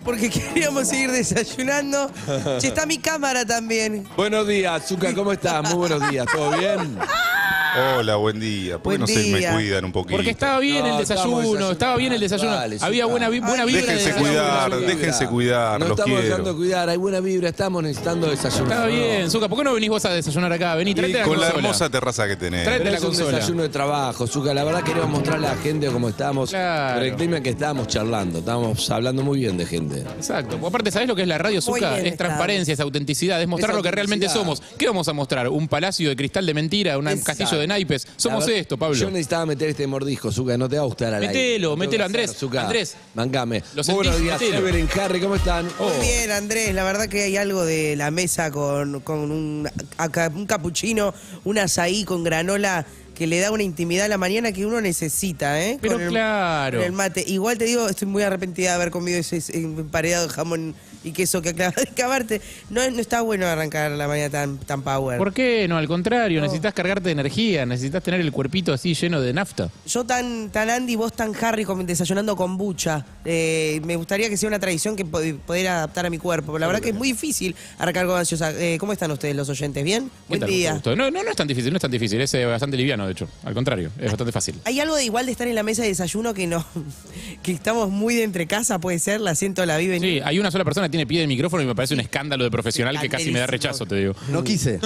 porque queríamos seguir desayunando. Che, está mi cámara también. Buenos días, Zucca, ¿cómo estás? Muy buenos días, ¿todo bien? Hola, buen día. ¿Por qué Buen no se me día. cuidan un poquito? Porque estaba bien el desayuno, estaba bien el desayuno. Dale, Había Zucca. buena vibra de Déjense desayuno. cuidar, déjense cuidar, Nos los estamos dejando quiero. cuidar, hay buena vibra, estamos necesitando desayunar. Estaba bien, Zucca, ¿por qué no venís vos a desayunar acá? Vení, tráete la Con la consola. hermosa terraza que tenés. Tráete Pero la es un consola. desayuno de trabajo, Zucca. La verdad queríamos mostrarle a la gente cómo estamos. Claro. Pero el clima en que estábamos charlando, estábamos hablando muy bien de gente. Exacto. Aparte, ¿sabés lo que es la radio, Muy Zucca? bien Es transparencia, es autenticidad, es mostrar Es lo que realmente autenticidad. somos. ¿Qué vamos a mostrar? ¿Un palacio de cristal de mentira? ¿Un Exacto. castillo de naipes? Somos La verdad, esto, Pablo. Yo necesitaba meter este mordisco, Zucca, no te va a gustar al aire. Metelo, No te metelo, voy a Andrés. hacer, Zucca. Andrés. Mancame. Lo Muy buenos sentís, días, metelo. Evelyn, Harry, ¿cómo están? Muy bien, Andrés. La verdad que hay algo de la mesa con un capuchino, un azaí con granola que le da una intimidad a la mañana que uno necesita, ¿eh? Pero Con claro. con el mate. Igual te digo, estoy muy arrepentida de haber comido ese emparedado de jamón y queso que acabas de cavarte. No está bueno arrancar la mañana tan power. ¿Por qué no? Al contrario, necesitas cargarte de energía, necesitas tener el cuerpito así lleno de nafta. Yo tan Andy, vos tan Harry desayunando kombucha. Me gustaría que sea una tradición que poder adaptar a mi cuerpo. Pero la verdad que es muy difícil arrancar con gaseosa. ¿Cómo están ustedes los oyentes? ¿Bien? ¿Qué Buen tal? día. Mucho gusto. No es tan difícil, no es tan difícil. Es bastante liviano, de hecho. Al contrario, es bastante fácil. Hay algo de igual de estar en la mesa de desayuno que no, que estamos muy de entre casa, puede ser, la siento, la viven. Sí, hay una sola persona que tiene pie de micrófono y me parece un escándalo de profesional que casi me da rechazo, te digo. No quise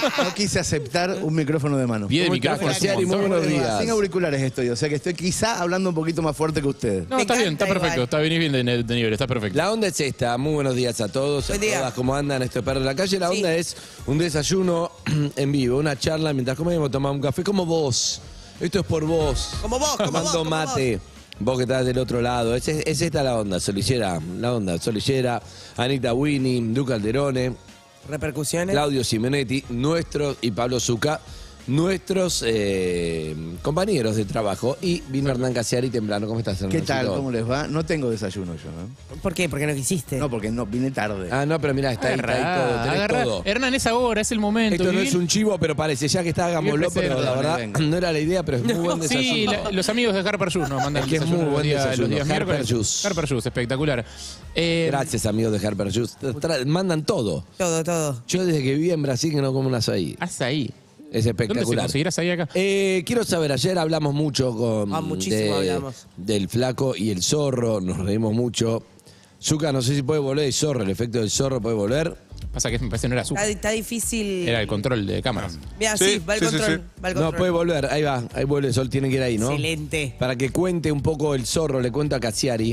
aceptar un micrófono de mano. Pie de ¿Cómo micrófono estás, es un Casiari? Muy montón. buenos días. Sin auriculares estoy, o sea que estoy quizá hablando un poquito más fuerte que ustedes. No, Me está bien, está encanta perfecto. igual. Está bien de nivel, está perfecto. La onda es esta, muy buenos días a todos, Buen a día. todas, ¿cómo andan? Esto es Perro de la Calle. La Sí. onda es un desayuno en vivo, una charla mientras comemos, tomamos un café, como vos. Esto es por vos. Como vos, como Tomando vos, como mate. Vos que estás del otro lado. Es esta la onda, Solillera. La onda, Solillera, Anita Winnie, Duca Alderone, Repercusiones. Claudio Simonetti, nuestros, y Pablo Zucca, nuestros compañeros de trabajo. Y vino Hernán Casiari temprano. ¿Cómo estás, Hernán? ¿Qué tal? ¿Cómo les va? No tengo desayuno yo, ¿no? ¿Por qué? Porque no quisiste. No, porque no vine tarde. Ah, no, pero mirá, está ahí todo, tenés Agarrá. todo. Hernán, es ahora, es el momento. Esto no vivir. es un chivo, pero parece ya que está, hagámoslo, Bien pero la presente, verdad venga. no era la idea, pero es muy buen desayuno. Sí, los amigos de Harper Juice nos mandan Es que es el desayuno muy buen los días desayuno, miércoles. Harper Juice. Harper Juice, espectacular. Gracias, amigos de Harper Juice. Mandan todo. Todo. Yo desde que viví en Brasil que no como un azaí. Azaí. Es ¿Dónde se espectacular. conseguirás ahí acá? Quiero saber, ayer hablamos mucho Muchísimo hablamos. del flaco y el zorro, nos reímos mucho. Zucca, no sé si puede volver el zorro, el efecto del zorro puede volver. Pasa que me parece que no era azúcar. Está difícil. Era el control de cámaras. Mira, Sí, sí, va el sí, sí, control. sí. Va el No, control. puede volver, ahí va, ahí vuelve el sol, tiene que ir ahí, ¿no? Excelente. Para que cuente un poco el zorro, le cuento a Casiari.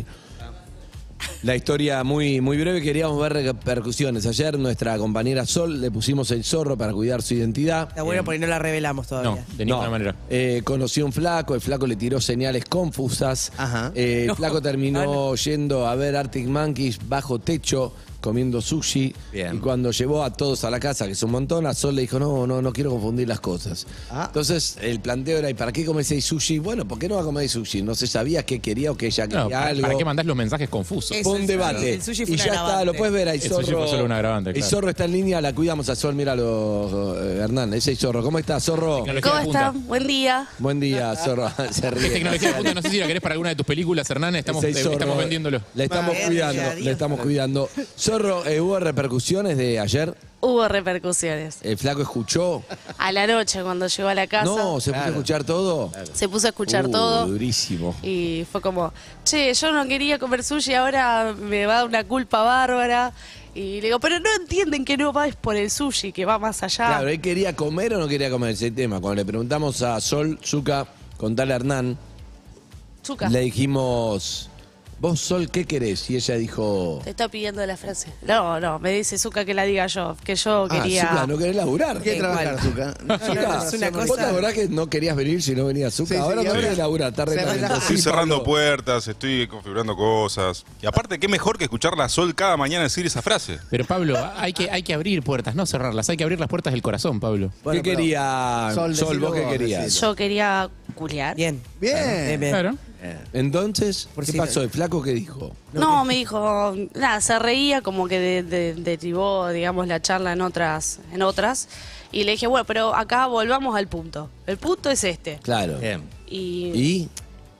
La historia muy, muy breve, queríamos ver repercusiones. Ayer nuestra compañera Sol le pusimos el zorro para cuidar su identidad. Está bueno porque no la revelamos No, todavía. de ninguna manera. Conoció un flaco, el flaco le tiró señales confusas. Ajá. El flaco terminó yendo a ver Arctic Monkeys bajo techo, comiendo sushi. Bien. Y cuando llevó a todos a la casa, que es un montón, a Sol le dijo, no quiero confundir las cosas. Ah. Entonces el planteo era, ¿y para qué comes ahí sushi? Bueno, ¿por qué no va a comer sushi? No se sabía qué quería o que ella quería No, algo. ¿para qué mandás los mensajes confusos? Eso. Fue un debate. El sushi fue y un ya está, agravante. lo puedes ver ahí, El Zorro. sushi fue solo un agravante, El claro. Zorro está en línea, la cuidamos a Sol, míralo, Hernán, ese es Zorro. ¿Cómo estás, Zorro? Tecnología ¿Cómo de punta. están? Buen día. Buen día, Zorro. Se Es ríe. tecnología de punta, no sé si la querés para alguna de tus películas, Hernán. Estamos Ese Zorro, estamos vendiéndolo. Le estamos Vale, cuidando, ya, le estamos cuidando. Zorro, ¿hubo repercusiones de ayer? Hubo repercusiones. ¿El flaco escuchó? A la noche, cuando llegó a la casa, No, ¿se puso a escuchar todo? se puso a escuchar todo. Durísimo. Y fue como, che, yo no quería comer sushi, ahora me va a dar una culpa bárbara. Y le digo, pero no entienden que no va es por el sushi, que va más allá. Claro, ¿él quería comer o no quería comer? Ese tema. Cuando le preguntamos a Sol, Zucca, contale a Hernán, Zucca, le dijimos, vos, Sol, ¿qué querés? Y ella dijo, te está pidiendo la frase. No, me dice Zucca que la diga yo, que yo quería... Zucca, ¿no querés laburar? ¿Qué trabajar, Zucca? Zucca, es una ¿vos cosa- te acordás que no querías venir si no venía Zucca? Sí, Ahora y no ahora- querés laburar, está re Se talentoso. relaja. Estoy Sí, cerrando Pablo. puertas, estoy configurando cosas. Y aparte, qué mejor que escucharla a Sol cada mañana decir esa frase. Pero Pablo, hay que abrir puertas, no cerrarlas. Hay que abrir las puertas del corazón, Pablo. Bueno, ¿Qué pero- quería Sol? Sol, ¿Vos qué decilo, querías? decilo. Yo quería culiar. Bien. Bien. Bien. Claro. Entonces, Por ¿qué si- pasó? ¿El flaco qué dijo? No, me dijo, nada, se reía como que derivó, digamos, la charla en otras. Y le dije, bueno, pero acá volvamos al punto. El punto es este. Claro. Bien. Y ¿Y?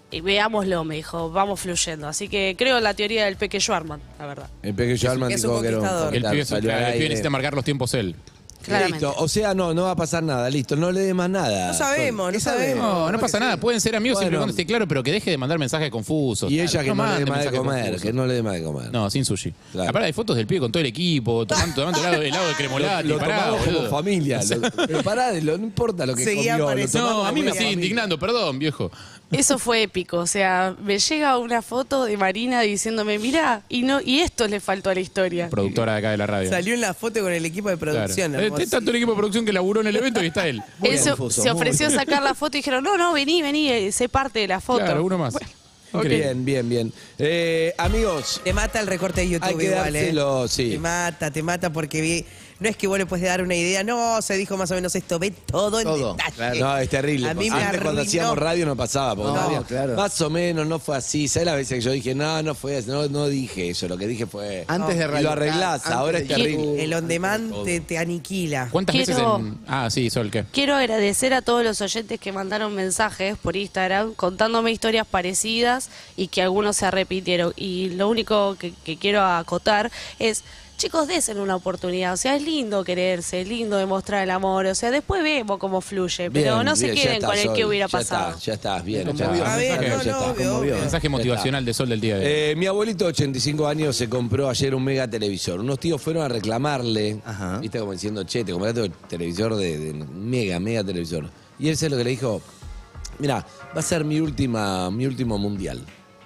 Y veámoslo, me dijo, vamos fluyendo. Así que creo en la teoría del Peque Schwarman, la verdad. El pequeño Alman es un dijo que era conquistador. El pibe, salió al el pibe aire. necesita marcar los tiempos él. Claramente. Listo, o sea, no va a pasar nada, listo, no le dé más nada. No sabemos, no ¿Qué sabemos. No pasa nada, pueden ser amigos siempre y Bueno. cuando esté claro, pero que deje de mandar mensajes confusos. Y ella que no le dé mande más de mensajes comer, confusos. que no le dé más de comer. No, sin sushi. Claro. Aparte hay fotos del pibe con todo el equipo, tomando helado de cremolati, Lo pará, tomamos como boludo. familia. Pero pará, no importa lo que Seguía comió. Lo apareciendo. tomamos No, a mí me como sigue familia. indignando, perdón, viejo. Eso fue épico, o sea, me llega una foto de Marina diciéndome, mirá, y esto le faltó a la historia. Productora de acá de la radio. Salió en la foto con el equipo de Claro. producción. hermoso. Está todo el equipo de producción que laburó en el evento y está él. Él se, difuso, se muy ofreció a sacar la foto y dijeron, no, vení, sé parte de la foto. Claro, uno más. Increíble. Bien. Amigos, Te mata el recorte de YouTube hay que igual, dárselo, sí. Te mata porque no es que vos le puedes dar una idea, no, se dijo más o menos esto, ve todo en Todo, detalle. claro. No, es terrible. A mí me Antes cuando arruinó. hacíamos radio no pasaba. Porque No, había- claro. Más o menos no fue así. ¿Sabes las veces que yo dije, no fue así? No dije eso. Lo que dije fue... Antes de Y Radio lo arreglás, Cat, ahora es antes de terrible. YouTube. El on demand te aniquila. ¿Cuántas veces Quiero- en...? Ah, sí, Sol, ¿qué? Quiero agradecer a todos los oyentes que mandaron mensajes por Instagram contándome historias parecidas y que algunos se repitieron. Y lo único que quiero acotar es, chicos, desen una oportunidad. O sea, es lindo quererse, es lindo demostrar el amor. O sea, después vemos cómo fluye. Pero Bien, no se bien, ya queden está, con el Sol, que hubiera ya pasado. está, ya estás, bien. Me ya conmovió. está. A ver, Ya no, está. no, obvio. Mensaje motivacional de Sol del día de hoy. Mi abuelito de 85 años se compró ayer un mega televisor. Unos tíos fueron a reclamarle, Ajá. viste, como diciendo, che, te compraste un televisor de mega televisor. Y él se lo que le dijo, mira, va a ser mi último mundial.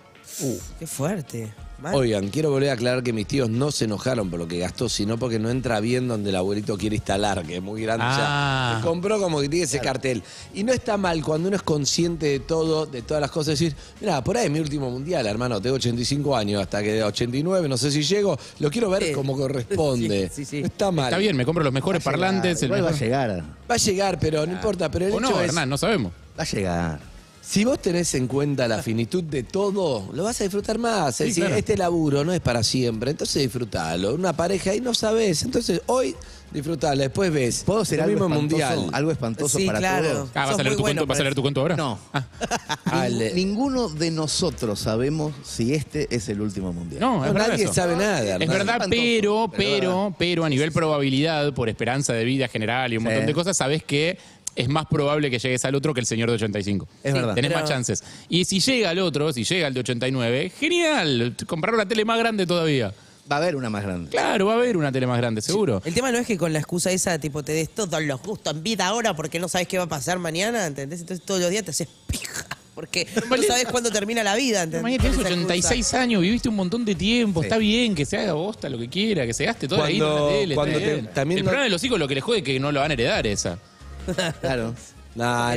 Qué fuerte. Mal. Oigan, quiero volver a aclarar que mis tíos no se enojaron por lo que gastó, sino porque no entra bien donde el abuelito quiere instalar, que es muy grande. O sea, se compró como que tiene ese cartel. Y no está mal cuando uno es consciente de todo, de todas las cosas, decir, mira, por ahí es mi último mundial, hermano, tengo 85 años, hasta que de 89, no sé si llego, lo quiero ver Sí. como corresponde. Sí. No está mal. Está bien, me compro los mejores parlantes. Igual va a mejor- llegar. Va a llegar, pero no importa. Pero el O hecho no, es, Hernán, no sabemos. Va a llegar. si vos tenés en cuenta la finitud de todo, lo vas a disfrutar más. Es decir, claro. este laburo no es para siempre, entonces disfrutalo. Una pareja y no sabés, entonces hoy disfrutalo, después ves. ¿Puedo ser lo algo mismo en espantoso? mundial. Algo espantoso Sí, para claro. todos. Ah, ¿vas Sos a leer muy tu bueno cuento? ¿Vas a leer tu cuento ahora? No. Ale. Ninguno de nosotros sabemos si este es el último mundial. No, es verdad nadie eso. sabe nada. Es Hernán. verdad, espantoso, pero a nivel probabilidad, por esperanza de vida general y un Sí. montón de cosas, sabes que es más probable que llegues al otro que el señor de 85. Es verdad. Tenés Pero- más chances. Y si llega al otro, si llega al de 89, genial. Comprar una tele más grande todavía. Va a haber una más grande. Claro, va a haber una tele más grande, seguro. El tema no es que con la excusa esa, tipo, te des todos los gustos en vida ahora porque no sabes qué va a pasar mañana, ¿entendés? Entonces todos los días te haces pija. Porque no sabes cuándo termina la vida, ¿entendés? Mañana tienes Con esa 86 años, viviste un montón de tiempo, Sí. está bien que se haga bosta lo que quiera, que se gaste toda Cuando- la guita en la tele. cuando está te- bien. también el no- problema de los hijos lo que les jode es que no lo van a heredar esa. Claro. No,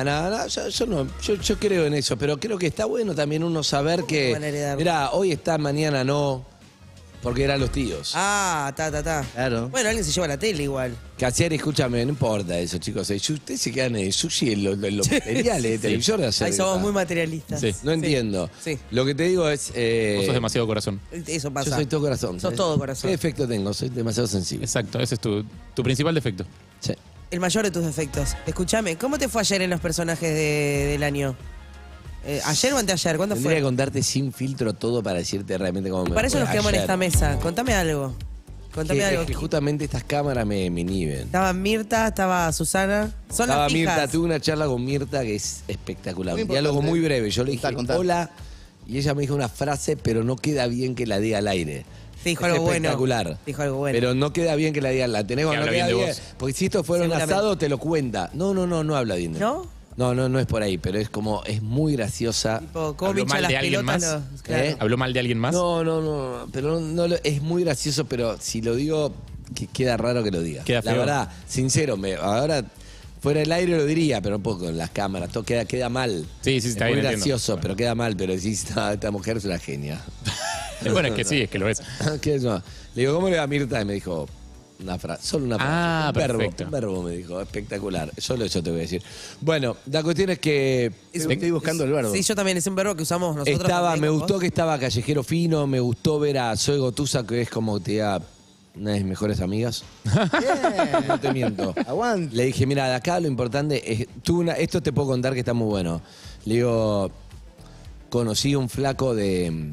yo creo en eso, pero creo que está bueno también uno saber que, van a heredar? mira, hoy está, mañana no, porque eran los tíos. Ah, ta. Claro. Bueno, alguien se lleva la tele igual. Casiari, escúchame, no importa eso, chicos. Si ustedes se quedan en el sushi, en los materiales de televisor, de hacer Ahí somos esa- muy materialistas. Sí. No entiendo. Sí. Lo que te digo es... Vos sos demasiado corazón. Eso pasa. yo soy todo corazón. Sos todo corazón. ¿Qué defecto tengo? Soy demasiado sensible. Exacto, ese es tu principal defecto. Sí. El mayor de tus defectos. Escúchame, ¿cómo te fue ayer en los personajes del año? ¿Ayer o anteayer? ¿Cuándo Tendría que fue? contarte sin filtro todo para decirte realmente cómo me Para eso fue nos quedamos en ayer. esta mesa. Contame algo. Contame Que- algo. es que justamente estas cámaras me inhiben. Estaba Mirta, estaba Susana. Son Estaba las fijas. Mirta, tuve una charla con Mirta que es espectacular. Muy Un diálogo importante. muy breve. Yo le dije, Contá. hola, y ella me dijo una frase, pero no queda bien que la diga al aire. Te dijo Es algo bueno. espectacular. Dijo algo bueno. Pero no queda bien que la diga. La tenés cuando habla no queda bien de bien. vos. Porque si esto fuera un Seguramente. asado, te lo cuenta. No habla bien de ¿No? No es por ahí, pero es como, es muy graciosa. Tipo, ¿cómo ¿Habló pincha mal las de alguien pelotas? más? Claro. ¿Eh? ¿Habló mal de alguien más? No, pero es muy gracioso, pero si lo digo, que queda raro que lo diga. Queda La feo. verdad, sincero, ahora fuera del aire lo diría, pero un poco en las cámaras, todo queda mal. Sí, está es bien, muy entiendo. gracioso, pero queda mal, pero sí, esta mujer es una genia. Bueno, es que sí, es que lo es. ¿Qué es eso? Le digo, ¿cómo le va a Mirta? Y me dijo, una frase, solo una frase. Ah, perfecto. Un verbo, me dijo, espectacular. Solo eso te voy a decir. Bueno, la cuestión es que Estoy buscando el verbo. Sí, yo también, es un verbo que usamos nosotros. también, me ¿con gustó vos? que estaba Callejero Fino, me gustó ver a Zoe Gotusa, que es como te diga, una de mis mejores amigas. No te miento. Aguante. Le dije, mira, de acá lo importante es, esto te puedo contar que está muy bueno. Le digo, conocí un flaco de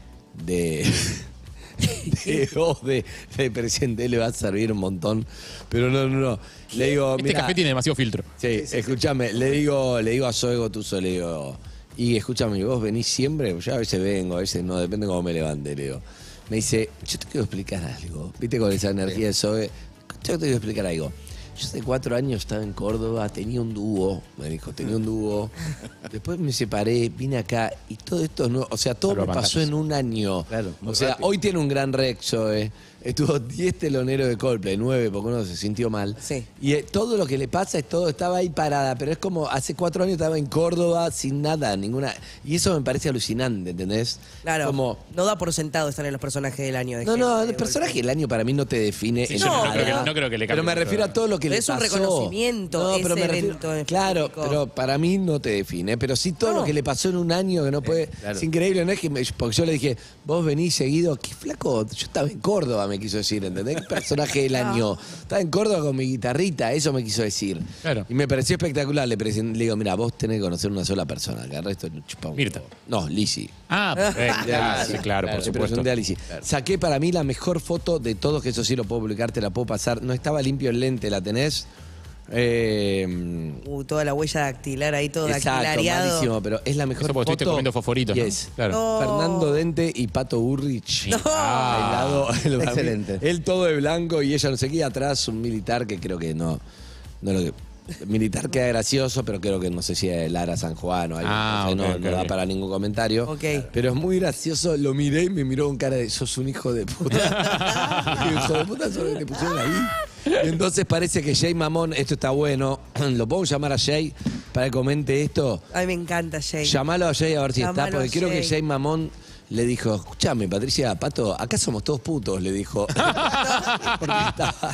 presidente, le va a servir un montón. Pero no. Le digo, Este mirá, café tiene demasiado filtro. sí, escúchame, le digo a Zoe Gotuso, le digo, y escúchame, ¿vos venís siempre? Yo a veces vengo, a veces no, depende cómo me levante, le digo. Me dice, yo te quiero explicar algo. ¿Viste con esa energía de Zoe? Yo te quiero explicar algo. Yo hace 4 años estaba en Córdoba, tenía un dúo, me dijo, tenía un dúo. Después me separé, vine acá y todo esto no, o sea, todo me pasó en un año. Claro, muy o sea, rápido. hoy tiene un gran rec, Zoe. Estuvo 10 teloneros de Coldplay, 9 porque uno se sintió mal. Sí. Y todo lo que le pasa es todo, estaba ahí parada, pero es como hace 4 años estaba en Córdoba sin nada, ninguna. Y eso me parece alucinante, ¿entendés? Claro, Como, no da por sentado estar en los personajes del año. de no, gente, el de personaje golpe. del año para mí no te define. Sí, en yo no nada. creo que le cambie Pero me mucho. refiero a todo lo que Pero le es un pasó. reconocimiento, ese me refiero- evento en Claro, específico. pero para mí no te define. Pero sí todo lo que le pasó en un año que no puede. claro. Es increíble, ¿no? Es que porque yo le dije, vos venís seguido. Qué flaco, yo estaba en Córdoba, me quiso decir, ¿entendés? ¿Qué personaje del año? Estaba en Córdoba con mi guitarrita, eso me quiso decir. Claro. Y me pareció espectacular. Le digo, mira, vos tenés que conocer una sola persona, que el resto chupamos. Mirta. No, Lizzy. Ah, perfecto. Sí, claro, por Pero supuesto. son de Alicia. Saqué para mí la mejor foto de todos, que eso sí lo puedo publicar, te la puedo pasar. No estaba limpio el lente, ¿la tenés? Toda la huella dactilar ahí, todo Exacto, dactilariado. malísimo, pero es la mejor Eso porque foto. estuviste comiendo fosforitos, ¿no? Yes. Claro. No. Fernando Dente y Pato Burrich. Excelente. Él todo de blanco y ella no sé qué, y atrás un militar que creo que no lo que... Militar queda gracioso, pero creo que no sé si es Lara San Juan o algo. Ah, no, ok, no da ok. para ningún comentario. Ok. Pero es muy gracioso. Lo miré y me miró con cara de sos un hijo de puta. Y hijo de puta solo te pusieron ahí. Entonces parece que Jay Mamón, esto está bueno. Lo puedo llamar a Jay para que comente esto. Ay, me encanta, Jay. Llamalo a Jay a ver si está, Llamalo porque a quiero que Jay. Jay Mamón le dijo, escúchame, Patricia, Pato, acá somos todos putos, le dijo. Porque estaba...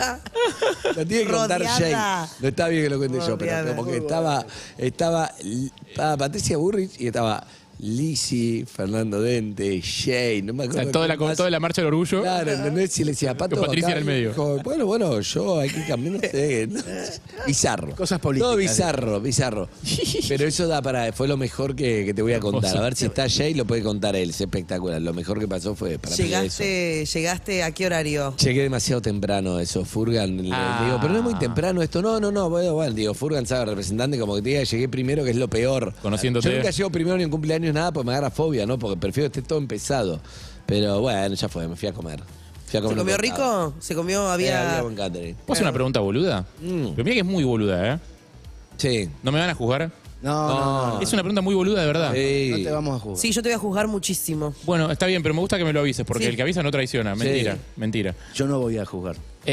Lo tiene que contar Jay. Rodeada. No está bien que lo cuente yo, Rodeada. pero como que estaba Patricia Burrich y estaba Lizzy, Fernando Dente, Jay, no me O acuerdo. sea, toda quién la más. marcha del orgullo. Claro, ¿entendés? Si le decía Pato. Con Patricia acá, en el medio. dijo, bueno, yo hay que cambiar, no sé. ¿no? Bizarro. Cosas políticas. Todo bizarro. Pero eso fue lo mejor que te voy a contar. A ver si está Jay, lo puede contar él. Es espectacular. Lo mejor que pasó fue para mí eso. ¿Llegaste a qué horario? Llegué demasiado temprano eso, Furgan. Le Ah. digo, pero no es muy temprano esto. No, bueno, digo, Furgan sabe, representante, como que te diga, llegué primero, que es lo peor. Conociéndote. Yo nunca llego primero ni en cumpleaños, nada, porque me agarra fobia, ¿no? Porque prefiero que esté todo empezado. Pero bueno, ya fue, me fui a comer. ¿Se comió rico? ¿Se comió? Había Había... buen catering. ¿Puedo hacer una pregunta boluda? Pero mira que es muy boluda, ¿eh? Sí. ¿No me van a juzgar? No. Es una pregunta muy boluda, de verdad. Sí. No te vamos a jugar. Sí, yo te voy a juzgar muchísimo. Bueno, está bien, pero me gusta que me lo avises, porque Sí. el que avisa no traiciona. Mentira, Sí. mentira. Yo no voy a jugar.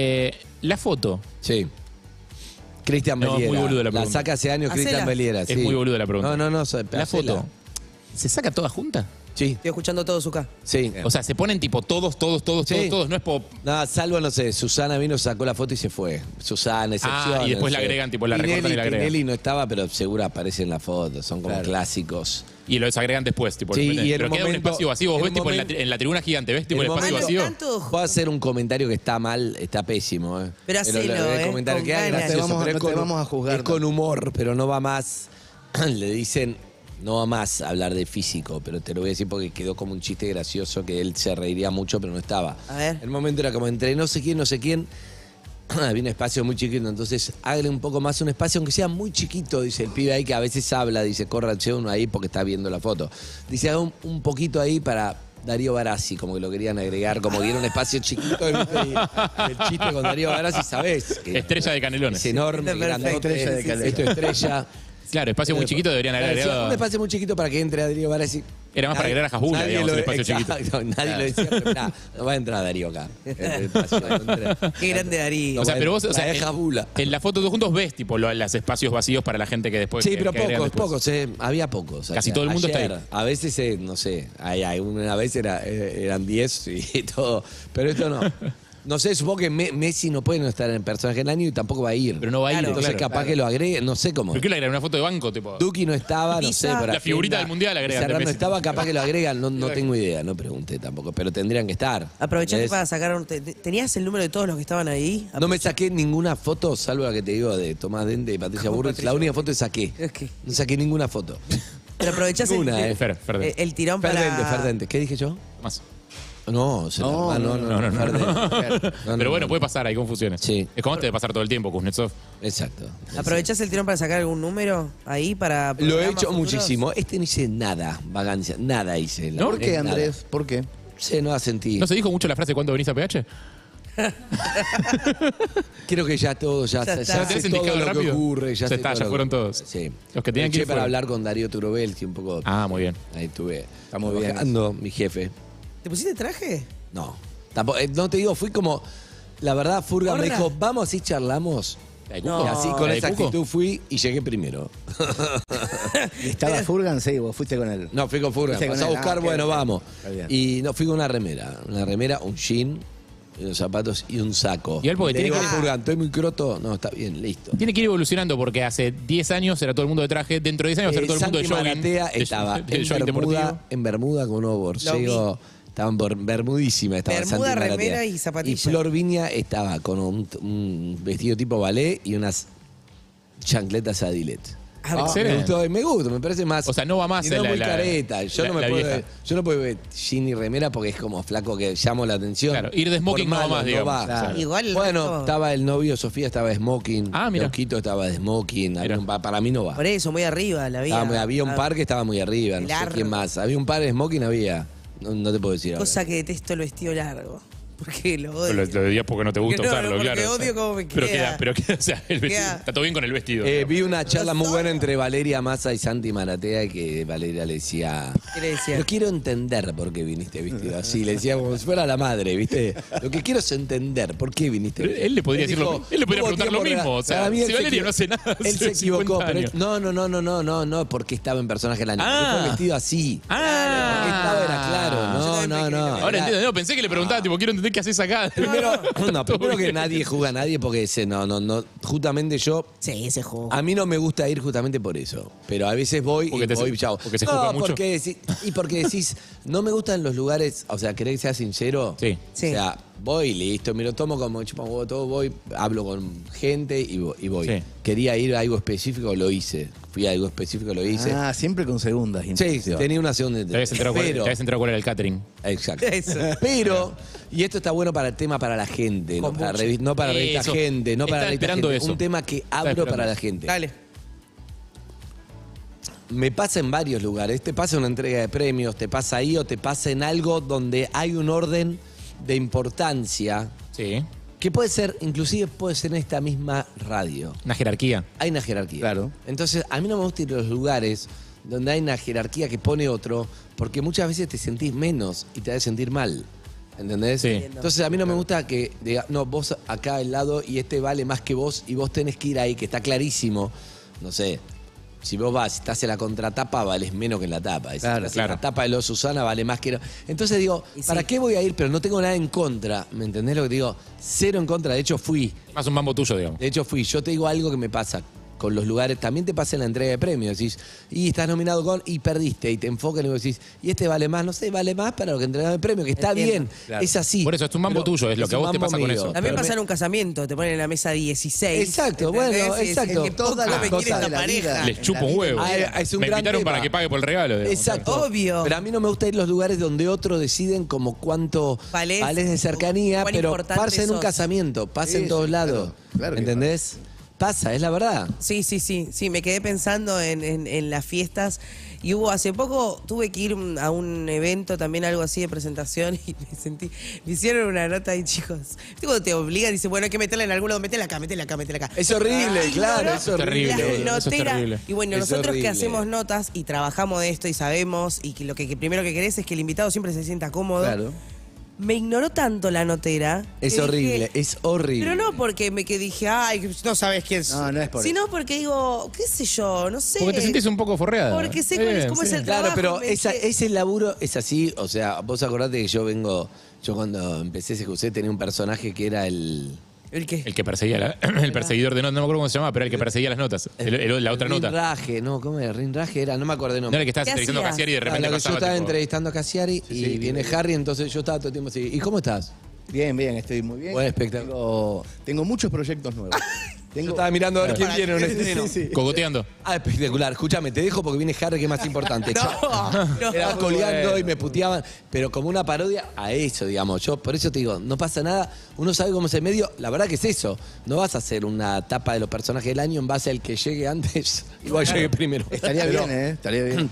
La foto. Sí. Cristian No, Beliera. muy boluda la La pregunta. saca hace años Hacela. Cristian Beliera. Es sí. muy boluda la pregunta. No, La hacela. foto. ¿Se saca toda junta? Sí, Estoy escuchando todo Zucca. sí. O sea, se ponen tipo todos. Sí. No es pop. No, salvo, no sé, Susana vino, sacó la foto y se fue. Susana, excepción. y después la agregan, tipo, la recortan y la agregan. Tinelli no estaba, pero seguro aparece en la foto. Son como clásicos. Y lo desagregan después, tipo. Sí, lo meten. y en Pero un queda un momento- espacio vacío. Vos en ves un tipo momento- en la tribuna gigante, ¿ves tipo el En un espacio momento- vacío? Puedo hacer un comentario que está mal, está pésimo. Pero hacelo, el comentario con que hay, ganas. gracioso, No te pero vamos a juzgar, es con humor, pero no va más. Le dicen, no va más a hablar de físico, pero te lo voy a decir porque quedó como un chiste gracioso que él se reiría mucho, pero no estaba. A ver. El momento era como entre no sé quién. Había un espacio muy chiquito, entonces hágale un poco más un espacio, aunque sea muy chiquito, dice el pibe ahí que a veces habla, dice, córranse uno ahí porque está viendo la foto. Dice, haga un poquito ahí para Darío Barassi, como que lo querían agregar, como que era un espacio chiquito, ¿viste? Y el chiste con Darío Barassi, ¿sabés? Que Estrella de Canelones. es enorme, Perfecto. grandote, Estrella de Calera. esto es estrella. Claro, espacio muy chiquito deberían haber Claro, agregado. un espacio muy chiquito para que entre Darío Barassi. Era más para agregar a Jajula, Nadie digamos, lo- el espacio exacto, chiquito. Nadie lo decía, pero nah, no va a entrar Darío acá. El espacio no entra. Qué grande Darío. O sea, pero vos, o sea, La de Jajula. en la foto todos juntos ves tipo los espacios vacíos para la gente que después. Sí, que- pero que agregan pocos, después. había pocos. Casi todo el mundo está ahí. A veces, no sé, una vez eran 10 y todo, pero esto no. No sé, supongo que Messi no puede no estar en el personaje del año y tampoco va a ir. Pero no va a ir, Entonces claro. capaz que lo agregue, no sé cómo. ¿Por qué le agregan una foto de banco? Tipo? Duki no estaba, no sé, Pizza. por La figurita del mundial agregan de Serrano Messi. estaba, capaz que lo agregan, no tengo idea, no pregunté tampoco, pero tendrían que estar. Aprovechaste ¿Entendés? para sacar... ¿Tenías el número de todos los que estaban ahí? No me saqué ninguna foto, salvo la que te digo de Tomás Dente y Patricia ¿Cómo Burrich. Patricia La única foto que saqué. Ok. No saqué ninguna foto. Pero aprovechás Una, el tirón para... Ferdente. ¿Qué dije yo? Más. No, No. Ferdente. Pero bueno, puede pasar, hay confusiones. Sí. Es como antes de pasar todo el tiempo, Kuznetsov. Exacto. ¿Aprovechás el tirón para sacar algún número ahí para... Lo he programas hecho futuros? muchísimo. No hice nada, vagancia. Nada hice. ¿No? ¿Por qué, Nada. Andrés? ¿Por qué? Sí, no ha sentido. ¿No se dijo mucho la frase ¿cuándo venís a PH? Creo que ya todo, ya está. sé ¿Tenés todo indicado lo que rápido? ocurre. Ya sé está, todo ya lo fueron que- todos. Sí. Los que tenían que ir para fueron. hablar con Darío Turobel, que un poco... Ah, muy bien. Ahí estuve. Está muy bien. Trabajando, mi jefe. ¿Te pusiste traje? No. Tampoco, no te digo, fui como... La verdad, Furga me ¿Gorra? dijo, vamos así charlamos. ¿La de No. Cuco? Y así con ¿La de esa Cuco? actitud fui y llegué primero. ¿Estaba Furgan? Sí, vos fuiste con él. No, fui con Furga. Fuiste con Pasé a él. buscar, Ah, bueno, ok. vamos. Está bien. Y no, fui con una remera, un jean, unos zapatos y un saco. Y él porque Le tiene digo, que- Furga, estoy muy croto. No, está bien, listo. Tiene que ir evolucionando porque hace 10 años era todo el mundo de traje, dentro de 10 años va a ser todo el mundo de Santi jogging. Maratea de- estaba de en jogging deportivo. Bermuda, con unos borcegos. Estaban bermudísima, estaba Bermuda, Santi Maratea. remera y zapatilla. Y Flor Viña estaba con un vestido tipo ballet y unas chancletas Adilet. ¿En serio? Me gusta, me parece más. O sea, no va más y no la- muy la- careta. Yo no me la puedo vieja. yo no puedo ver jean y remera porque es como flaco que llamo la atención. Claro, ir de smoking Por no va más, digamos. va. Claro. Igual el Bueno, resto- estaba el novio, Sofía estaba de smoking. Ah, mira. Loquito estaba de smoking. Había Mira. para mí no va. Por eso, muy arriba la vida. Había un par que estaba muy arriba, no sé Largo. quién más. Había un par de smoking, había. No te puedo decir ahora. Cosa que detesto el vestido largo. Porque lo odio. Lo dirías porque no te gusta Porque no, usarlo, porque claro. odio cómo me Pero queda. o sea, el vestido, Queda. está todo bien con el vestido. Vi una charla muy buena entre Valeria Massa y Santi Maratea y que Valeria le decía... ¿Qué le decía? No quiero entender por qué viniste vestido así. Le decía como si fuera la madre, ¿viste? Lo que quiero es entender por qué viniste Pero vestido. él le podría decir dijo, él le podría "Tuvo preguntar lo tiempo mismo. O sea, para mí él si se Valeria no hace equivocó. nada. Él hace se equivocó, 50 pero años. no, porque estaba en personaje el año. Ah. Porque fue vestido así. Ah. Porque estaba era claro. Yo No, también no, pensé que no. Ahora Era- entiendo, no, pensé que le preguntaba, tipo, quiero entender qué haces acá. Primero que nadie juega a nadie porque justamente yo Sí, ese juego. a mí no me gusta ir justamente por eso. Pero a veces voy Porque y voy, chao. porque se juzga mucho. Porque decís, no me gustan los lugares, o sea, ¿querés que sea sincero? Sí. Sí. O sea, voy listo, me lo tomo como chupan huevo todo, voy, hablo con gente y voy. Sí. Quería ir a algo específico, lo hice. Fui a algo específico, lo hice. Ah, siempre con segundas. Sí, intenciones. tenía una segunda Te habías enterado, pero, te habías enterado cuál era el catering. Exacto. Eso. Pero, y esto está bueno para el tema para la gente, no para, Kombucha. no para revista Eso. gente, no para Estaba revista esperando gente. eso. Un tema que Estaba abro esperando para la eso. gente. Dale. Me pasa en varios lugares. Te pasa en una entrega de premios, te pasa ahí o te pasa en algo donde hay un orden de importancia Sí. que puede ser, inclusive puede ser en esta misma radio. Una jerarquía. Hay una jerarquía. Claro. Entonces, a mí no me gusta ir a los lugares donde hay una jerarquía que pone otro, porque muchas veces te sentís menos y te hace sentir mal. ¿Entendés? Sí. Entonces a mí no me gusta que diga, no, vos acá al lado y este vale más que vos y vos tenés que ir ahí, que está clarísimo. No sé, si vos vas, estás en la contratapa, vales menos que en la tapa. Si Claro, estás claro. en la tapa de los Susana, vale más que... Entonces digo, Y sí. ¿para qué voy a ir? Pero no tengo nada en contra. ¿Me entendés lo que te digo? Cero en contra. De hecho, fui. Más un mambo tuyo, digamos. Yo te digo algo que me pasa con los lugares, también te pasa en la entrega de premios, decís, y estás nominado con, y perdiste, y te enfocan y vos decís, y este vale más, no sé, vale más para lo que entregan el premio, que está Entiendo. bien, Claro. es así. Por eso, es un mambo Pero tuyo, es lo que a un vos te mambo pasa con mío. eso. También Pero pasa en un casamiento, te ponen en la mesa 16. Exacto, ¿entendés? bueno, Y es exacto. el que poco Todas me las quiere cosas esta de la pareja. vida. Les chupa un huevo. Es un Me gran invitaron tema. para que pague por el regalo, digamos. Exacto. Obvio. Pero a mí no me gusta ir a los lugares donde otros deciden como cuánto Valés, valés de cercanía, cuán pero importante pasa en un sos. casamiento, pasa en Sí, todos sí, lados. claro que ¿Entendés? Pasa, es la verdad. Sí, me quedé pensando en las fiestas y hace poco tuve que ir a un evento también algo así de presentación y me hicieron una nota ahí, chicos. ¿Viste cuando te obligan y dicen, bueno, hay que meterla en algún lado, metela acá. Es horrible, Ay, claro, no, es horrible. terrible, La eso es notera. terrible. Y bueno, Es nosotros horrible. que hacemos notas y trabajamos de esto y sabemos y que lo que primero que querés es que el invitado siempre se sienta cómodo. Claro. Me ignoró tanto la notera. Es que horrible, dije- es horrible. Pero no porque que dije, ay, no sabes quién es. No, no es por Sino porque digo, qué sé yo, no sé. Porque te sentís un poco forreada. Porque sé Bien, cómo es sí. el Claro, trabajo, pero me dije- ese laburo es así, o sea, vos acordate que yo cuando empecé CQC tenía un personaje que era el... ¿El qué? El que perseguía, el perseguidor de notas, no me acuerdo cómo se llamaba, pero era el que perseguía las notas. La otra nota. Rinraje, no, ¿cómo era? Rinraje era, no me acuerdo el No nombre. era el que estabas ¿Qué entrevistando a hacía? Cassiari y de Ah, repente lo que yo pasaba estaba tipo, entrevistando a Cassiari y viene Harry, entonces yo estaba todo el tiempo así. ¿Y cómo estás? Bien, estoy muy bien. Buen espectáculo. Tengo muchos proyectos nuevos. Yo estaba mirando a ver quién viene en un estreno. Cogoteando. Ah, espectacular. Escúchame, te dejo porque viene Harry, que es más importante. No. Era colgando y me puteaban, pero como una parodia a eso, digamos. Yo por eso te digo, no pasa nada. Uno sabe cómo es el medio. La verdad que es eso. No vas a hacer una tapa de los personajes del año en base al que llegue antes. Igual llegue primero. Estaría Pero bien, ¿eh? Estaría bien.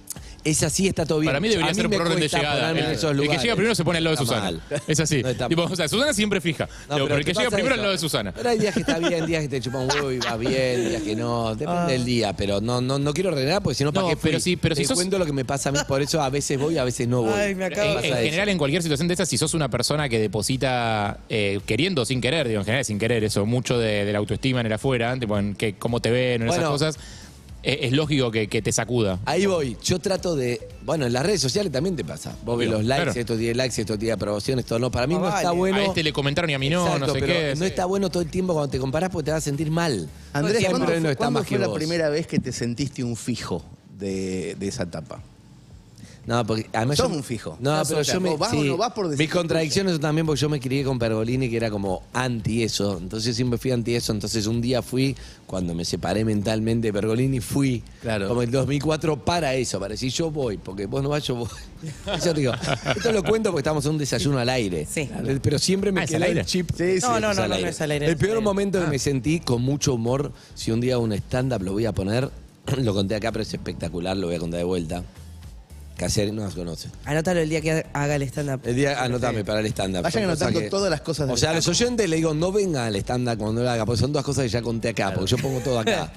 Es así, está todo bien. Para mí debería A ser me por orden de cuesta llegada. ponerme en esos El que lugares. llega primero se pone al lado de Está Susana. mal. Es así. No está Tipo, mal. o sea, Susana siempre fija. No, pero el ¿te que llega pasa primero eso? al lado de Susana. Pero hay días que está bien, días que te chupan un huevo y vas bien, días que no. Depende del día, pero no quiero ordenar porque si no, ¿para No, qué fui? pero si Te sos- cuento lo que me pasa a mí, por eso a veces voy, a veces no voy. Ay, me acabo Pasa En eso. general, en cualquier situación de esas, si sos una persona que deposita queriendo o sin querer, digo, en general sin querer, eso, mucho de la autoestima en el afuera, tipo, en que, cómo te ven, en esas Bueno. cosas, es lógico que te sacuda. Ahí voy. Yo trato de. Bueno, en las redes sociales también te pasa. Vos ves Obvio, los likes, claro. estos 10 likes, estos 10 aprobaciones, todo no. Para mí No no está vale. bueno. A este le comentaron y a mí no, Exacto, no sé pero qué. no está bueno todo el tiempo cuando te comparás porque te vas a sentir mal. Andrés, Siempre ¿cuándo, no está ¿cuándo más fue que la vos. primera vez que te sentiste un fijo de esa etapa? No, porque además Sos yo- un fijo. No, Sos, pero o sea, yo me. vos vas o no vas por decir mis contradicciones son también porque yo me crié con Pergolini, que era como anti eso. Entonces siempre fui anti eso. Entonces un día fui, cuando me separé mentalmente de Pergolini, fui Claro. como en 2004 para eso, para decir yo voy, porque vos no vas, yo voy. Yo te digo, esto lo cuento porque estamos en un desayuno al aire. Sí. Pero siempre me ¿es quedó al aire? el chip. Sí, sí. No, Es al aire. es al aire. El peor momento que me sentí con mucho humor, si un día hago un stand-up lo voy a poner, lo conté acá, pero es espectacular, lo voy a contar de vuelta. Caser no las conoce. Anótalo el día que haga el stand-up. El día, anotame para el stand-up. Vayan Son cosas anotando todas las cosas del O sea, a los stand-up. oyentes le digo, no vengan al stand-up cuando lo haga, porque son todas cosas que ya conté acá, porque yo pongo todo acá.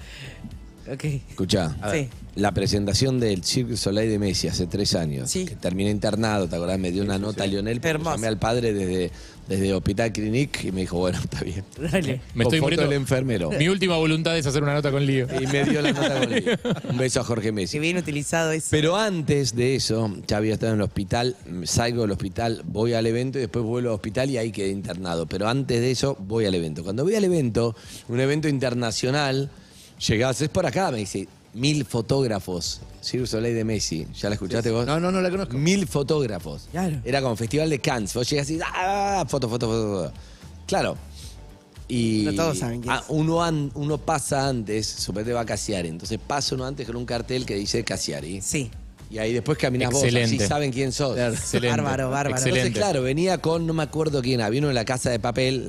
Ok. Escuchá, Sí. la presentación del Cirque du Soleil de Messi hace 3 años, Sí. que terminé internado, ¿te acordás? Me dio una nota a Lionel, porque Hermoso. llamé al padre desde Hospital Clinic y me dijo, bueno, está bien. Dale. Me Con estoy foto muriendo. del enfermero. Mi última voluntad es hacer una nota con Lío. Y me dio la nota con él. Un beso a Jorge Qué Messi. bien utilizado eso. Pero antes de eso, ya había estado en el hospital, salgo del hospital, voy al evento y después vuelvo al hospital y ahí quedé internado. Pero antes de eso, voy al evento. Cuando voy al evento, un evento internacional, llegás, es por acá, me dice, 1000 fotógrafos. Cirque du Soleil de Messi. ¿Ya la escuchaste vos? No la conozco. 1000 fotógrafos. Claro. Era como Festival de Cannes. Vos llegás y foto. Claro. Y No todos saben quién es. uno pasa antes, suponete va a Cassiari. Entonces pasa uno antes con un cartel que dice Cassiari. Sí. Y ahí después caminás vos, Excelente. así saben quién sos. Excelente. Bárbaro. Entonces, Excelente. claro, venía con, no me acuerdo quién era, vino en la casa de papel,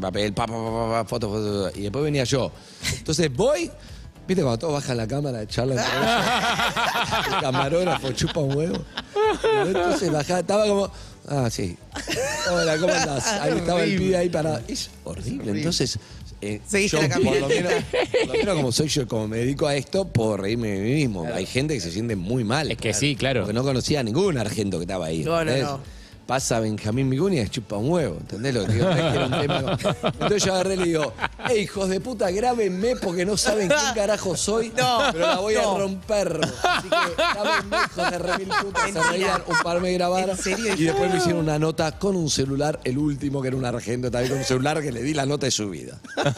foto, y después venía yo. Entonces voy, viste cuando todos bajan la cámara, charlan entre ellos, el camarógrafo chupa un huevo. Y entonces bajaba, estaba como, sí. Hola, ¿cómo andás? Ahí estaba el pibe ahí parado. Es horrible. Entonces, Seguiste yo la por lo caminata. menos como soy yo, como me dedico a esto, puedo reírme de mí mismo. Hay gente que se siente muy mal. Es que sí, claro. Porque no conocía a ningún argento que estaba ahí. No, ¿entendés? no. Pasa Benjamín Migunia y chupa un huevo, ¿entendés lo que digo? No es que era un tema- Entonces yo agarré y le digo, hey, hijos de puta, grábenme porque no saben quién carajo soy, pero la voy a romper. Así que grábenme, hijos de remil puta. Se reían, un par me grabaron. ¿En serio? Y después me hicieron una nota con un celular, el último que era un argento también con un celular que le di la nota de su vida.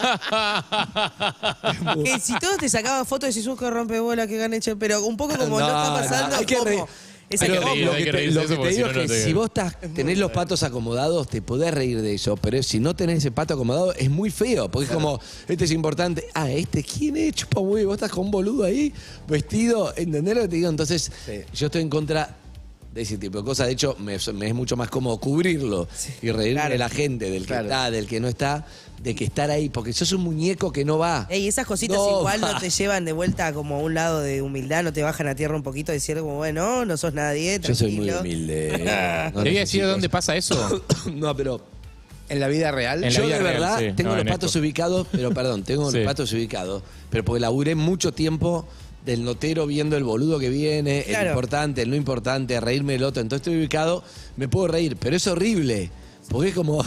Que si todos te sacaban fotos decís, que rompe bola, que gané, pero un poco como no, No, está pasando, no, hay que como reír. ese Hay que como- reír, Lo hay que que te, reírse lo de que eso, te porque digo si no, es no que te- si vos tenés los patos acomodados, te podés reír de eso. Pero si no tenés ese pato acomodado, es muy feo. Porque es como, este es importante. ¿Quién es? Chupa huevo, vos estás con un boludo ahí, vestido. ¿Entendés lo que te digo? Entonces, yo estoy en contra de ese tipo de cosas. De hecho, me es mucho más cómodo cubrirlo y reírme claro. de la gente, del que está, del que no está, de que estar ahí. Porque sos un muñeco que no va. Ey, esas cositas No, igual va. no te llevan de vuelta como a un lado de humildad, no te bajan a tierra un poquito diciendo como, bueno, no sos nadie, Yo soy muy tranquilo. humilde. No ¿Te voy a decir necesito de dónde eso. pasa eso? No, pero... En la vida real. En la Yo vida de real, verdad sí. tengo No, los en patos esto. ubicados, pero perdón, tengo Sí. los patos ubicados, pero porque laburé mucho tiempo del notero viendo el boludo que viene, el Claro. importante, el no importante, reírme del otro. Entonces estoy ubicado, me puedo reír, pero es horrible, porque es como...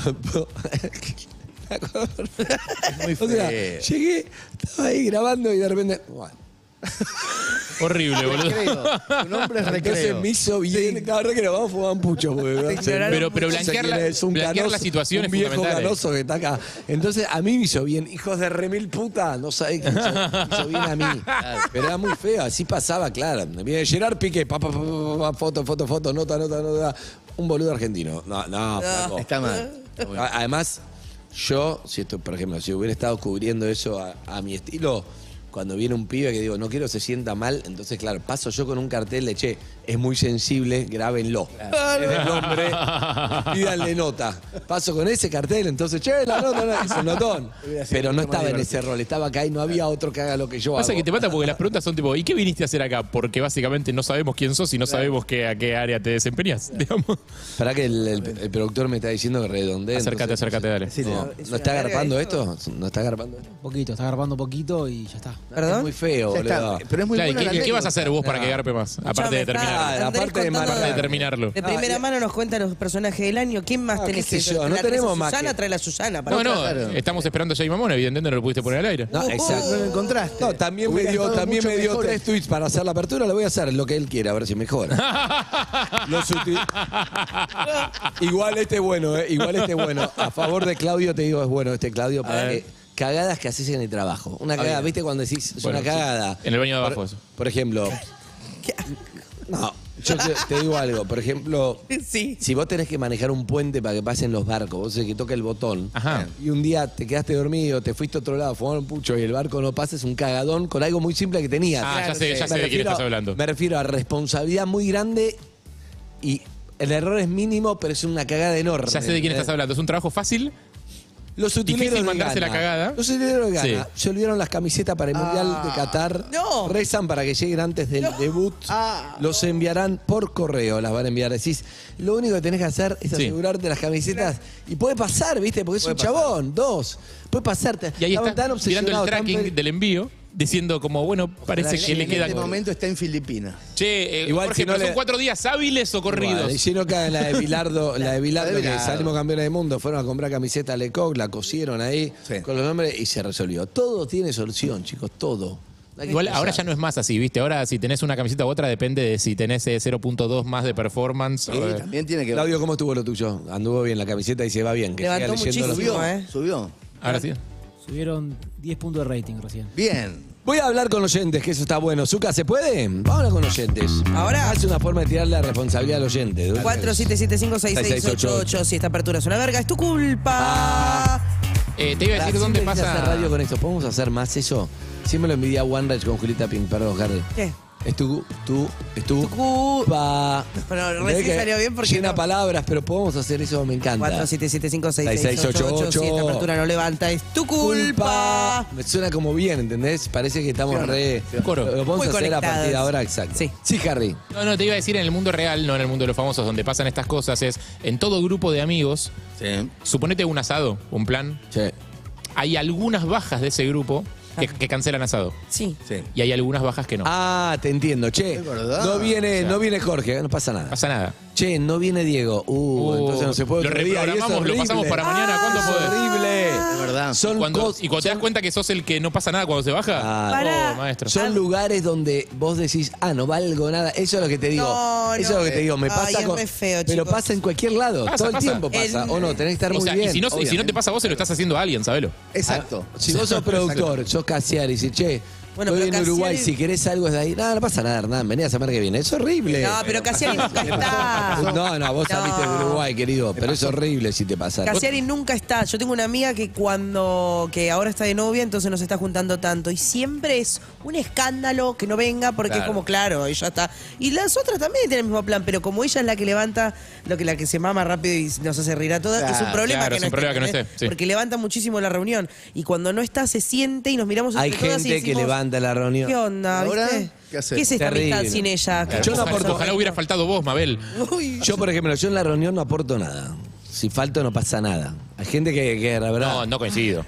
muy O sea, feo. llegué, estaba ahí grabando y de repente... bueno. Horrible, boludo. Recreo. Tu nombre es Entonces recreo. me hizo bien. Claro que nos vamos a fumar un pucho. Porque, ignoraron Pero blanquear la situación un es viejo fundamental. canoso que está acá. Entonces a mí me hizo bien. Hijos de remil puta. No sabés que me hizo bien a mí. Pero era muy feo. Así pasaba, claro. Me viene Gerard Piqué. Foto. Nota. Un boludo argentino. No, flaco. Está mal. Además, Yo, por ejemplo, si hubiera estado cubriendo eso a mi estilo, cuando viene un pibe que digo, no quiero que se sienta mal, entonces, claro, paso yo con un cartel de, che, es muy sensible, grábenlo. Es de nombre, pídanle nota. Paso con ese cartel, entonces, che, la nota, no, es un notón. Pero no estaba en ese rol, estaba acá y no había otro que haga lo que yo hago. Pasa que te mata porque las preguntas son tipo, ¿y qué viniste a hacer acá? Porque básicamente no sabemos quién sos y no sabemos a qué área te desempeñas, digamos. Para que el productor me está diciendo que redondee. Acércate, dale. Sí, ¿No está agarpando esto? ¿No está agarpando esto? Poquito, está agarpando poquito y ya está. Es muy feo, Ya está. boludo. Pero es muy Claro, buena ¿qué la vas a hacer vos para que garpe más? Aparte de terminar. Aparte de terminarlo. De primera mano nos cuentan los personajes del año. ¿Quién más tenés qué que sé yo, traer? no ¿Tenés a tenemos más Susana? que- Trae la Susana. No, Claro. estamos esperando a Jay Mamón, evidentemente no lo pudiste poner al aire. No, exacto. No lo encontraste. No, también me Hubiera dio, estado también mucho me dio mejor. 3 tweets para hacer la apertura, lo voy a hacer, lo que él quiera, a ver si mejora. Igual este es bueno, igual este es bueno. A favor de Claudio te digo, es bueno este Claudio, para que cagadas que haces en el trabajo. Una cagada, ¿viste? Cuando decís, es Bueno, una cagada. sí. En el baño de abajo, eso. Por ejemplo, no, yo te digo algo, por ejemplo, Sí. si vos tenés que manejar un puente para que pasen los barcos, vos sabés que toca el botón, Ajá. y un día te quedaste dormido, te fuiste a otro lado, fumaron un pucho y el barco no pasa, es un cagadón con algo muy simple que tenías. Ah, ya sé de quién estás hablando. Me refiero a responsabilidad muy grande y el error es mínimo, pero es una cagada enorme. Ya sé de quién estás hablando. Es un trabajo fácil. Los Difícil utileros de mandarse la Ghana. cagada. Los utileros de Ghana Sí. se olvidaron las camisetas para el Mundial de Qatar. No. Rezan para que lleguen antes del debut. Los enviarán por correo, las van a enviar. Decís, lo único que tenés que hacer es Sí. asegurarte las camisetas. Y puede pasar, ¿viste? Porque es un chabón. 2. Puede pasarte. Y ahí Estaban está tan tirando el obsesionados, tan tracking del envío, diciendo como, bueno, parece que le En queda... este momento está en Filipinas. Che, Igual Jorge, si no pero le- ¿son 4 días hábiles o corridos? Igual, y si no caen la de Bilardo, la de Bilardo, que Bilardo. salimos campeones del mundo, fueron a comprar camiseta a Lecoq, la cosieron ahí Sí. con los nombres y se resolvió. Todo tiene solución, chicos, todo. No hay que Igual ahora pensar. ya no es más así, ¿viste? Ahora si tenés una camiseta u otra depende de si tenés 0.2 más de performance. Sí, también tiene que ver. Claudio, ¿cómo estuvo lo tuyo? Anduvo bien la camiseta y se va bien. Que Levantó siga leyendo los- muchísimo. Subió. Ahora sí. Subieron 10 puntos de rating recién. Bien. Voy a hablar con oyentes, que eso está bueno. Zucca, ¿se puede? Vamos a hablar con oyentes. Ahora. Hace una forma de tirar la responsabilidad al oyente. 47756688. Si esta apertura es una verga, es tu culpa. Te iba a decir dónde Siempre quise hacer pasa... radio con esto. ¿Podemos hacer más eso? Siempre lo envidia One Rage con Julieta Pink. Perdón, Harry. ¿Qué? Es tu Tu culpa. Bueno, recién Que salió bien porque llena no. palabras, pero podemos hacer eso, me encanta. 47756688. Si esta apertura no levanta, es tu culpa. Me suena como bien, ¿entendés? Parece que estamos re... Coro. Lo podemos Muy hacer a conectados. partir de ahora, exacto. Sí. Sí, Harry. No, te iba a decir en el mundo real, no en el mundo de los famosos, donde pasan estas cosas, es en todo grupo de amigos, Sí. suponete un asado, un plan, Che. hay algunas bajas de ese grupo que cancelan asado. Sí. Sí. Y hay algunas bajas que no. Ah, te entiendo. Che, Es verdad. no viene, O sea, no viene Jorge, no pasa nada. No pasa nada. Che, no viene Diego. Entonces no se puede Lo otro día, y es reprogramamos, lo pasamos horrible. para mañana. ¿Cuándo Es podés? horrible. Es verdad. Son Y cuando te das cuenta que sos el que no pasa nada cuando se baja, Ah, Pará. maestro. son lugares donde vos decís, no valgo nada. Eso es lo que te digo. No, Eso no. es lo que te digo. Me Ay, pasa es con. re feo, pero chicos. pasa en cualquier lado. Pasa, Todo el pasa. tiempo pasa. O no, tenés que estar O muy sea, bien. y si no te pasa a vos, se lo estás haciendo a alguien, ¿sabelo? Exacto. Si vos sos productor, sos Casiari y decís, che, Bueno, estoy en pero Uruguay, Casiari- si querés algo de ahí. No pasa nada, Hernán. Vení a semana que viene. Es horrible. No, pero Casiari nunca está. No, vos saliste de Uruguay, querido. Pero es horrible si te pasa. Casiari nunca está. Yo tengo una amiga que que ahora está de novia, entonces no se está juntando tanto. Y siempre es un escándalo que no venga porque es como, claro, ella está. Y las otras también tienen el mismo plan, pero como ella es la que levanta, la que se mama rápido y nos hace reír a todas, es un problema claro, que es no un problema que no ¿entendés? esté, sí. Porque levanta muchísimo la reunión. Y cuando no está, se siente y nos miramos Hay entre todas y gente que decimos, levanta la reunión. ¿qué onda? ¿Ahora? ¿Viste? ¿Qué hacemos? ¿Qué es esta amistad Terrible. sin ella? Yo no Ojalá- aporto- Ojalá hubiera faltado vos, Mabel. Uy, Yo, por ejemplo, yo en la reunión no aporto nada. Si falto no pasa nada. Hay gente que la verdad. No coincido.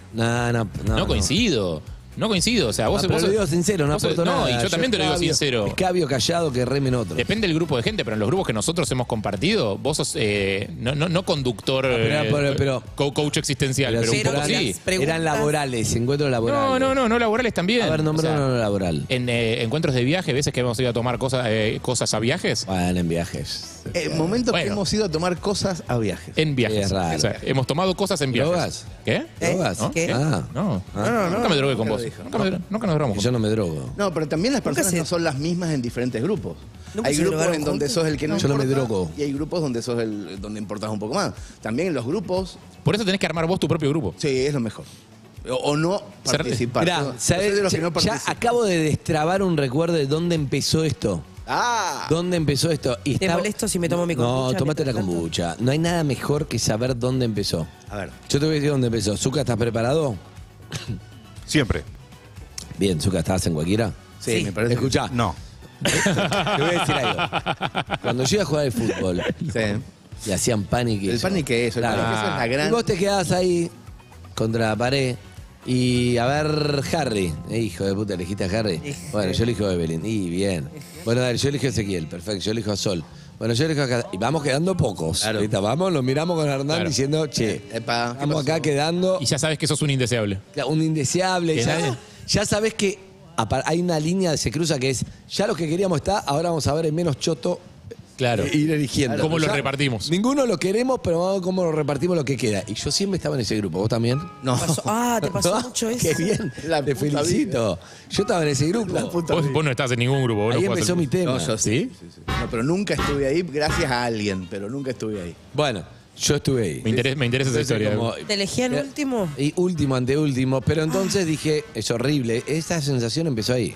No coincido. No coincido. O sea, vos, Pero vos lo digo sincero, no vos- aporto nada. No, y yo también te lo digo escabio- sincero. Escabio callado que remen otro. Depende del grupo de gente, pero en los grupos que nosotros hemos compartido, vos sos no conductor, pero- coach existencial, pero un Pero poco las sí. preguntas- Eran laborales, encuentros laborales. No laborales también. A ver, nombró O sea, no laboral. En encuentros de viaje, veces que hemos ido a tomar cosas a viajes. Bueno, en viajes. Momentos que Bueno. hemos ido a tomar cosas a viajes. En viajes. Es raro. O sea, hemos tomado cosas en viajes. ¿Drogas? ¿Qué? ¿Drogas? ¿No? ¿Qué? Ah. No. Nunca me drogué con vos. Nunca nos drogamos Que yo juntos. no me drogo. No, pero también las personas se- no son las mismas en diferentes grupos. ¿Nunca Hay se grupos drogaron en donde juntos? sos el que no Yo no me importa, drogo. y hay grupos donde sos donde importás un poco más. También en los grupos, Por eso tenés que armar vos tu propio grupo. sí, es lo mejor. O no participar. Mirá, Yo ¿sabés? soy de los que no Ya participan. acabo de destrabar un recuerdo de dónde empezó esto. Ah, ¿Dónde empezó esto? Y ¿Te molesto si me tomo mi kombucha? No, tómate la mientras tanto? kombucha. No hay nada mejor que saber dónde empezó. a ver. Yo te voy a decir dónde empezó. Zucca, ¿estás preparado? Siempre. Bien, Zucca, ¿estás en cualquiera? Sí, me parece. Escuchá, No. te voy a decir algo. Cuando yo iba a jugar al fútbol Sí. y hacían pan y queso. El pan y queso, el pan y queso es la gran. Y vos te quedabas ahí contra la pared y a ver, Harry. Hijo de puta, ¿elegiste a Harry? Bueno, yo elijo a Evelyn. Y bien. Bueno, dale, yo elijo a Ezequiel. Perfecto, yo elijo a Sol. Bueno, yo elijo a... Y vamos quedando pocos. Claro. Ahorita vamos, nos miramos con Hernán Claro. diciendo, che, Epa, ¿qué estamos acá pasó? quedando Y ya sabes que sos un indeseable. un indeseable. Que nadie- Ya sabés que hay una línea que se cruza que es, ya los que queríamos está, ahora vamos a ver el menos choto Claro. ir eligiendo. ¿Cómo lo Ya repartimos? Ninguno lo queremos, pero vamos a ver cómo lo repartimos lo que queda. Y yo siempre estaba en ese grupo. ¿Vos también? No. ¿Te pasó mucho eso? Qué bien. La Te puta felicito. Yo estaba en ese grupo. Vos no estás en ningún grupo. Vos Ahí no jugás empezó al- mi tema. No, yo ¿Sí? No, pero nunca estuve ahí gracias a alguien, pero nunca estuve ahí. Bueno, yo estuve ahí. Me interesa esa Entonces, historia. como- ¿Te elegían último? Y último, anteúltimo. Pero entonces dije, es horrible. Esta sensación empezó ahí.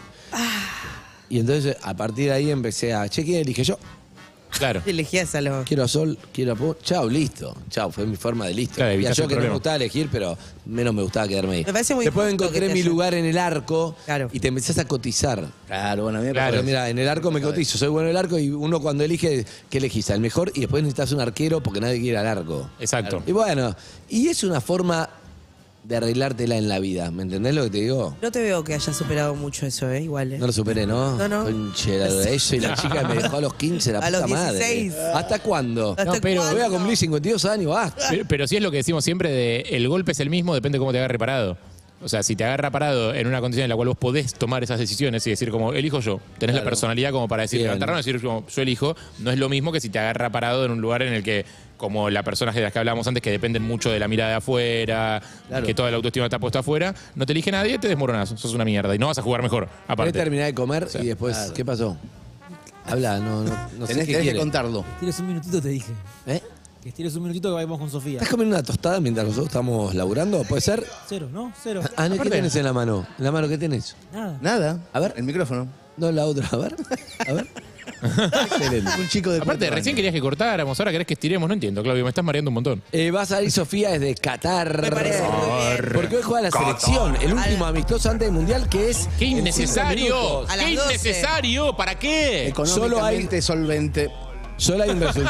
Y entonces, a partir de ahí empecé a, che, ¿quién elige yo? Claro. Te elegías a los... Quiero a Sol, quiero a Po. Chao, listo. Chao, fue mi forma de listo. Claro, Y a evitás yo el que no me problema. gustaba elegir, pero menos me gustaba quedarme ahí. Me parece muy Después justo encontré que te mi haya- lugar en el arco Claro. y te empezás a cotizar. Claro, bueno, a mí me Claro. Pero pasó mira, en el arco me cotizo, soy bueno en el arco y uno cuando elige, ¿qué elegís? Al mejor y después necesitas un arquero porque nadie quiere ir al arco. Exacto. Y bueno, y es una forma de arreglártela en la vida, ¿me entendés lo que te digo? No te veo que hayas superado mucho eso, igual. No lo superé, ¿no? No, no. Conche, eso y la chica me dejó a los 15, la A puta los 16. madre. ¿Hasta cuándo? ¿Hasta No, pero- Voy a cuándo? cumplir 52 años, basta. Pero sí es lo que decimos siempre de el golpe es el mismo, depende de cómo te agarre parado. O sea, si te agarra parado en una condición en la cual vos podés tomar esas decisiones y decir como, elijo yo, tenés la personalidad como para decir, Bien. levantar la mano y decir como, yo elijo, no es lo mismo que si te agarra parado en un lugar en el que, como la personas de las que hablábamos antes, que dependen mucho de la mirada de afuera, Claro. que toda la autoestima está puesta afuera, no te elige nadie, te desmoronas, sos una mierda y no vas a jugar mejor, ¿Querés aparte. terminar de comer y después, ¿qué pasó? Habla, no sé Tenés, qué tenés que quiere. contarlo. Tienes un minutito, te dije. ¿Eh? Que tires un minutito que vayamos con Sofía. ¿Estás comiendo una tostada mientras nosotros estamos laburando? ¿Puede ser? Cero, ¿no? Cero. Ah, no, ¿qué tenés en la mano? ¿En la mano qué tenés? Nada. Nada. A ver. El micrófono. No, la otra, a ver. A ver. Excelente. Un chico de Aparte, 4 recién años. querías que cortáramos, ahora querés que estiremos, no entiendo, Claudio, me estás mareando un montón. Va a salir Sofía desde Qatar. Me parece muy bien. Porque hoy juega la selección, el último amistoso antes del Mundial, que es... ¡Qué en 5 innecesario! minutos. A las ¡Qué 12. innecesario! ¿Para qué? Económicamente solvente. Solo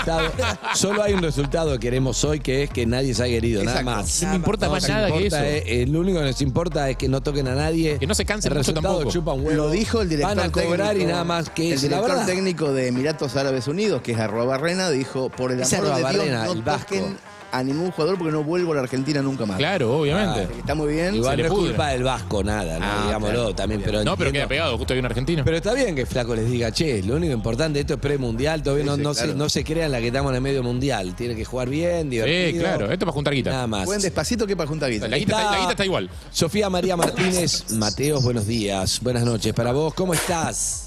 hay un resultado que queremos hoy, que es que nadie se haya herido, nada Exacto. más. No me importa más nos nada que importa, eso. Lo único que nos importa es que no toquen a nadie. Que no se cansen el mucho resultado tampoco. chupa un huevo. Lo dijo el director Van a cobrar técnico, y nada más que el eso. La director verdad, técnico de Emiratos Árabes Unidos, que es @Barrena, dijo, por el Ese amor de Dios, Arrobarrena, no el vasco. toquen a ningún jugador porque no vuelvo a la Argentina nunca más. Claro, obviamente. Está muy bien. igual se no le es pudre. culpa del Vasco, nada, ¿no? Ah, Digámoslo claro. también. Pero No, pero entiendo. queda pegado, justo hay un argentino. Pero está bien que Flaco les diga, che, lo único importante, esto es premundial, todavía Sí, sí, no, claro. no se crean la que estamos en el medio mundial. Tiene que jugar bien, divertido. Sí, claro, esto es para juntar guita. Nada más. Jueguen despacito que para juntar guita. La guita está igual. Sofía María Martínez, Mateos, buenos días, buenas noches. Para vos, ¿cómo estás?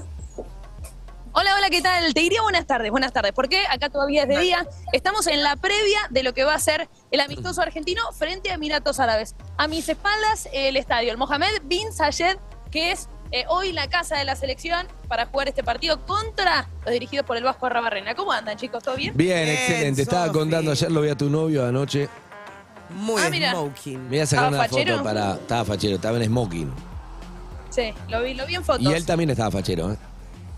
Hola, hola, ¿qué tal? Te diría buenas tardes, porque acá todavía es de día. Estamos en la previa de lo que va a ser el amistoso argentino frente a Emiratos Árabes. A mis espaldas, el estadio, el Mohamed bin Zayed, que es hoy la casa de la selección para jugar este partido contra los dirigidos por el Vasco Arrobarrena. ¿Cómo andan, chicos? ¿Todo bien? Bien, Bien, excelente. Estaba Sofi. contando, ayer lo vi a tu novio anoche. Muy mira. smoking. Me voy a sacar ¿Estaba una fachero? foto para... Estaba fachero, estaba en smoking. Sí, lo vi en fotos. Y él también estaba fachero, ¿eh?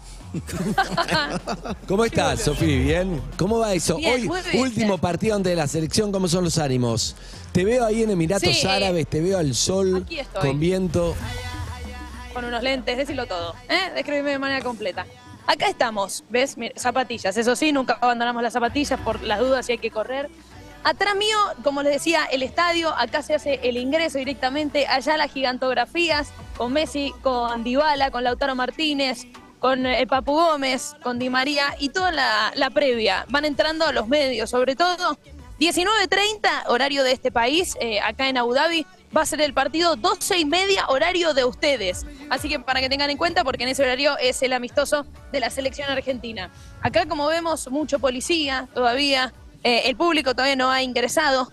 ¿Cómo estás, Sofía? ¿Bien? ¿Cómo va eso? Bien, Hoy, muy bien. último partido ante la selección, ¿cómo son los ánimos? Te veo ahí en Emiratos Sí, Árabes, te veo al sol, aquí estoy. con viento. Con unos lentes, decirlo todo. Describirme de manera completa. Acá estamos, ¿ves? Mira, zapatillas. Eso sí, nunca abandonamos las zapatillas por las dudas si hay que correr. Atrás mío, como les decía, el estadio. Acá se hace el ingreso directamente. Allá las gigantografías con Messi, con Dybala, con Lautaro Martínez, con el Papu Gómez, con Di María y toda la previa. Van entrando los medios, sobre todo 19:30, horario de este país, acá en Abu Dhabi, va a ser el partido 12:30, horario de ustedes. Así que para que tengan en cuenta, porque en ese horario es el amistoso de la selección argentina. Acá, como vemos, mucho policía todavía, el público todavía no ha ingresado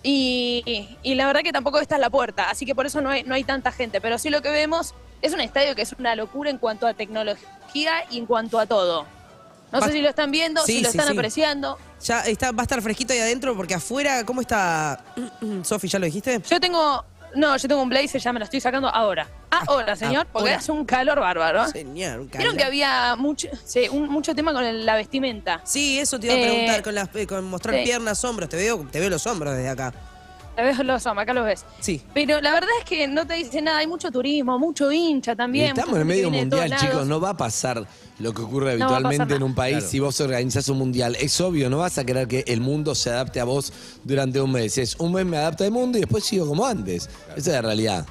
y la verdad que tampoco está en la puerta, así que por eso no hay tanta gente. Pero sí lo que vemos es un estadio que es una locura en cuanto a tecnología y en cuanto a todo. No sé si lo están viendo, Sí, si lo sí, están sí. apreciando. Ya va a estar fresquito ahí adentro porque afuera, ¿cómo está? Sofi, ¿ya lo dijiste? Yo tengo un blazer, ya me lo estoy sacando ahora. Ahora, señor, porque ahora. hace un calor bárbaro. Señor, un Vieron calor. que había mucho tema con la vestimenta. Sí, eso te iba a preguntar, con mostrar sí. piernas, hombros. Te veo los hombros desde acá. Te ves los hombros, acá los ves. Sí. Pero la verdad es que no te dice nada, hay mucho turismo, mucho hincha Y también. estamos mucha en gente medio que viene de mundial, todos chicos. lados. No va a pasar lo que ocurre No va a habitualmente pasar en un país Claro. si vos organizás un mundial. Es obvio, no vas a querer que el mundo se adapte a vos durante un mes. Es un mes me adapta al mundo y después sigo como antes. Esa es la realidad.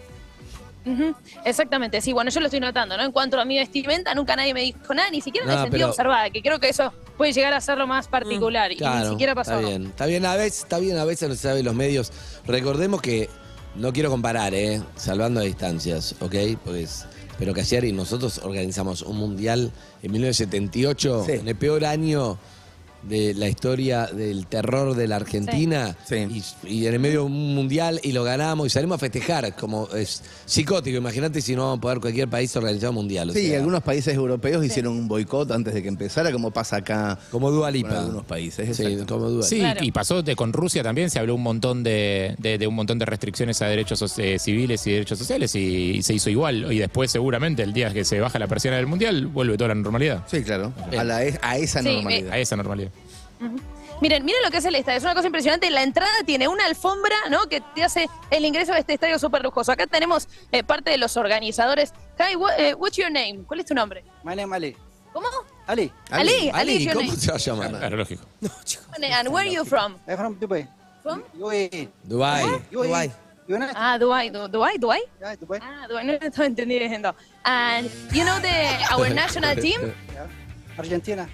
Ujú, exactamente, sí, bueno, yo lo estoy notando, ¿no? En cuanto a mi vestimenta, nunca nadie me dijo nada, ni siquiera me No, he sentido pero- observada, que creo que eso puede llegar a ser lo más particular, y Claro, ni siquiera pasó. Está bien, a veces no se sabe los medios. Recordemos que no quiero comparar, salvando las distancias, ¿ok? Pues, pero Cassiari, nosotros organizamos un mundial en 1978, Sí. en el peor año de la historia del terror de la Argentina, Sí. y en el medio de un mundial, y lo ganamos y salimos a festejar, como es psicótico. Imagínate si no vamos a poder cualquier país organizar un mundial. o Sí, sea, algunos países europeos hicieron un boicot antes de que empezara, como pasa acá como Dua con Lipa. algunos países. Sí, exacto. como Dua Lipa. Sí, Claro. y pasó con Rusia también, se habló un montón de un montón de restricciones a derechos civiles y derechos sociales y se hizo igual. Y después seguramente el día que se baja la persiana del Mundial vuelve toda la normalidad, Sí, claro. A esa Sí, normalidad. a esa normalidad. Miren lo que es el estadio, es una cosa impresionante. La entrada tiene una alfombra, ¿no? Que te hace el ingreso a este estadio súper lujoso. Acá tenemos parte de los organizadores. Hi, what's your name? ¿Cuál es tu nombre? My name Ali. ¿Cómo? Ali. Ali, Ali, is your ¿cómo name. se va a llamar? Claro, lógico. And where are you from? I'm from Dubai. From? UAE. Dubái. Dubái. United. Ah, Dubai. Dubai? Yeah, Dubai. Ah, Dubai, no estaba entendiendo. And you know our national team? Yeah. Argentina.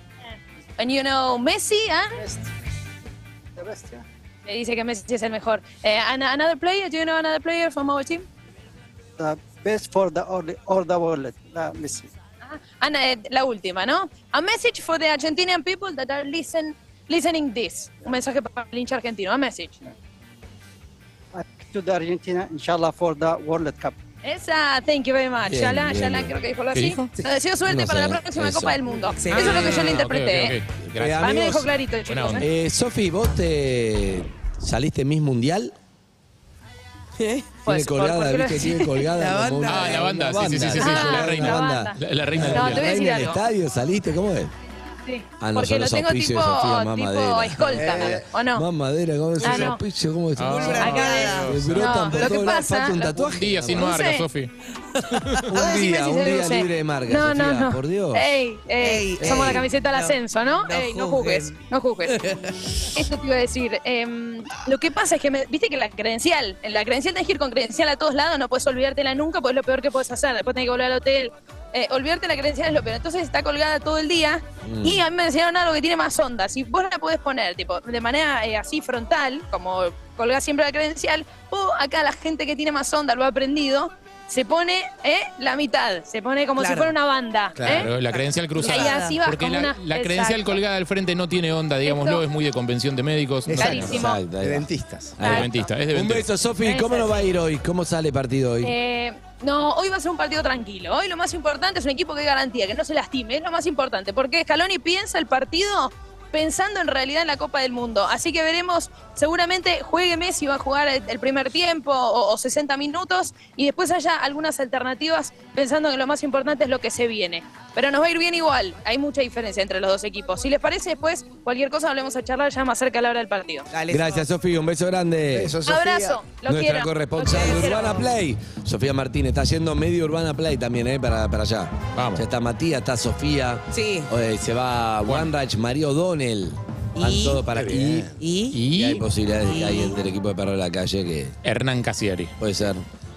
And you know Messi, Best. The best, yeah. Me dice que Messi es el mejor. And another player, do you know another player from our team? The best for the all the world. Messi. And la última, ¿no? A message for the Argentinian people that are listening this. Un mensaje para el hincha argentino, a message. To the Argentina, inshallah, for the World Cup. Esa, thank you very much. Bien, Yala, bien, Yala, bien. creo que dijo algo ¿Qué así. dijo? Le deseo suerte No para sé, la próxima eso. Copa del Mundo. Excelente. Eso es lo que yo le Ah, interpreté, ok, ¿eh? ok. Gracias. Para mí me Amigos, dijo clarito, buena chicos. onda. Sofi, ¿vos te saliste Miss Mundial? ¿Eh? Pues, Tiene colgada, ¿por qué lo ¿viste? decís? Tiene colgada La como banda. una- Ah, la banda, una sí, sí, sí, sí, Ah, la reina la banda. banda. La reina del No, mundial. te voy a decir ¿Reina del algo. estadio saliste? ¿Cómo es? Sí. Ah, no, Porque son lo los tengo auspicios tipo, de Sofía, más tipo madera. escolta, ¿o no? Más madera, ¿cómo es Ah, ese no. auspicio? ¿Cómo es? Ah. Acá de- Me brotan No, por lo que todos lados. pasa- Falta un lo- tatuaje. Un día sin No marca, sé. Sofi. Un día libre de marca, No, Sofía, no, no. por Dios. Ey, Ey, somos ey. la camiseta del No, ascenso, ¿no? no Ey, no juzguen. juzgues, no juzgues. Esto te iba a decir. Lo que pasa es que, viste que la credencial tenés que ir con credencial a todos lados, no puedes olvidártela nunca, pues es lo peor que puedes hacer. Después tenés que volver al hotel. Olvidarte la credencial es lo peor. Entonces está colgada todo el día. Y a mí me enseñaron algo que tiene más onda. Si vos la podés poner tipo de manera así frontal, como colgás siempre la credencial, o acá la gente que tiene más onda lo ha aprendido, se pone la mitad. Se pone como Claro. si fuera una banda. Claro, la credencial Y cruzada. así vas Porque como la una... credencial Exacto. colgada al frente no tiene onda, digámoslo, Esto- es muy de convención de médicos. No Exacto. tiene onda. Clarísimo. Exacto, ahí De va. dentistas. Ah, de dentista, es de Un dentista. beso, Sofi. ¿Cómo nos va a ir hoy? ¿Cómo sale el partido hoy? No, hoy va a ser un partido tranquilo. Hoy lo más importante es un equipo que garantía, que no se lastime. Es lo más importante. Porque Scaloni piensa el partido pensando en realidad en la Copa del Mundo. Así que veremos, seguramente juegue Messi, va a jugar el primer tiempo o 60 minutos y después haya algunas alternativas pensando que lo más importante es lo que se viene. Pero nos va a ir bien igual. Hay mucha diferencia entre los dos equipos. Si les parece, después cualquier cosa volvemos a charlar ya más cerca de la hora del partido. Dale, Gracias, Sofi. Un beso grande. Besos, Sofía. Abrazo. Lo Nuestra quiero. corresponsal Lo de quiero. Urbana Play, Sofía Martínez, está yendo medio Urbana Play también, para allá. Vamos. Ya está Matías, está Sofía. Sí. Se va Wanrach, María O'Donnell. Van Y- todo para Qué aquí. bien. Y hay Y posibilidades de que hay del equipo de Perro de la Calle que Hernán Cassiari. puede ser.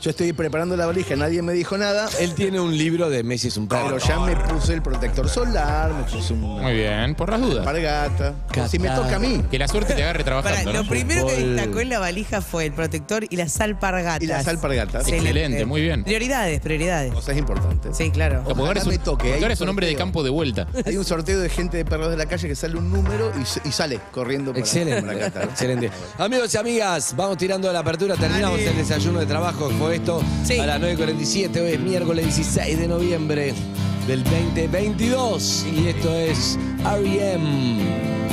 Yo estoy preparando la valija, nadie me dijo nada. Él tiene un libro de Messi es un perro. Pero ya me puse el protector solar, me puse una Muy bien, por las dudas. alpargata. Si me toca a mí. Que la suerte te agarre trabajando. Para, ¿no? lo primero que Fútbol. destacó en la valija fue el protector y las alpargatas. Y las alpargatas. Excelente, muy bien. Prioridades. Cosa es importante. Sí, claro. Porque ahora es un, me toque, porque hay ahora un es un hombre de sorteo. campo de vuelta. Hay un sorteo de gente de perros de la calle que sale un número y sale corriendo para Excelente, acá. excelente. Amigos y amigas, vamos tirando la apertura, terminamos el desayuno de trabajo, fue esto Sí. a las 9:47, hoy es miércoles 16 de noviembre del 2022 y esto es R.E.M.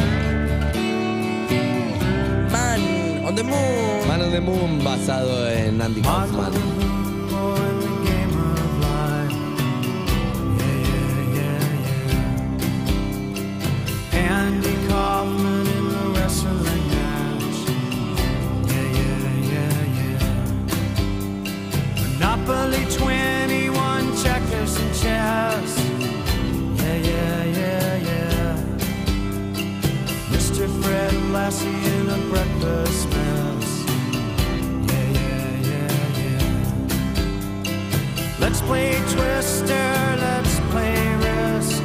Man on the moon. Man on the Moon, basado en Andy Kaufman. Andy Kaufman in the wrestling match. Monopoly 21 checkers and chess. Mr. Fred Lassie in a breakfast mess. Let's play Twister, let's play Risk.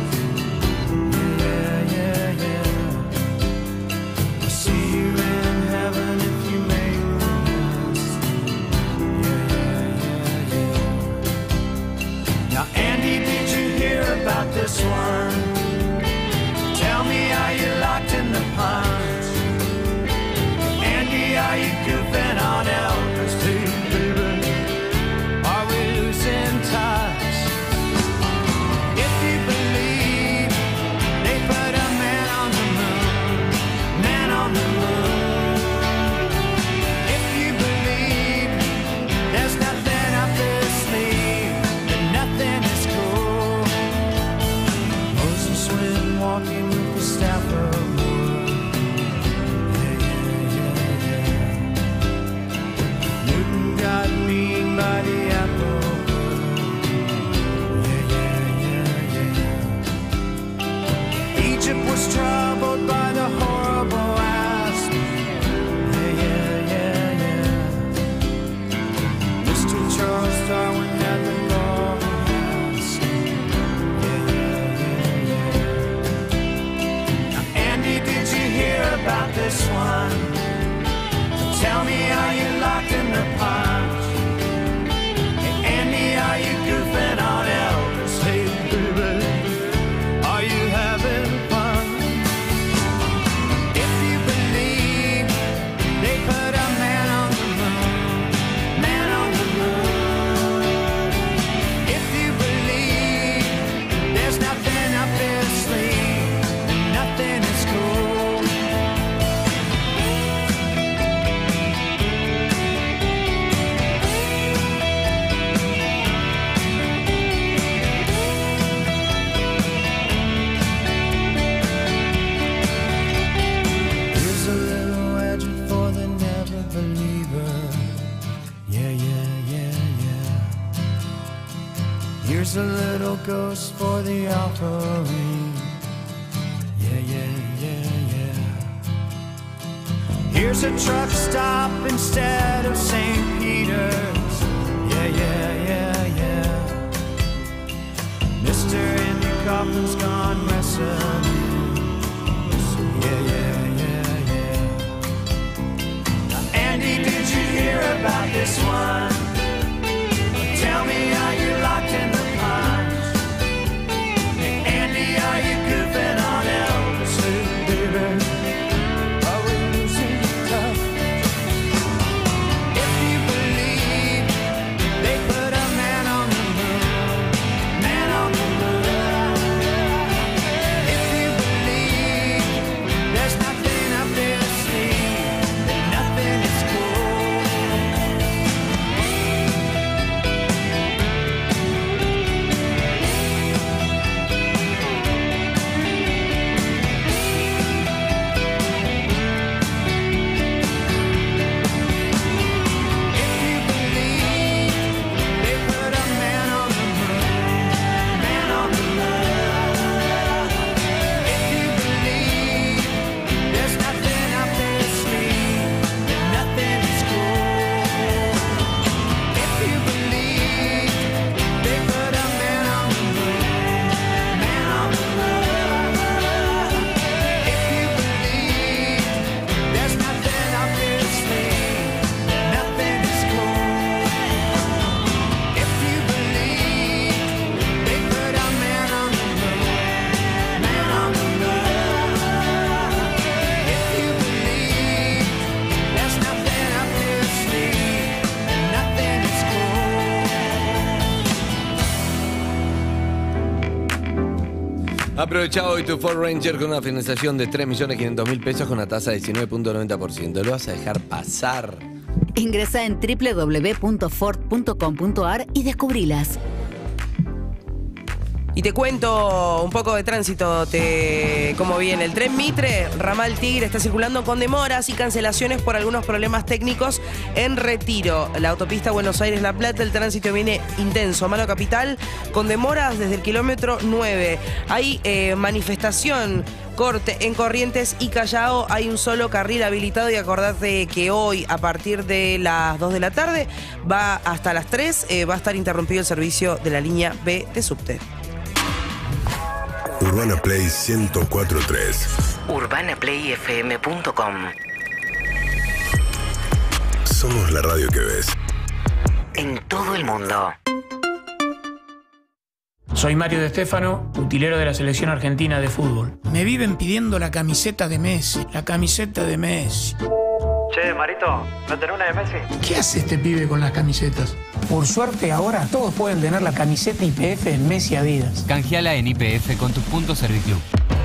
I'll see you in heaven if you make the list. Now, Andy, did you hear about this one? Tell me, are you locked in the punch? Andy, are you goofing on Elvis too, baby? Are we losing touch? If you believe they put a man on the moon, man on the moon. If you believe there's nothing up their sleeve, then nothing is cool. Moses went walking with the staff of wood. Newton got beaten by the apple. Egypt was troubled by the horrible asp. Mr. Charles Darwin had the golden mask. Now, Andy, did you hear about this one? Tell me, are you locked in the punch? Hey, Andy, are you goofing on Elvis? Hey, baby, are you having fun? If you believe they put a man on the moon, man on the moon. If you believe there's nothing up their sleeve, and nothing is cool. Here's a little edge for the never believer. Here's a little ghost for the offering. Here's a truck stop instead of St. Peter's. Mr. Andy Kaufman's gone wrestling. Andy, did you hear about this one? Tell me, are you locked in the punch? Hey, Andy, are you goofing on Elvis? Hey, baby, are we losing touch? If you believe they put a man on the moon, man on the moon. If you believe there's nothing up their sleeve, then nothing is cool. Aprovecha hoy tu Ford Ranger con una financiación de 3.500.000 pesos con una tasa de 19.90%. ¿Lo vas a dejar pasar? Ingresa en www.ford.com.ar y descubrilas. Y te cuento un poco de tránsito, cómo viene. El tren Mitre, ramal Tigre, está circulando con demoras y cancelaciones por algunos problemas técnicos en Retiro. La autopista Buenos Aires-La Plata, el tránsito viene intenso. Mano Capital, con demoras desde el kilómetro 9. Hay manifestación, corte en Corrientes y Callao. Hay un solo carril habilitado y acordate que hoy, a partir de las 2 de la tarde, va hasta las 3, va a estar interrumpido el servicio de la línea B de subte. Urbana Play 104.3. UrbanaPlayFM.com. Somos la radio que ves. En todo el mundo. Soy Mario De Stefano, utilero de la selección argentina de fútbol. Me viven pidiendo la camiseta de Messi, la camiseta de Messi. Che, Marito, ¿no tenés una de Messi? ¿Qué hace este pibe con las camisetas? Por suerte ahora todos pueden tener la camiseta YPF en Messi Adidas. Canjeala en YPF con tus puntos Serviclub.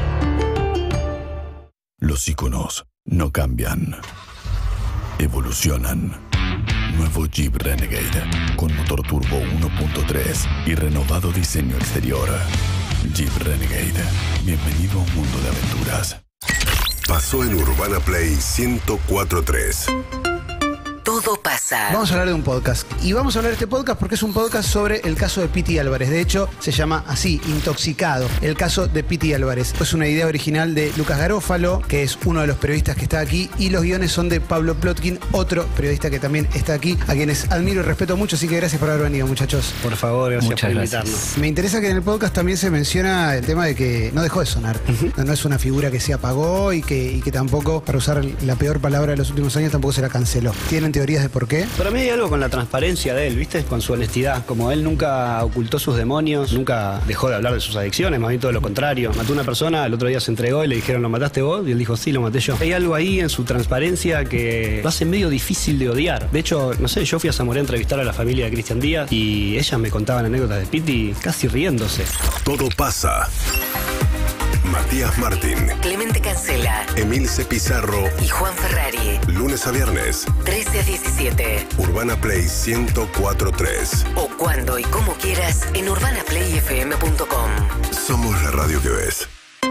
Los íconos no cambian. Evolucionan. Nuevo Jeep Renegade con motor turbo 1.3 y renovado diseño exterior. Jeep Renegade. Bienvenido a un mundo de aventuras. Pasó en Urbana Play 104.3. Todo pasa. Vamos a hablar de un podcast. Y vamos a hablar de este podcast porque es un podcast sobre el caso de Piti Álvarez. De hecho, se llama así, Intoxicado, el caso de Piti Álvarez. Es una idea original de Lucas Garófalo, que es uno de los periodistas que está aquí, y los guiones son de Pablo Plotkin, otro periodista que también está aquí, a quienes admiro y respeto mucho, así que gracias por haber venido, muchachos. Por favor, gracias por invitarnos. Me interesa que en el podcast también se menciona el tema de que no dejó de sonar. No es una figura que se apagó y que tampoco, para usar la peor palabra de los últimos años, tampoco se la canceló. ¿Tienen teorías de por qué? Para mí hay algo con la transparencia de él, ¿viste? Con su honestidad. Como él nunca ocultó sus demonios, nunca dejó de hablar de sus adicciones, más bien todo lo contrario. Mató a una persona, el otro día se entregó y le dijeron, ¿lo mataste vos? Y él dijo, sí, lo maté yo. Hay algo ahí en su transparencia que lo hace medio difícil de odiar. De hecho, no sé, yo fui a Zamoré a entrevistar a la familia de Cristian Díaz y ellas me contaban anécdotas de Piti casi riéndose. Todo pasa. Matías Martín, Clemente Cancela, Emilce Pizarro y Juan Ferrari. Lunes a viernes, 13 a 17. Urbana Play 104.3. O cuando y como quieras en UrbanaPlayFM.com. Somos la radio que ves.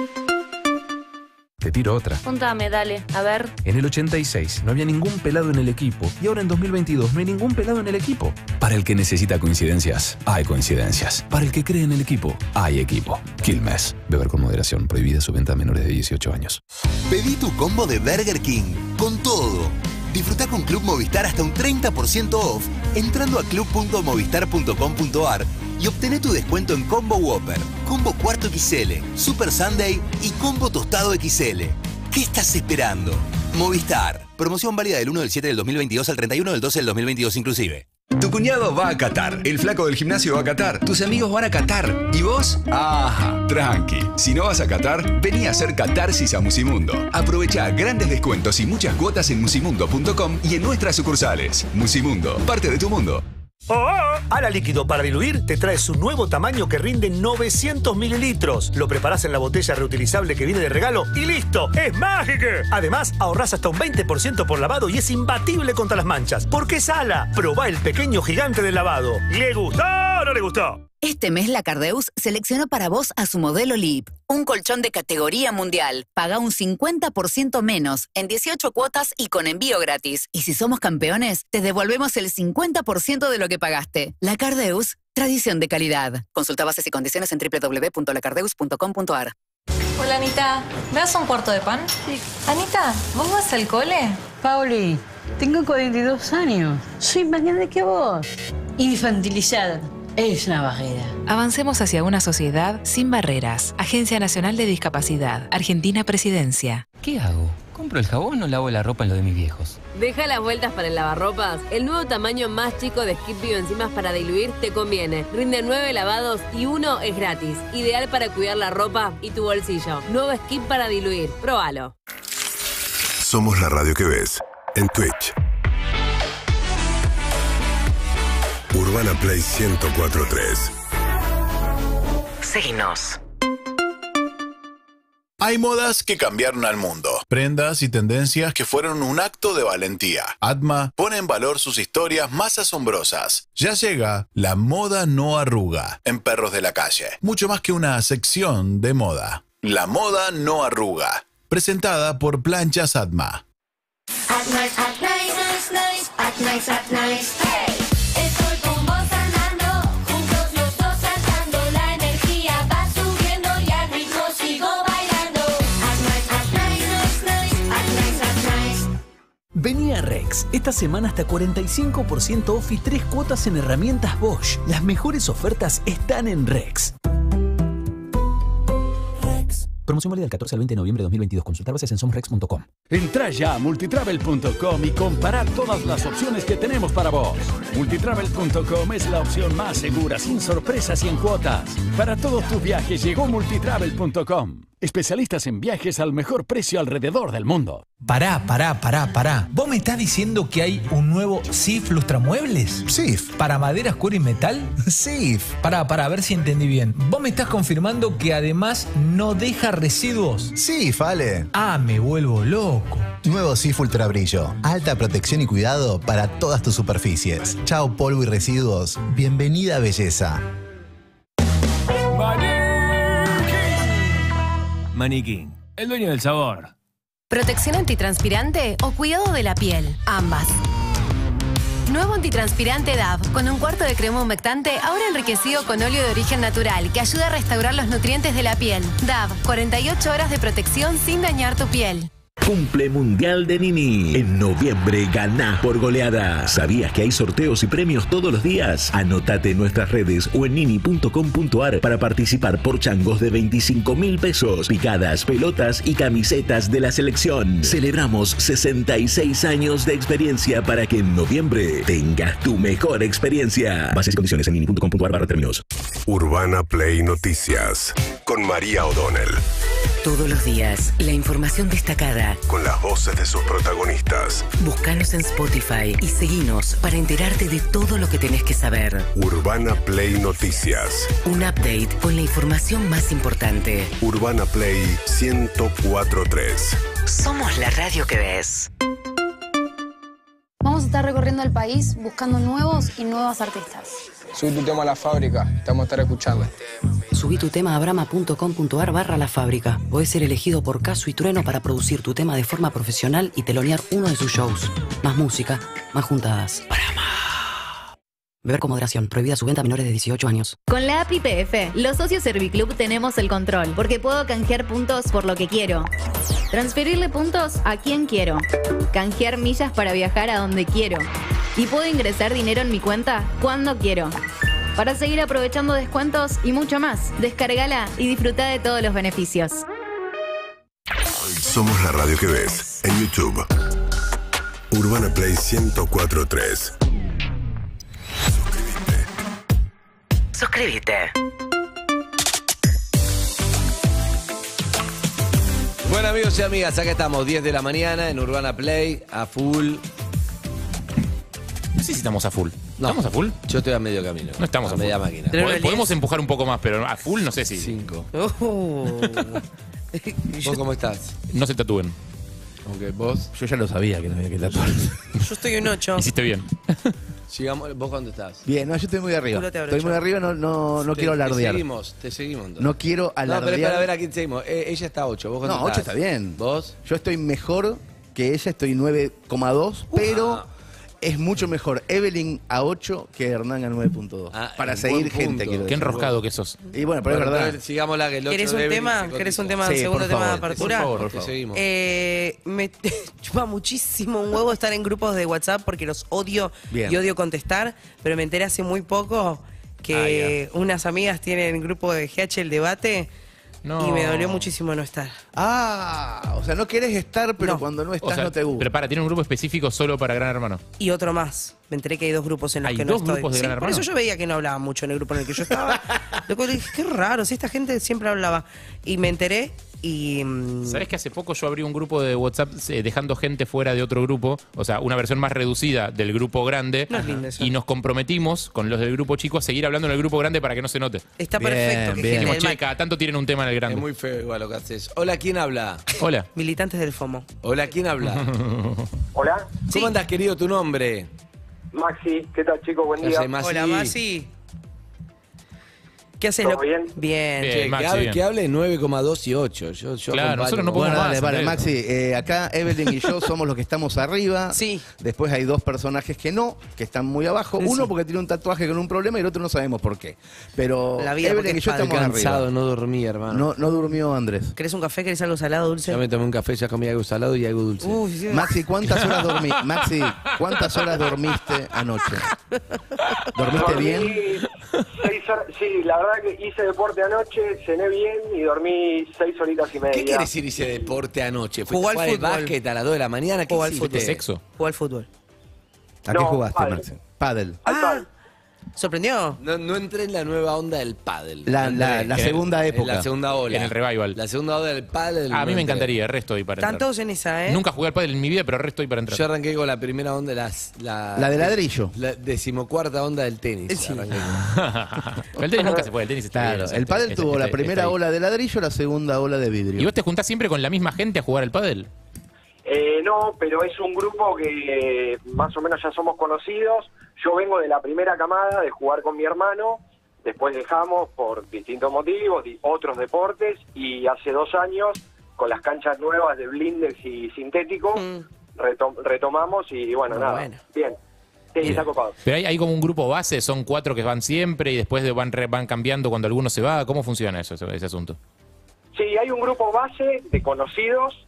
Te tiro otra. Contame, dale, a ver. En el 86 no había ningún pelado en el equipo y ahora en 2022 no hay ningún pelado en el equipo. Para el que necesita coincidencias, hay coincidencias. Para el que cree en el equipo, hay equipo. Quilmes. Beber con moderación. Prohibida su venta a menores de 18 años. Pedí tu combo de Burger King con todo. Disfruta con Club Movistar hasta un 30% off entrando a club.movistar.com.ar y obtené tu descuento en Combo Whopper, Combo Cuarto XL, Super Sunday y Combo Tostado XL. ¿Qué estás esperando? Movistar. Promoción válida del 1 del 7 del 2022 al 31 del 12 del 2022 inclusive. Tu cuñado va a Qatar, el flaco del gimnasio va a Qatar, tus amigos van a Qatar. ¿Y vos? Ajá, tranqui. Si no vas a Qatar, vení a hacer catarsis a Musimundo. Aprovecha grandes descuentos y muchas cuotas en musimundo.com y en nuestras sucursales. Musimundo, parte de tu mundo. Ala Líquido para diluir te trae su nuevo tamaño que rinde 900 mililitros. Lo preparás en la botella reutilizable que viene de regalo y ¡listo! ¡Es mágico! Además, ahorrás hasta un 20% por lavado y es imbatible contra las manchas. ¿Por qué es Ala? Probá el pequeño gigante del lavado. ¿Le gustó o no le gustó? Este mes la Cardeus seleccionó para vos a su modelo LEAP, un colchón de categoría mundial. Paga un 50% menos, en 18 cuotas y con envío gratis. Y si somos campeones, te devolvemos el 50% de lo que pagaste. La Cardeus, tradición de calidad. Consulta bases y condiciones en www.lacardeus.com.ar. Hola, Anita. ¿Me das un cuarto de pan? Sí. Anita, ¿vos vas al cole? Pauli, tengo 42 años. Soy más grande que vos. Infantilizada. Es una barrera. Avancemos hacia una sociedad sin barreras. Agencia Nacional de Discapacidad. Argentina Presidencia. ¿Qué hago? ¿Compro el jabón o lavo la ropa en lo de mis viejos? Deja las vueltas para el lavarropas. El nuevo tamaño más chico de Skip Bioenzimas para diluir te conviene. Rinde 9 lavados y 1 es gratis. Ideal para cuidar la ropa y tu bolsillo. Nuevo Skip para diluir. Próbalo. Somos la radio que ves en Twitch. Urbana Play 104.3. Seguinos. Hay modas que cambiaron al mundo. Prendas y tendencias que fueron un acto de valentía. Atma pone en valor sus historias más asombrosas. Ya llega la moda no arruga en Perros de la Calle. Mucho más que una sección de moda. La moda no arruga. Presentada por Planchas Atma. Estoy con vos andando, juntos los dos saltando, la energía va subiendo y al ritmo sigo bailando. Vení a Rex. Esta semana hasta 45% off y 3 cuotas en herramientas Bosch. Las mejores ofertas están en Rex. Promoción válida del 14 al 20 de noviembre de 2022. Consultar bases en somrex.com. Entrá ya a multitravel.com y compara todas las opciones que tenemos para vos. Multitravel.com es la opción más segura, sin sorpresas y en cuotas. Para todos tus viajes llegó multitravel.com. Especialistas en viajes al mejor precio alrededor del mundo. Pará. ¿Vos me estás diciendo que hay un nuevo SIF Lustramuebles? SIF. ¿Para maderas, cuero y metal? SIF. Pará, a ver si entendí bien. ¿Vos me estás confirmando que además no deja residuos? SIF, Ale. Ah, me vuelvo loco. Nuevo SIF Ultra Brillo. Alta protección y cuidado para todas tus superficies. Chao polvo y residuos. Bienvenida belleza. Maniquín, el dueño del sabor. ¿Protección antitranspirante o cuidado de la piel? Ambas. Nuevo antitranspirante DAV, con un cuarto de crema humectante, ahora enriquecido con óleo de origen natural, que ayuda a restaurar los nutrientes de la piel. DAV, 48 horas de protección sin dañar tu piel. Cumple Mundial de Nini. En noviembre ganá por goleada. ¿Sabías que hay sorteos y premios todos los días? Anótate en nuestras redes o en nini.com.ar para participar por changos de 25.000 pesos, picadas, pelotas y camisetas de la selección. Celebramos 66 años de experiencia para que en noviembre tengas tu mejor experiencia. Bases y condiciones en nini.com.ar/términos. Urbana Play Noticias con María O'Donnell. Todos los días, la información destacada. Con las voces de sus protagonistas. Búscanos en Spotify y seguinos para enterarte de todo lo que tenés que saber. Urbana Play Noticias. Un update con la información más importante. Urbana Play 104.3. Somos la radio que ves. Vamos a estar recorriendo el país buscando nuevos y nuevas artistas. Subí tu tema a la fábrica, te vamos a estar escuchando. Subí tu tema a brama.com.ar/la fábrica. Podés ser elegido por Casu y Trueno para producir tu tema de forma profesional y telonear uno de sus shows. Más música, más juntadas. Beber con moderación. Prohibida su venta a menores de 18 años. Con la app YPF, los socios Serviclub tenemos el control, porque puedo canjear puntos por lo que quiero. Transferirle puntos a quien quiero. Canjear millas para viajar a donde quiero. Y puedo ingresar dinero en mi cuenta cuando quiero. Para seguir aprovechando descuentos y mucho más, descárgala y disfruta de todos los beneficios. Somos la radio que ves en YouTube. Urbana Play 104.3. Suscríbete. Bueno, amigos y amigas, acá estamos, 10 de la mañana en Urbana Play, a full. No sé si estamos a full. No. ¿Estamos a full? Yo estoy a medio camino. No estamos a full. media máquina. Podemos empujar un poco más, pero a full no sé si. 5. Yo ¿Vos cómo estás? No se tatúen. Ok, ¿vos? Yo ya lo sabía que no había que tatuar. estoy en 8. Hiciste bien. Sigamos, ¿vos cuándo estás? Bien, no, yo estoy muy arriba. Tú no te Estoy muy arriba, no quiero alardear. Te seguimos entonces. No quiero alardear. No, pero espera, a ver a quién seguimos. Ella está a 8. ¿Vos cuándo No, 8 estás? está bien. ¿Vos? Yo estoy mejor que ella, estoy 9,2, pero es mucho mejor Evelyn a 8 que Hernán a 9.2. para seguir gente, quiero decir. Qué enroscado que sos. Y bueno, pero es verdad. Sigámosla que el 8 ¿Querés un tema? ¿Querés un tema, Sí, segundo por tema de favor. apertura? Por favor. Te seguimos. Me chupa muchísimo un huevo estar en grupos de WhatsApp porque los odio Bien. y odio contestar, pero me enteré hace muy poco que unas amigas tienen grupo de GH El Debate y me dolió muchísimo no estar. O sea, no querés estar, pero cuando no estás no te gusta. Pero tiene un grupo específico solo para Gran Hermano. Y otro más. Me enteré que hay 2 grupos en los ¿Hay que no 2 estoy. grupos de Sí, Gran por Hermano? eso yo veía que no hablaban mucho en el grupo en el que yo estaba. Luego dije, qué raro, si esta gente siempre hablaba. Y me enteré Y ¿Sabés que hace poco yo abrí un grupo de WhatsApp dejando gente fuera de otro grupo? O sea, una versión más reducida del grupo grande. No es lindo eso. Y nos comprometimos con los del grupo chico a seguir hablando en el grupo grande para que no se note. Está perfecto. Que Dijimos, genere che, cada tanto tienen un tema en el grande. Es muy feo igual lo que haces. Hola, ¿quién habla? Hola. Militantes del FOMO. Hola, ¿quién habla? Hola. ¿Cómo andás, querido? ¿Tu nombre? Maxi, ¿qué tal, chicos? Buen ¿Qué día. haces, Maxi? Hola, Masi. ¿Qué haces? ¿Todo bien? Bien. Che, Maxi, que hable 9,2 y 8. Yo Claro, acompaño. nosotros no podemos Bueno, más, vale, Andrés. Maxi, acá Evelyn y yo somos los que estamos arriba. Sí. Después hay dos personajes que están muy abajo. Sí. Uno porque tiene un tatuaje con un problema y el otro no sabemos por qué. Pero La vida, porque Evelyn y yo es estamos cansado, arriba. no dormí, hermano. No durmió Andrés. ¿Querés un café? ¿Querés algo salado, dulce? Ya me tomé un café, ya comí algo salado y algo dulce. Sí. Maxi, ¿cuántas horas dormiste? Maxi, ¿cuántas horas dormiste anoche? ¿Dormiste bien? 6 horas, sí, la verdad que hice deporte anoche, cené bien y dormí 6 horitas y media. ¿Qué quiere decir hice deporte anoche? ¿Fuiste Jugó a al jugar al fútbol. básquet a las 2 de la mañana? ¿Qué Jugó al hiciste? fútbol. ¿Sexo? Jugó al fútbol. ¿A qué No, jugaste, pádel. Maxi? Pádel. ¿Sorprendió? No entré en la nueva onda del pádel. La Entré segunda en época. la segunda ola. En el revival. La segunda ola del pádel. A mí no me entré. encantaría, resto hoy para Están entrar. todos en esa, ¿eh? Nunca jugué al pádel en mi vida, pero resto hoy para entrar. Yo arranqué con la primera onda, la de ladrillo. La 14ª onda del tenis. Sí. arranqué. Pero el tenis nunca se puede, el tenis está Claro, bien, o sea, el pádel está- tuvo está- la está primera ahí. ola de ladrillo, la segunda ola de vidrio. ¿Y vos te juntás siempre con la misma gente a jugar al pádel? No, pero es un grupo que más o menos ya somos conocidos. Yo vengo de la primera camada de jugar con mi hermano, después dejamos por distintos motivos, otros deportes, y hace 2 años, con las canchas nuevas de blindex y sintético, retomamos y bueno, Muy nada, bueno. bien. Sí, está copado. Pero hay como un grupo base, son 4 que van siempre y después van cambiando cuando alguno se va. ¿Cómo funciona ese asunto? Sí, hay un grupo base de conocidos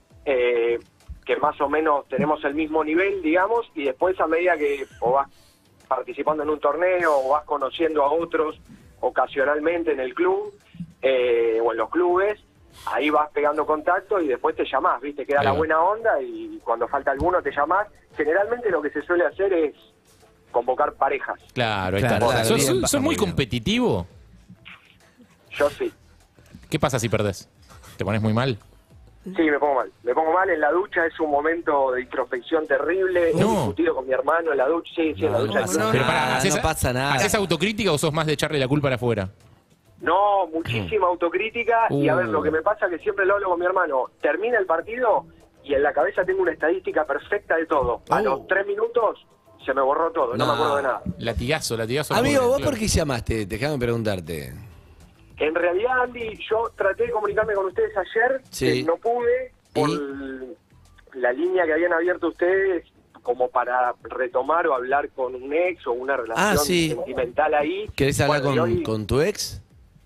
que más o menos tenemos el mismo nivel, digamos, y después a medida que o vas participando en un torneo o vas conociendo a otros ocasionalmente en el club o en los clubes, ahí vas pegando contacto y después te llamás, ¿viste? Queda la buena onda y cuando falta alguno te llamás. Generalmente lo que se suele hacer es convocar parejas. Claro, ahí Claro, está. claro, bien, ¿Sos muy muy bien. competitivo? Yo sí. ¿Qué pasa si perdés? ¿Te pones muy mal? Sí, me pongo mal. Me pongo mal en la ducha, es un momento de introspección terrible. He discutido con mi hermano en la ducha. Sí, en la ducha. Pero pará, no pasa nada. ¿Haces autocrítica o sos más de echarle la culpa para afuera? No, muchísima autocrítica. Y a ver, lo que me pasa es que siempre lo hablo con mi hermano. Termina el partido y en la cabeza tengo una estadística perfecta de todo. A los 3 minutos se me borró todo, no me acuerdo de nada. Latigazo. Amigo, ¿vos claro. por qué llamaste? Déjame preguntarte. En realidad, Andy, yo traté de comunicarme con ustedes ayer, Sí. no pude por la línea que habían abierto ustedes como para retomar o hablar con un ex o una relación sí. sentimental ahí. ¿Querés hablar Bueno, y hoy, con tu ex?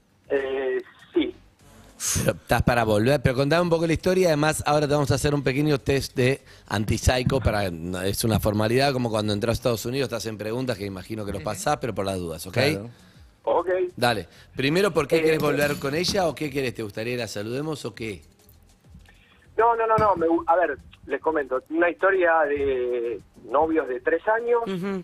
sí. Pero estás para volver, pero contame un poco la historia. Además, ahora te vamos a hacer un pequeño test de antipsycho. Es una formalidad, como cuando entras a Estados Unidos, te hacen preguntas que imagino que los pasás, pero por las dudas, ¿ok? Claro. Ok. Dale. Primero, ¿por qué querés volver con ella o qué querés? ¿Te gustaría la saludemos o qué? No. A ver, les comento. Una historia de novios de 3 años.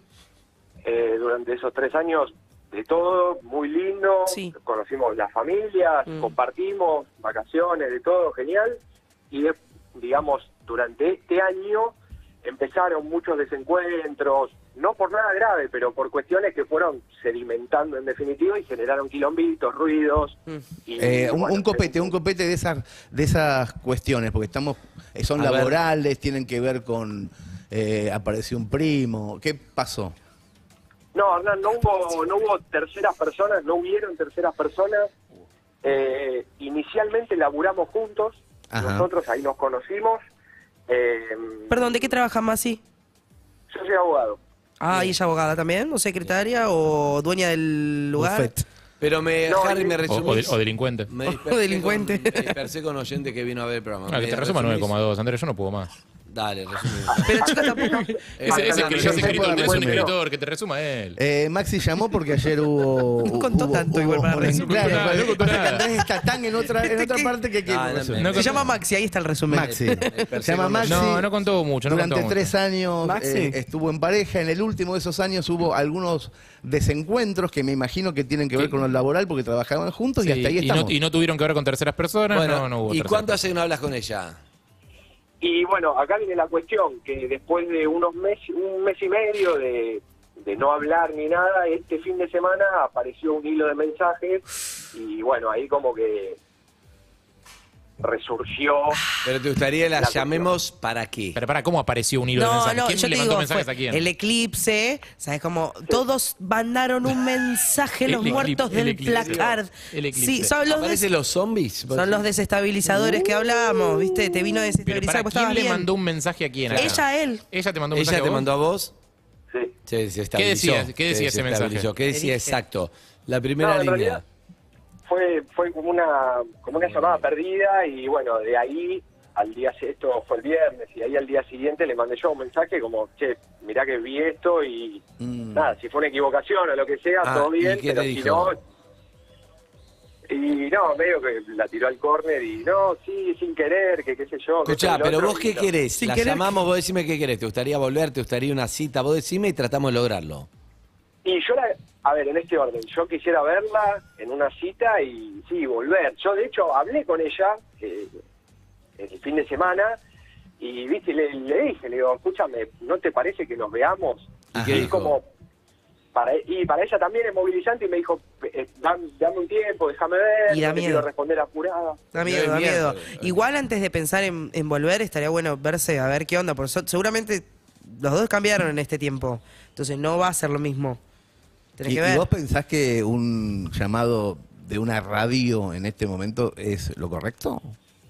Durante esos 3 años, de todo, muy lindo. Conocimos las familias, compartimos vacaciones, de todo, genial. Y, digamos, durante este año empezaron muchos desencuentros, no por nada grave, pero por cuestiones que fueron sedimentando en definitiva y generaron quilombitos, ruidos. Y, un copete de esas cuestiones, porque son A ver. laborales, tienen que ver con apareció un primo. ¿Qué pasó? No, Hernán, no hubo terceras personas, no hubieron terceras personas. Inicialmente laburamos juntos, Ajá. nosotros ahí nos conocimos. Perdón, ¿de qué trabaja Masi? Yo soy abogado. Ah, ¿y ella abogada también? ¿O secretaria? ¿O dueña del lugar? Pero Harry, me resumís. O delincuente. Me dispersé O delincuente. Me dispersé con oyente que vino a ver el programa. Ah, que te resuma 9,2, Andrés, yo no puedo más. Dale, resumí. Pero chicos, tampoco. Ese escritor, tenés un escritor que te resuma él. Maxi llamó porque ayer hubo. No contó tanto igual para resumir. Claro, pasa que Andrés está tan en otra parte que quiere resumir. Se llama Maxi, ahí está el resumen. Maxi. Se llama Maxi. No contó mucho. Durante 3 años estuvo en pareja. En el último de esos años hubo algunos desencuentros que me imagino que tienen que ver con lo laboral porque trabajaban juntos y hasta ahí estamos. Y no tuvieron que ver con terceras personas. Bueno, no hubo ¿y cuánto hace que no hablas con ella? Y bueno, acá viene la cuestión, que después de un mes y medio de no hablar ni nada, este fin de semana apareció un hilo de mensajes y bueno, ahí como que resurgió. Pero te gustaría que la llamemos para qué. Pero ¿cómo apareció un hilo de mensajes? ¿Quién yo le te mandó digo, mensajes a quién? El eclipse, ¿sabes? Como todos mandaron un mensaje, los muertos del placard. Sí, son los zombies. Son los desestabilizadores que hablábamos, ¿viste? Te vino a desestabilizar. Pero ¿quién le mandó un mensaje a quién? Ella a él. ¿Ella te mandó un mensaje ¿Ella te mandó a vos? Sí. Se estabilizó. ¿Qué decía ese mensaje? ¿Qué decía exacto? La primera línea. Fue como una llamada perdida y bueno, de ahí al día, esto fue el viernes, y ahí al día siguiente le mandé yo un mensaje como, che, mirá que vi esto y nada, si fue una equivocación o lo que sea, todo bien, pero si no... Y no, medio que la tiró al córner y no, sí, sin querer, que qué sé yo. Escuchá, pero vos qué querés, la llamamos, vos decime qué querés, ¿te gustaría volver, te gustaría una cita? Vos decime y tratamos de lograrlo. Y yo a ver, en este orden, yo quisiera verla en una cita y sí, volver. Yo de hecho hablé con ella el fin de semana y viste, le dije, le digo, escúchame, ¿no te parece que nos veamos? Y como para ella también es movilizante y me dijo, dame un tiempo, déjame ver, y da no te miedo. quiero responder apurada. Da miedo. Igual antes de pensar en volver, estaría bueno verse a ver qué onda, porque seguramente los dos cambiaron en este tiempo, entonces no va a ser lo mismo. ¿Y vos pensás que un llamado de una radio en este momento es lo correcto?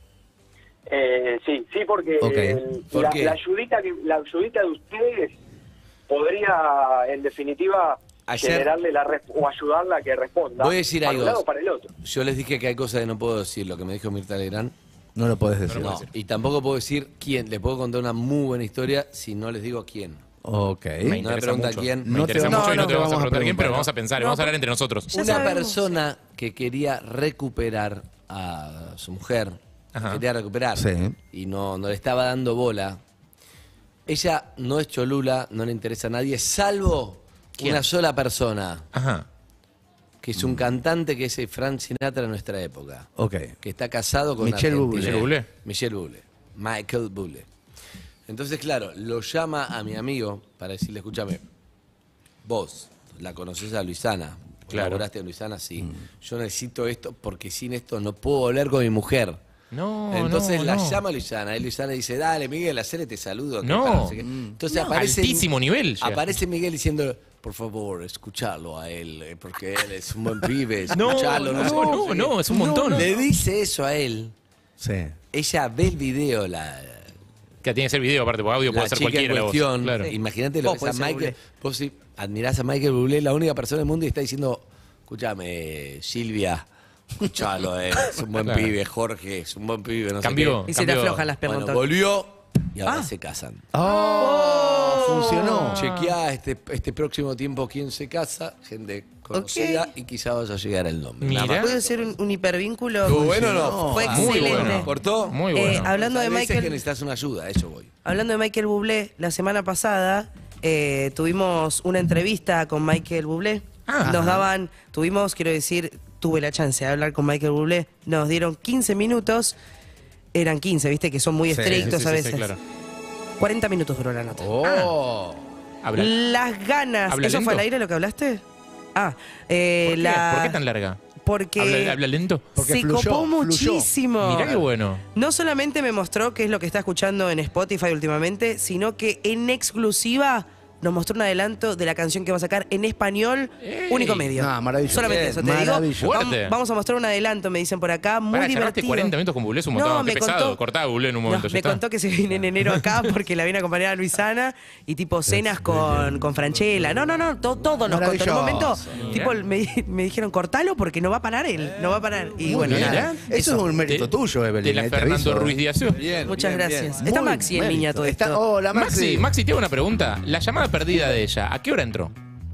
Sí, porque ¿Por qué? la ayudita de ustedes podría, en definitiva, generarle o ayudarla a que responda. Voy a decir para algo. un lado o para el otro. Yo les dije que hay cosas que no puedo decir. Lo que me dijo Mirta Legrand. No lo podés decir. No, y tampoco puedo decir quién. Les puedo contar una muy buena historia si no les digo quién. Ok. No me pregunta quién. Me interesa mucho y no te vamos a preguntar quién, pero vamos a pensar, vamos a hablar entre nosotros. Una persona que quería recuperar a su mujer, quería recuperar, y no le estaba dando bola. Ella no es cholula, no le interesa a nadie, salvo una sola persona. Que es un cantante que es Frank Sinatra de nuestra época. Que está casado con Michel Bublé. Michel Bublé. Michael Bublé. Entonces, claro, lo llama a mi amigo para decirle, escúchame, vos la conocés a Luisana, colaboraste a Luisana, sí. Yo necesito esto porque sin esto no puedo volver con mi mujer. Entonces la llama a Luisana, y Luisana dice, dale Miguel, hacele te saludo. Entonces aparece altísimo nivel. Aparece Miguel diciendo, por favor, escuchalo a él, porque él es un buen pibe, escuchalo. No, es un montón. Le dice eso a él. Ella ve el video, que tiene que ser video, aparte, porque audio puede ser cualquiera. Claro. Imagínate lo que es a Michael. Vos si admirás a Michael Bublé, la única persona del mundo, y está diciendo, escúchame, Silvia, escuchalo, es un buen pibe, Jorge, es un buen pibe, no sé qué. Y se le aflojan las pelotas. Bueno, volvió y ahora se casan. Funcionó. Chequeá este próximo tiempo quién se casa, gente conocida, y quizá vas a llegar el nombre. Mira, puede ser un hipervínculo. ¿Estuvo bueno o no? Fue excelente. Bueno. ¿Cortó? Muy bueno. Hablando de Michael, que necesitas una ayuda, a eso voy. Hablando de Michael Bublé, la semana pasada tuvimos una entrevista con Michael Bublé. Tuve la chance de hablar con Michael Bublé. Nos dieron 15 minutos. Eran 15, viste, que son muy estrictos a veces. Sí, claro. 40 minutos duró la nota. Las ganas. ¿Eso lento? fue al aire lo que hablaste? ¿Por qué tan larga? Porque ¿Habla lento? se copó muchísimo. Mirá qué bueno. No solamente me mostró qué es lo que está escuchando en Spotify últimamente, sino que en exclusiva nos mostró un adelanto de la canción que va a sacar en español, único medio. No, maravilloso. Solamente Bien, eso te maravilloso. digo. Fuerte. Vamos a mostrar un adelanto, me dicen por acá, muy Pará, divertido. charlaste 40 minutos con Bublé, es un montón. No, Qué me pesado. contó- Cortá a Bublé en un momento. No, ya me está. contó que se viene en enero acá porque la viene a acompañar a Luisana y tipo cenas con Franchella. No, todo nos contó. En un momento, tipo, me dijeron, cortalo porque no va a parar él, no va a parar. Y bueno, bien, nada. Eso es un mérito tuyo, Evelyn. De la te Fernando aviso. Ruiz Díaz. Bien, Muchas bien, gracias. bien. Está Muy Maxi en mérito. línea todo Está- esto. Hola, Maxi. Maxi, te hago una pregunta. La llamada perdida de ella, ¿a qué hora entró?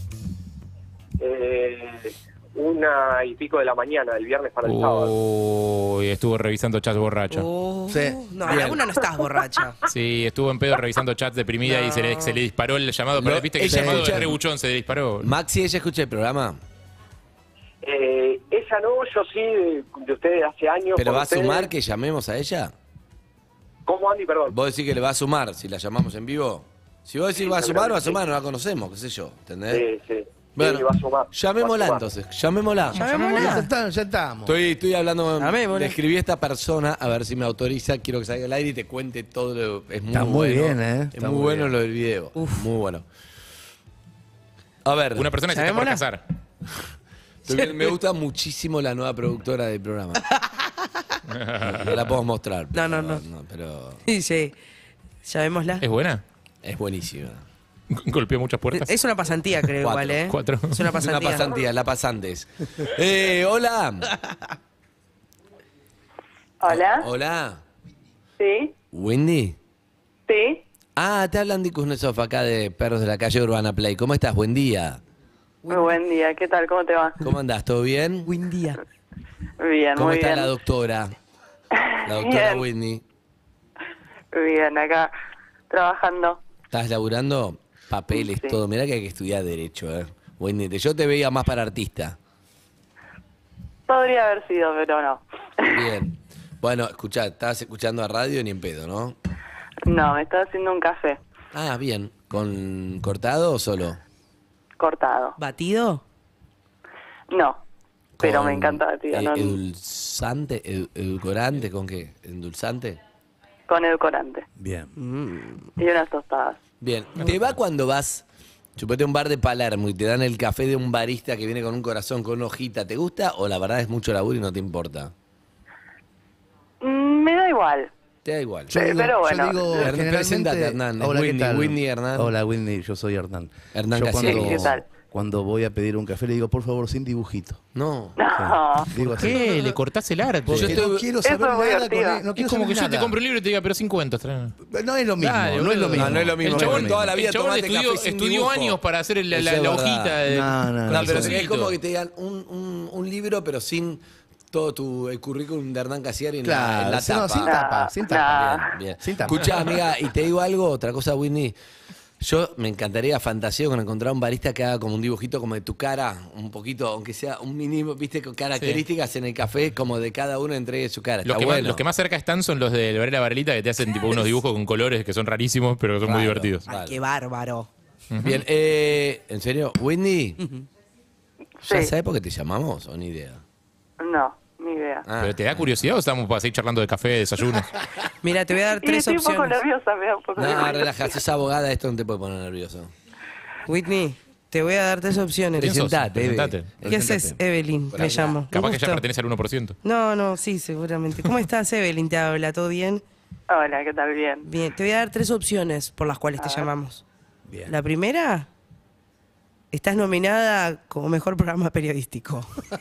1:00 de la mañana, del viernes para el sábado. Uy, estuvo revisando chats borracha. No, a la una no estás borracha. Sí, estuvo en pedo revisando chats deprimida y se le disparó el llamado. Pero viste que el ella llamado escucha- de Rebuchón se le disparó. Maxi, ¿ella escucha el programa? Ella no, yo sí, de ustedes hace años. ¿Pero con va a ustedes. sumar que llamemos a ella? ¿Cómo, Andy? Perdón. ¿Vos decís que le va a sumar si la llamamos en vivo? Si vos decís va a sumar, va a sumar, no la conocemos, qué sé yo, ¿entendés? Sí. Bueno, Sí, va a sumar. llamémosla Va a sumar. entonces, llamémosla. Ya estamos. Estoy hablando, Llamémosla. le escribí a esta persona, a ver si me autoriza, quiero que salga al aire y te cuente todo. Es muy Está muy bueno, bien, ¿eh? Es Está muy muy bueno bien. lo del video, muy bueno. A ver. Una persona que se está por ¿Llamémosla? casar. Me gusta muchísimo la nueva productora del programa. No la podemos mostrar. No. Pero Sí, llamémosla. ¿Es buena? es buenísima. Golpeó muchas puertas. Es una pasantía, creo, igual, ¿eh? 4. Es una pasantía. La pasantes. Hola. Hola. Hola. Sí. Wendy. Sí. Ah, te hablan de Kuznetsov acá de Perros de la Calle Urbana Play. ¿Cómo estás? Buen día. Muy buen día. ¿Qué tal? ¿Cómo te va? ¿Cómo andás? ¿Todo bien? Buen día. Bien, ¿Cómo muy está bien. la doctora? La doctora Bien. Whitney. Bien, acá trabajando. ¿Estás laburando? Papeles, Sí. todo. Mirá que hay que estudiar Derecho, Whitney, yo te veía más para artista. Podría haber sido, pero no. Bien. Bueno, escuchá, estabas escuchando a radio ni en pedo, ¿no? No, me estaba haciendo un café Ah, bien. ¿Con cortado o solo? cortado. ¿Batido? No, pero Con, me encanta, tío. No, Edulzante, edulcorante, ¿con qué? ¿Endulzante? con edulcorante. Bien. Y unas tostadas. Bien. ¿Te va cuando vas, chupete a un bar de Palermo y te dan el café de un barista que viene con un corazón, con una hojita? ¿Te gusta o la verdad es mucho laburo y no te importa? Me da igual. Te da igual. Pero bueno. Preséntate, Hernán. Es Hola, ¿qué Whitney, tal? Whitney Hernán. Hola, Whitney, yo soy Hernán. Hernán Yo Casieri. ¿Qué tal? Cuando voy a pedir un café le digo, por favor, sin dibujito. No. No. Digo así. ¿Qué? ¿Le cortás el arte? Porque no quiero saber Eso es muy nada con divertido. él. No Es quiero como saber que yo te nada. compro un libro y te diga, pero sin cuentos. Trae. No es lo mismo, Dale, no es lo boludo. mismo. No es lo mismo. El chabón, Bueno, toda la vida el chabón tomate estudió, café sin estudió dibujo. años para hacer Eso la es verdad. hojita de... No, pero el es como solito. que te digan un libro, pero sin todo el currículum de Hernán Casieri en Claro, la no, tapa. sin tapa, sin tapa. Bien, bien. Sin tapa. Escuchá, amiga, y te digo algo, otra cosa, Whitney. Yo me encantaría, fantaseo con encontrar un barista que haga como un dibujito como de tu cara, un poquito, aunque sea un mínimo, viste, con características en el café, como de cada uno entregue su cara. Los Está que, bueno. los que más cerca están son los de Varela Varelita, que te hacen tipo unos dibujos con colores que son rarísimos, pero que son muy Claro. divertidos. Ay, qué bárbaro. Bien, ¿en serio? Whitney, ¿ya Sí. sabes por qué te llamamos o ni idea? No, ni idea. ¿Pero te da curiosidad o estamos para seguir charlando de café, de desayunos? Mira, te voy a dar Y tres estoy un poco opciones. nerviosa, me da un poco No, nerviosa. relaja, sos abogada, esto no te puede poner nervioso. Whitney, te voy a dar tres opciones. ¿Quién sos? Presentate, Eve. Presentate. ¿Qué haces, Evelyn? Me llamo. Capaz Un que ella gusto. pertenece al 1%. No, sí, seguramente. ¿Cómo estás, Evelyn? ¿Te habla? ¿Todo bien? Hola, ¿qué tal? Bien. Bien, te voy a dar tres opciones por las cuales te llamamos. Bien. La primera, estás nominada como mejor programa periodístico.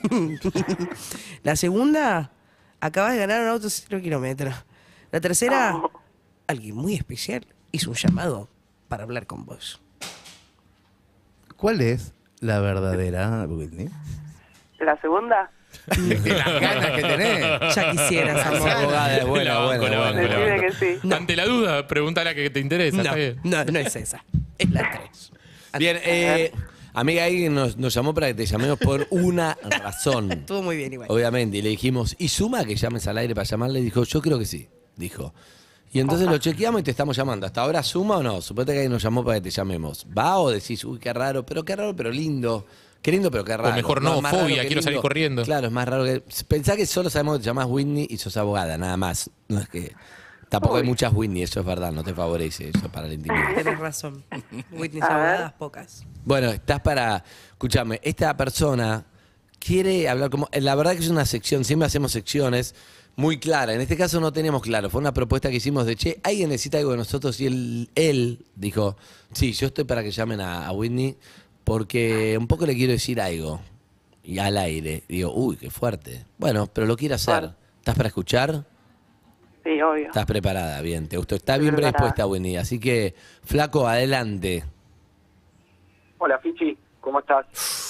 La segunda, acabas de ganar un auto 0 kilómetros. La tercera, alguien muy especial hizo un llamado para hablar con vos. ¿Cuál es la verdadera, Whitney? ¿La segunda? Las ganas que tenés. Ya quisieras, amor. Esa abogada es buena, La banco, buena, la banco, buena. la Decime banco. que sí. Ante la duda, pregúntale a que te interesa. está bien. No es esa. Es la tres. Bien, amiga, alguien nos llamó para que te llamemos por una razón. Estuvo muy bien igual. Obviamente, y le dijimos, ¿y suma que llames al aire para llamarle? Dijo, yo creo que sí, dijo. Y entonces lo chequeamos y te estamos llamando. ¿Hasta ahora suma o no? Suponete que alguien nos llamó para que te llamemos. ¿Va o decís, uy, qué raro, pero lindo? Qué lindo, pero qué raro. mejor no, es más raro fobia, que quiero salir lindo. corriendo. Claro, es más raro que... Pensá que solo sabemos que te llamás Whitney y sos abogada, nada más. No es que Tampoco hay muchas Whitney, eso es verdad, no te favorece eso para la intimidad. Tienes razón. Whitney abogadas, pocas. Bueno, estás para... Escúchame, esta persona quiere hablar como... La verdad que es una sección, siempre hacemos secciones muy claras. En este caso no tenemos claro, fue una propuesta que hicimos de, che, alguien necesita algo de nosotros y él dijo, sí, yo estoy para que llamen a Whitney porque un poco le quiero decir algo. Y al aire. Digo, uy, qué fuerte. Bueno, pero lo quiere hacer. Bueno. ¿Estás para escuchar? Sí, obvio. Estás preparada, bien, te gustó. Está bien predispuesta, Winnie. Así que, flaco, adelante. Hola, Fichi, ¿cómo estás?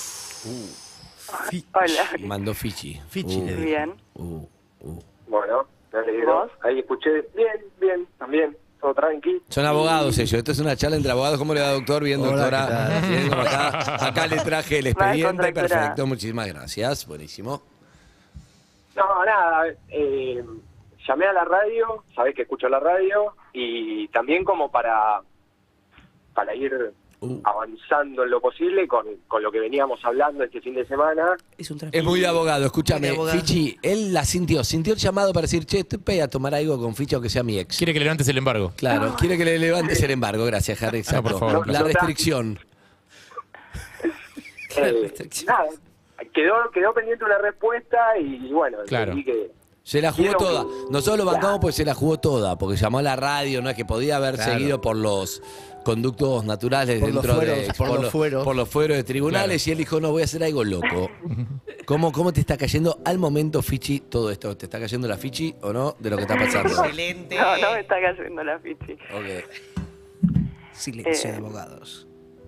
Hola. Mandó Fichi. Bien. Bueno, me alegro. Ahí escuché. Bien, también. Todo tranqui. Son abogados ellos. Esto es una charla entre abogados. ¿Cómo le va, doctor? Bien, doctora. Bien, acá le traje el expediente. Perfecto, muchísimas gracias. Buenísimo. No, nada. Llamé a la radio, sabés que escucho la radio, y también como para ir avanzando en lo posible con lo que veníamos hablando este fin de semana. Es muy de abogado, escúchame, Fichi, él la sintió el llamado para decir, che, estoy a tomar algo con Fichi aunque sea mi ex. Quiere que le levantes el embargo. Claro, quiere que le levantes el embargo, gracias, Harry, exacto. No, por favor. La restricción. Nada, quedó pendiente una respuesta y bueno, claro. entendí que... Se la jugó toda. Nosotros lo bancamos porque se la jugó toda, porque llamó a la radio, no es que podía haber seguido por los conductos naturales por dentro por los fueros de tribunales, y él dijo, no, voy a hacer algo loco. ¿Cómo te está cayendo al momento, Fichi, todo esto? ¿Te está cayendo la Fichi o no de lo que está pasando? Excelente. No me está cayendo la Fichi. Ok. Silencio de abogados.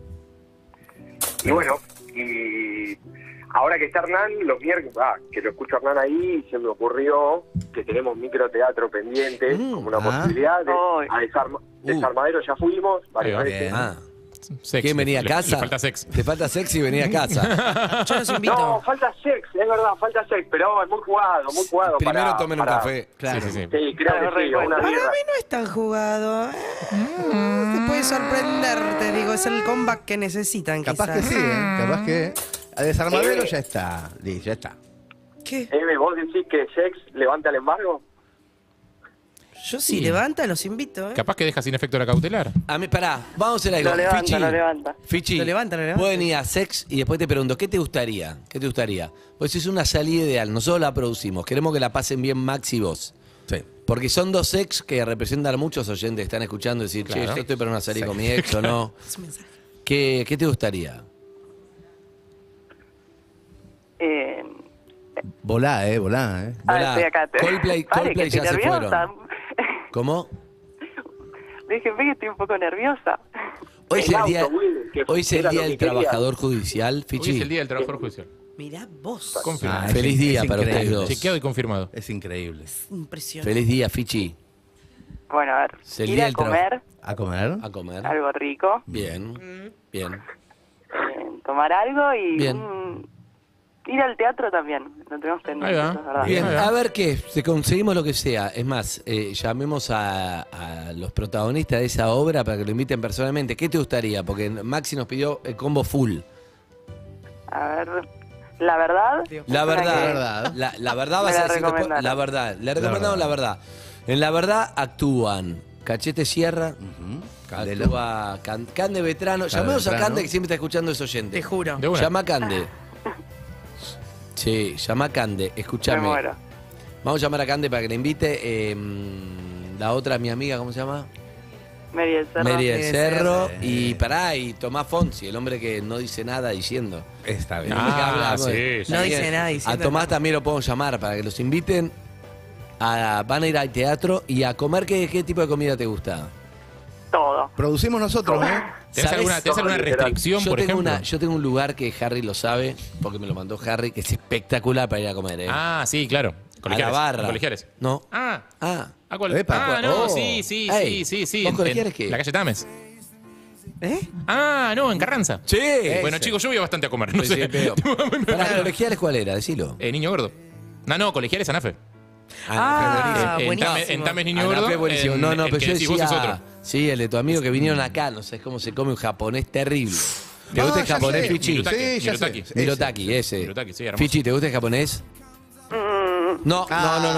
Y bueno, y ahora que está Hernán, los miércoles, que lo escucho a Hernán ahí, se me ocurrió que tenemos microteatro pendiente, como una posibilidad de Desarmadero ya fuimos, varias veces. ¿Quién venía a casa? Le falta sex. Te falta sex y venía a casa. Yo los invito. No, falta sex, es verdad, falta sex, pero es muy jugado. Primero tomen un café. Claro. Sí. Sí, creo que sí, una Para birra. mí no es tan jugado. Te puede sorprender, te digo, es el comeback que necesitan. Capaz quizás. que sí, capaz que... A Desarmadero ya está, ya está. ¿Qué? ¿Vos decís que sex levanta el embargo? Yo si levanta, los invito. Capaz que deja sin efecto la cautelar. A mí, pará, vamos a hacer algo. Lo levanta. Fichi, Lo levanta. pueden ir a sex y después te pregunto, ¿qué te gustaría? Pues es una salida ideal, nosotros la producimos, queremos que la pasen bien Max y vos. Sí. Porque son dos ex que representan a muchos oyentes que están escuchando y decir, Claro. che, yo estoy para una salida con mi ex o no. ¿Qué te gustaría? Volá. Estoy acá. Coldplay que ya estoy se nerviosa. fueron. ¿Cómo? Déjenme que estoy un poco nerviosa. Hoy es el día, Hoy hoy es el día del trabajador judicial, Fichi. Hoy es el día del trabajador judicial. Mirá vos. Confirmado. Feliz día es para increíble. ustedes dos. Chequeado y confirmado. Es increíble. Impresionante. Feliz día, Fichi. Bueno, a ver, Es el ir día a del comer ¿A comer? A comer. algo rico, Bien. tomar algo y Bien. ir al teatro también. Lo tenemos pendiente, Ahí va. eso es verdad. Bien, a ver qué, te conseguimos lo que sea. Es más, llamemos a los protagonistas de esa obra para que lo inviten personalmente. ¿Qué te gustaría? Porque Maxi nos pidió el combo full. A ver, la verdad. La una verdad. que- La verdad vas Me a la decir después. recomendaron. La verdad. Le recomendamos la verdad. En la verdad actúan Cachete Sierra, actúa Cande Vetrano. Llamemos a Vetrano. Cande que siempre está escuchando a ese oyente. Te juro. De una. Llama a Cande. Sí, llama a Cande. Me Escúchame. muero. Vamos a llamar a Cande para que le invite. La otra, mi amiga, ¿cómo se llama? Mary del Cerro. Mary del del Cerro. Cerro. Y pará, y Tomás Fonsi, el hombre que no dice nada diciendo. Está bien. El hombre que Ah, habla, sí. No dice nada A diciendo. Tomás también lo podemos llamar para que los inviten. Van a ir al teatro y a comer. ¿Qué tipo de comida te gusta? Todo. Producimos nosotros, ¿eh? ¿Tenés ¿Sabés? alguna restricción, por ejemplo? Yo tengo un lugar que Harry lo sabe, porque me lo mandó Harry, que es espectacular para ir a comer, ¿eh? Ah, sí, claro. A la barra. Colegiales. No. Ah. ¿A cuál? Epa. No, Oh. sí. Ey, Sí. ¿vos colegiales qué? La calle Tames. ¿Eh? Ah, no, en Carranza. Sí. Bueno, chicos, yo voy bastante a comer, no Sí, sé. pero- ¿Para colegiales cuál era? Decilo. Niño Gordo. No, colegiales Anafe. buenísimo. En Tames Niño Anafe Gordo. es buenísimo. en- No, el pero que yo decís vos decía... es otro. Sí, el de tu amigo que vinieron acá. No sabes cómo se come un japonés terrible. ¿Te gusta el ya japonés, sé. Fichi? Mirutaki. Sí, ya Mirutaki. sé. Mirotaki, ese. Mirutaki, sí, hermoso. Fichi, ¿te gusta el japonés? No.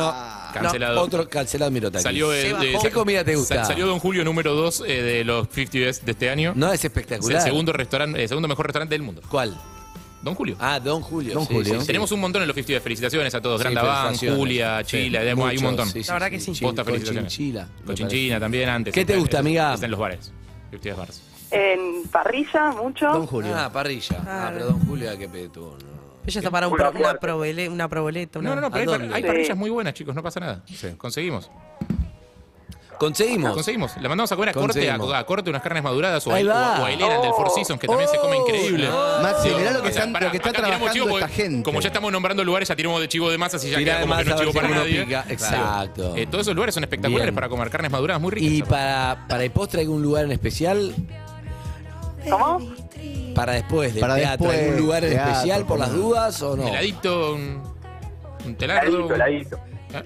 Cancelado. Otro cancelado Mirotaki. Salió ¿Qué comida te gusta? Salió Don Julio número 2 de los 50 Best de este año. No, es espectacular. Es el segundo mejor restaurante del mundo. ¿Cuál? Don Julio. Ah, Don Julio. Don Julio. Sí. Tenemos un montón en los 50 Best. Felicitaciones a todos. Sí, Grande Van, felicitaciones. Julia, Chila, hay un montón. La verdad que sí. Posta, felicitaciones. Cochinchila. Cochinchina también antes. ¿Qué te gusta, amiga? Está en los bares. 50 Best Bars. En parrilla, mucho. Don Julio. Ah, parrilla. Ah, pero Don Julio, qué pedo. Ella está para una proboleta. No, pero hay parrillas muy buenas, chicos, no pasa nada. Conseguimos. Conseguimos. La mandamos a comer a corte unas carnes maduradas o a Elena del Four Seasons, que también se come increíble. Maxi, mirá lo que está trabajando esta gente. Como ya estamos nombrando lugares, ya tiramos de chivo de masas y ya queda como que no es chivo para nadie. Exacto. Todos esos lugares son espectaculares para comer carnes maduradas muy ricas. ¿Y para el postre algún lugar en especial? ¿Cómo? Para después del Para teatro, después, ¿algún lugar en teatro, especial por las dudas o no? Heladito, un telardo. Heladito.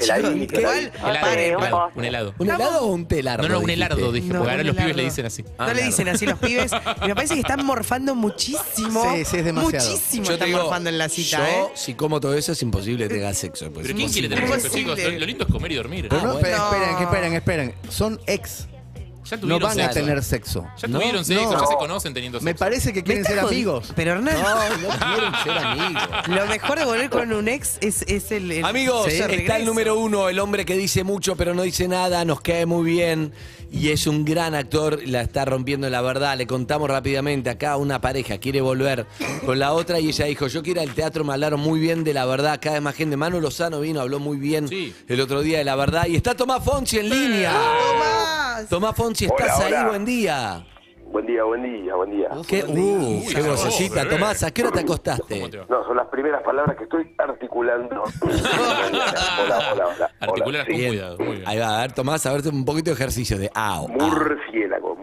Un helado. ¿Un helado o un telardo? No, un helardo, dije, porque ahora los pibes le dicen así. No le dicen así los pibes. Y me parece que están morfando muchísimo. Sí, es demasiado. Muchísimo Yo están te digo, morfando en la cita, yo, si como todo eso, es imposible que tenga sexo. Pues Pero ¿quién es quiere tener sexo, imposible. chicos? Lo lindo es comer y dormir. Pero no, bueno. esperen. Son ex. Ya No tuvieron van a sexo. tener sexo. Ya tuvieron sexo, ya se conocen teniendo sexo. Me parece que quieren ser amigos. Pero Hernán, No quieren ser amigos. lo mejor de volver con un ex es el Amigos, ese está regreso. el número 1, el hombre que dice mucho pero no dice nada, nos cae muy bien y es un gran actor, la está rompiendo en la verdad. Le contamos rápidamente, acá una pareja quiere volver con la otra y ella dijo, yo quiero ir al teatro, me hablaron muy bien de la verdad, cada vez más gente. Manu Lozano vino, habló muy bien el otro día de la verdad y está Tomás Fonsi en línea. Tomás Fonsi, ¿estás Hola, ahí? hola. Buen día. Buen día. ¿Qué vocecita, Tomás, ¿a qué hora te acostaste? No, son las primeras palabras que estoy articulando. Hola. Articular con Sí. cuidado, muy bien. Ahí va, a ver, Tomás, a ver un poquito de ejercicio de ao. Murciélago.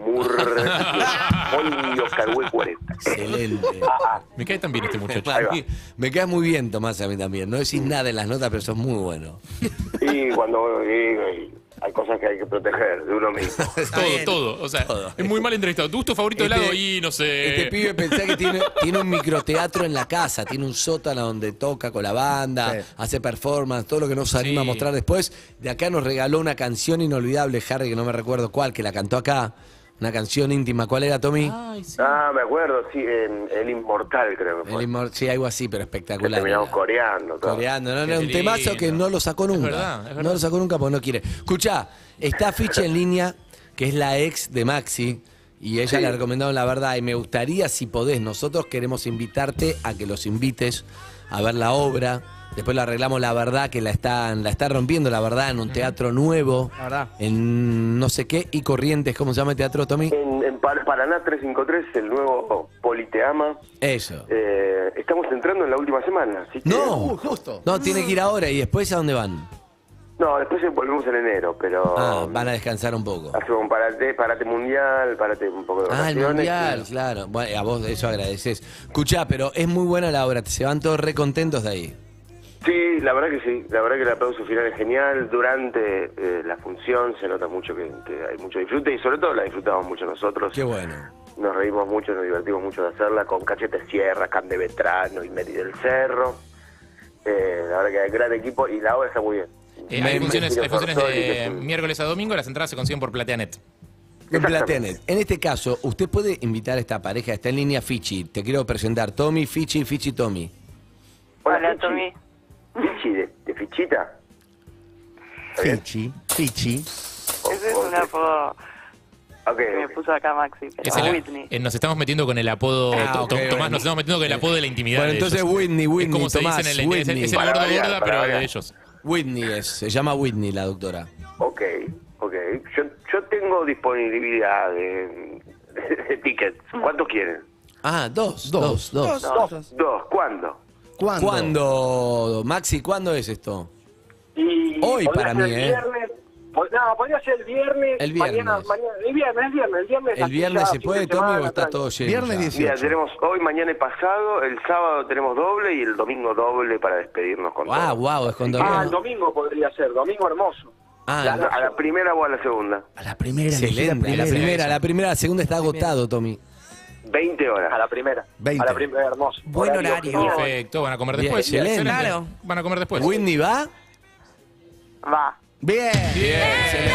Oli Oscar Hue 40. Excelente. Me cae tan bien este muchacho. Me cae muy bien, Tomás, a mí también. No decís nada en las notas, pero sos muy bueno. Y cuando hay cosas que hay que proteger de uno mismo. Todo. O sea, es muy mal entrevistado. ¿Tu gusto favorito de helado? Y no sé. Este pibe pensá que tiene un microteatro en la casa, tiene un sótano donde toca con la banda, hace performance, todo lo que nos anima a mostrar después. De acá nos regaló una canción inolvidable, Harry, que no me recuerdo cuál, que la cantó acá. Una canción íntima. ¿Cuál era, Tommy? Me acuerdo, sí, El Inmortal creo que fue. Sí, algo así, pero Que espectacular. terminamos coreando. Todo. No, Qué un temazo que no lo sacó nunca. verdad. No lo sacó nunca porque no quiere. Escuchá, está Ficha en línea, que es la ex de Maxi, y ella le recomendaron la verdad. Y me gustaría, si podés, nosotros queremos invitarte a que los invites a ver la obra. Después le arreglamos la verdad, que la está rompiendo la verdad en un teatro nuevo. La verdad. En no sé qué, y Corrientes, ¿cómo se llama el teatro, Tommy? En Paraná 353, el nuevo Politeama. Eso. Estamos entrando en la última semana. Así que, Justo. No, tiene que ir ahora. ¿Y después a dónde van? No, después volvemos en enero, pero... Van a descansar un poco. Hacemos un parate mundial, parate un poco de El vacaciones. mundial, claro. Bueno, a vos eso agradeces. Escuchá, pero es muy buena la obra. Se van todos re contentos de ahí. Sí, la verdad que sí. La verdad que el aplauso final es genial. Durante la función se nota mucho que hay mucho disfrute y sobre todo la disfrutamos mucho nosotros. Qué bueno. Nos reímos mucho, nos divertimos mucho de hacerla con Cachete Sierra, Cam de Vetrano y Meri del Cerro. La verdad que hay gran equipo y la obra está muy bien. Hay funciones de miércoles a domingo, las entradas se consiguen por Plateanet. En Plateanet. En este caso, usted puede invitar a esta pareja, está en línea Fichi. Te quiero presentar, Tommy, Fichi, Tommy. Hola, Tommy. Fichi, de Fichita. Fichi. Ese es un apodo que me puso acá Maxi, pero Whitney. Nos estamos metiendo con el apodo, Tomás, nos estamos metiendo con el apodo de la intimidad. Bueno, de entonces ellos. Whitney, es como Tomás, se dice en el Whitney. es el gordo gorda, pero de ellos. Whitney se llama Whitney la doctora. Ok. Yo tengo disponibilidad de tickets. ¿Cuántos quieren? Dos. ¿Cuándo? ¿Cuándo, Maxi? ¿Cuándo es esto? Hoy para mí, Viernes. No, podría ser el viernes. El viernes. Mañana, ¿El viernes se puede, Tommy, o está todo lleno? Viernes ya? 18. Mira, tenemos hoy, mañana y pasado, el sábado tenemos doble y el domingo doble para despedirnos con todos. Wow, es con domingo. el domingo podría ser, domingo hermoso. ¿A la primera o a la segunda? A la primera. Excelente, la primera, la segunda está agotado, Tommy. 20 horas. A la primera. 20. A la primera, hermoso. Buen horario. Perfecto, van a comer después. Excelente. Claro. Van a comer después. ¿Whitney va? Va. Bien. Bien, excelente.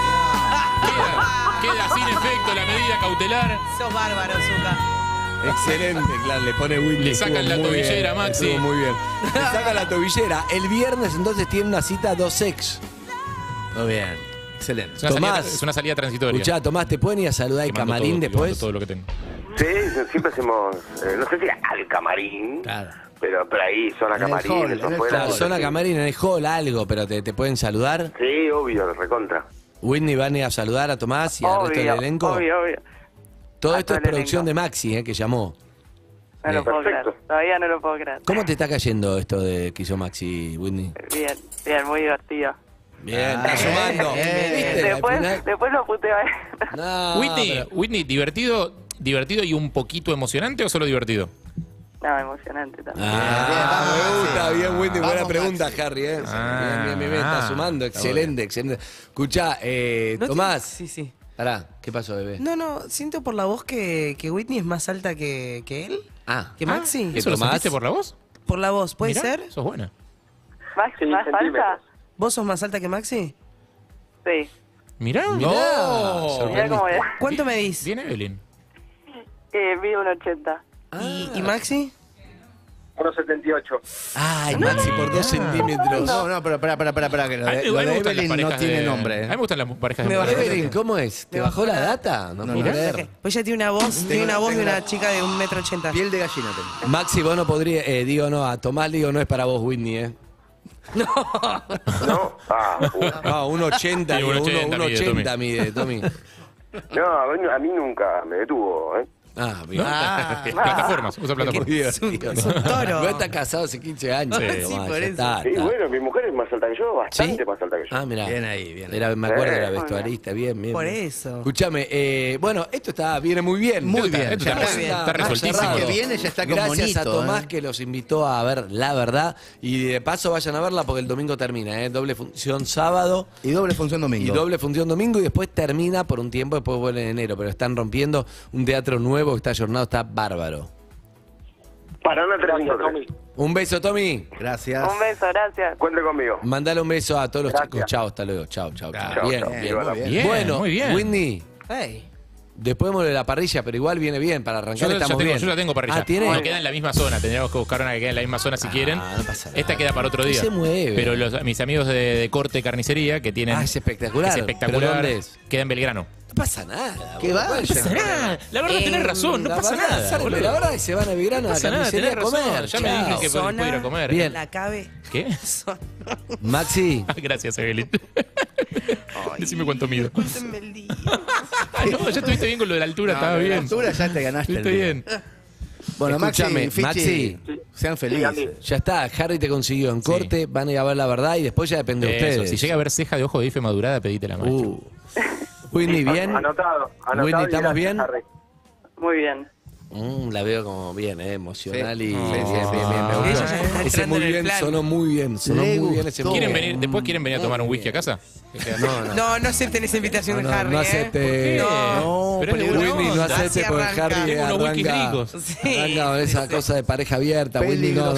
Queda sin efecto la medida cautelar. Sos bárbaro, Zucca. Excelente, claro, le pone Whitney. Le sacan estuvo la muy tobillera, bien, Maxi. estuvo muy bien. Le sacan la tobillera. El viernes entonces tiene una cita 2ex. Muy bien. Excelente. Es una salida transitoria. Escuchá, Tomás, ¿te pueden ir a saludar al camarín todo, después? todo lo que tengo. Sí, siempre hacemos, no sé si al camarín, Claro. pero ahí, zona En el camarín, hall, eso en el afuera. Claro, zona camarín, en el hall, algo, pero te pueden saludar. Sí, obvio, recontra. Whitney, ¿van a ir a saludar a Tomás y al resto del elenco? Obvio. Todo A esto todo es el producción elenco. de Maxi, que llamó. No lo puedo creer. Todavía no lo puedo creer. ¿Cómo te está cayendo esto de que hizo Maxi, Whitney? Bien, muy divertido. Bien, está sumando. ¿Viste? Después lo puteo a él. No, Whitney, ¿divertido y un poquito emocionante o solo divertido? No, emocionante también. Me gusta, bien, Whitney. Buena Vamos, pregunta, Maxi. Harry. Bien, está sumando. Excelente, excelente. Escuchá, Tomás. Sí. Pará, ¿qué pasó, bebé? No, siento por la voz que Whitney es más alta que él. ¿Que Maxi? ¿Eso lo sentiste por la voz? Por la voz, ¿puede Mirá, ser? Sos buena. ¿Maxi más alta? ¿Vos sos más alta que Maxi? Sí. Mirá. Mirá cómo es. ¿Cuánto medís? Bien, Evelyn. Mido 1,80. ¿Y Maxi? 1,78. Ay, Maxi, por 2 centímetros. No, pero pará, que lo A mí de me gustan las Evelyn no parejas tiene de- nombre. A mí me gustan las parejas de Me bajó. mujeres. Evelyn, ¿cómo es? ¿Te bajó la data? No puedo creer. Pues ella tiene una voz, de una chica de 1,80 m. Piel de gallina tengo. Maxi, vos no podrías, a Tomás le digo, no es para vos, Whitney, ¿eh? ¿No? No, 1,80 Sí, digo, 1,80 mide, Tommy. No, a mí nunca me detuvo, ¿eh? Bien. Plataformas, usa plataformas. Es un toro. No está casado hace 15 años. Sí, Tomás, por ya eso. está, Y está. bueno, mi mujer es más alta que yo, bastante más alta que yo. Mirá. Bien ahí, bien. Me acuerdo de la vestuarista, bien. Por bien. eso. Escúchame, bueno, esto viene muy bien. Muy bien. Esto está Más resueltísimo. cerrado. Que viene ya está con Gracias bonito, a Tomás que los invitó a ver La Verdad. Y de paso vayan a verla porque el domingo termina, doble función sábado. Y doble función domingo. Y doble función domingo y después termina por un tiempo, después vuelve en enero. Pero están rompiendo un teatro nuevo que está ayornado, está bárbaro. Para una 353. Un beso, Tommy. Gracias. Un beso, gracias. Cuente conmigo. Mandale un beso a todos los Gracias. chicos. Chao, hasta luego. Chao. Chao, Bien, chao. bien. Muy bien. Bien, Bueno, muy bien. Whitney, Hey. después de la parrilla, pero igual viene bien. Para arrancar estamos bien. Yo ya tengo parrilla. Ah, ¿tiene? No queda en la misma zona. Tendríamos que buscar una que quede en la misma zona si quieren. no pasa nada. Esta queda para otro No día. se mueve. Pero mis amigos de corte carnicería que tienen. Es espectacular. Es espectacular. ¿Pero dónde es? Queda en Belgrano. No pasa nada. ¿Qué va? No pasa nada. La verdad tenés razón, no la pasa verdad, nada, salen de boludo. La Verdad y se van a Belgrano a la pasa nada, carnicería a tenés razón. comer. Ya me dije que puedo ir a comer. Bien. La cabe. ¿Qué? Maxi, Gracias, Evelyn. Decime cuánto mido. Cuéntenme el día. No, ya estuviste bien con lo de la altura, estaba No, bien. la altura ya te ganaste. Estuviste el día. bien. Bueno, Escúchame, Maxi, Maxi. sean felices. ya está. Harry te consiguió en corte. Van a ir a ver La Verdad y después ya depende de Eso, ustedes. si llega a ver ceja de ojo de bife madurada, pedite la maestra. Whitney, ¿bien? Anotado. Whitney, y ¿estamos gracias, bien? Harry. Muy bien. La veo como bien, emocional Sí. y Sí, bien, sí, bien, sí. bien, me Ella gustó. ya está Ese entrando muy en el bien, plan. sonó muy bien, sonó Le muy bien ese gustó. ¿Quieren muy venir, después quieren venir a tomar un whisky a casa? No acepten esa invitación de Harry. no acepte. No, pero es de Whitney, buena no onda. acepte Así porque arranca. Harry Tengo unos whiskies arranca, ricos. Sí. arranca con esa cosa de pareja abierta. Whitney, no.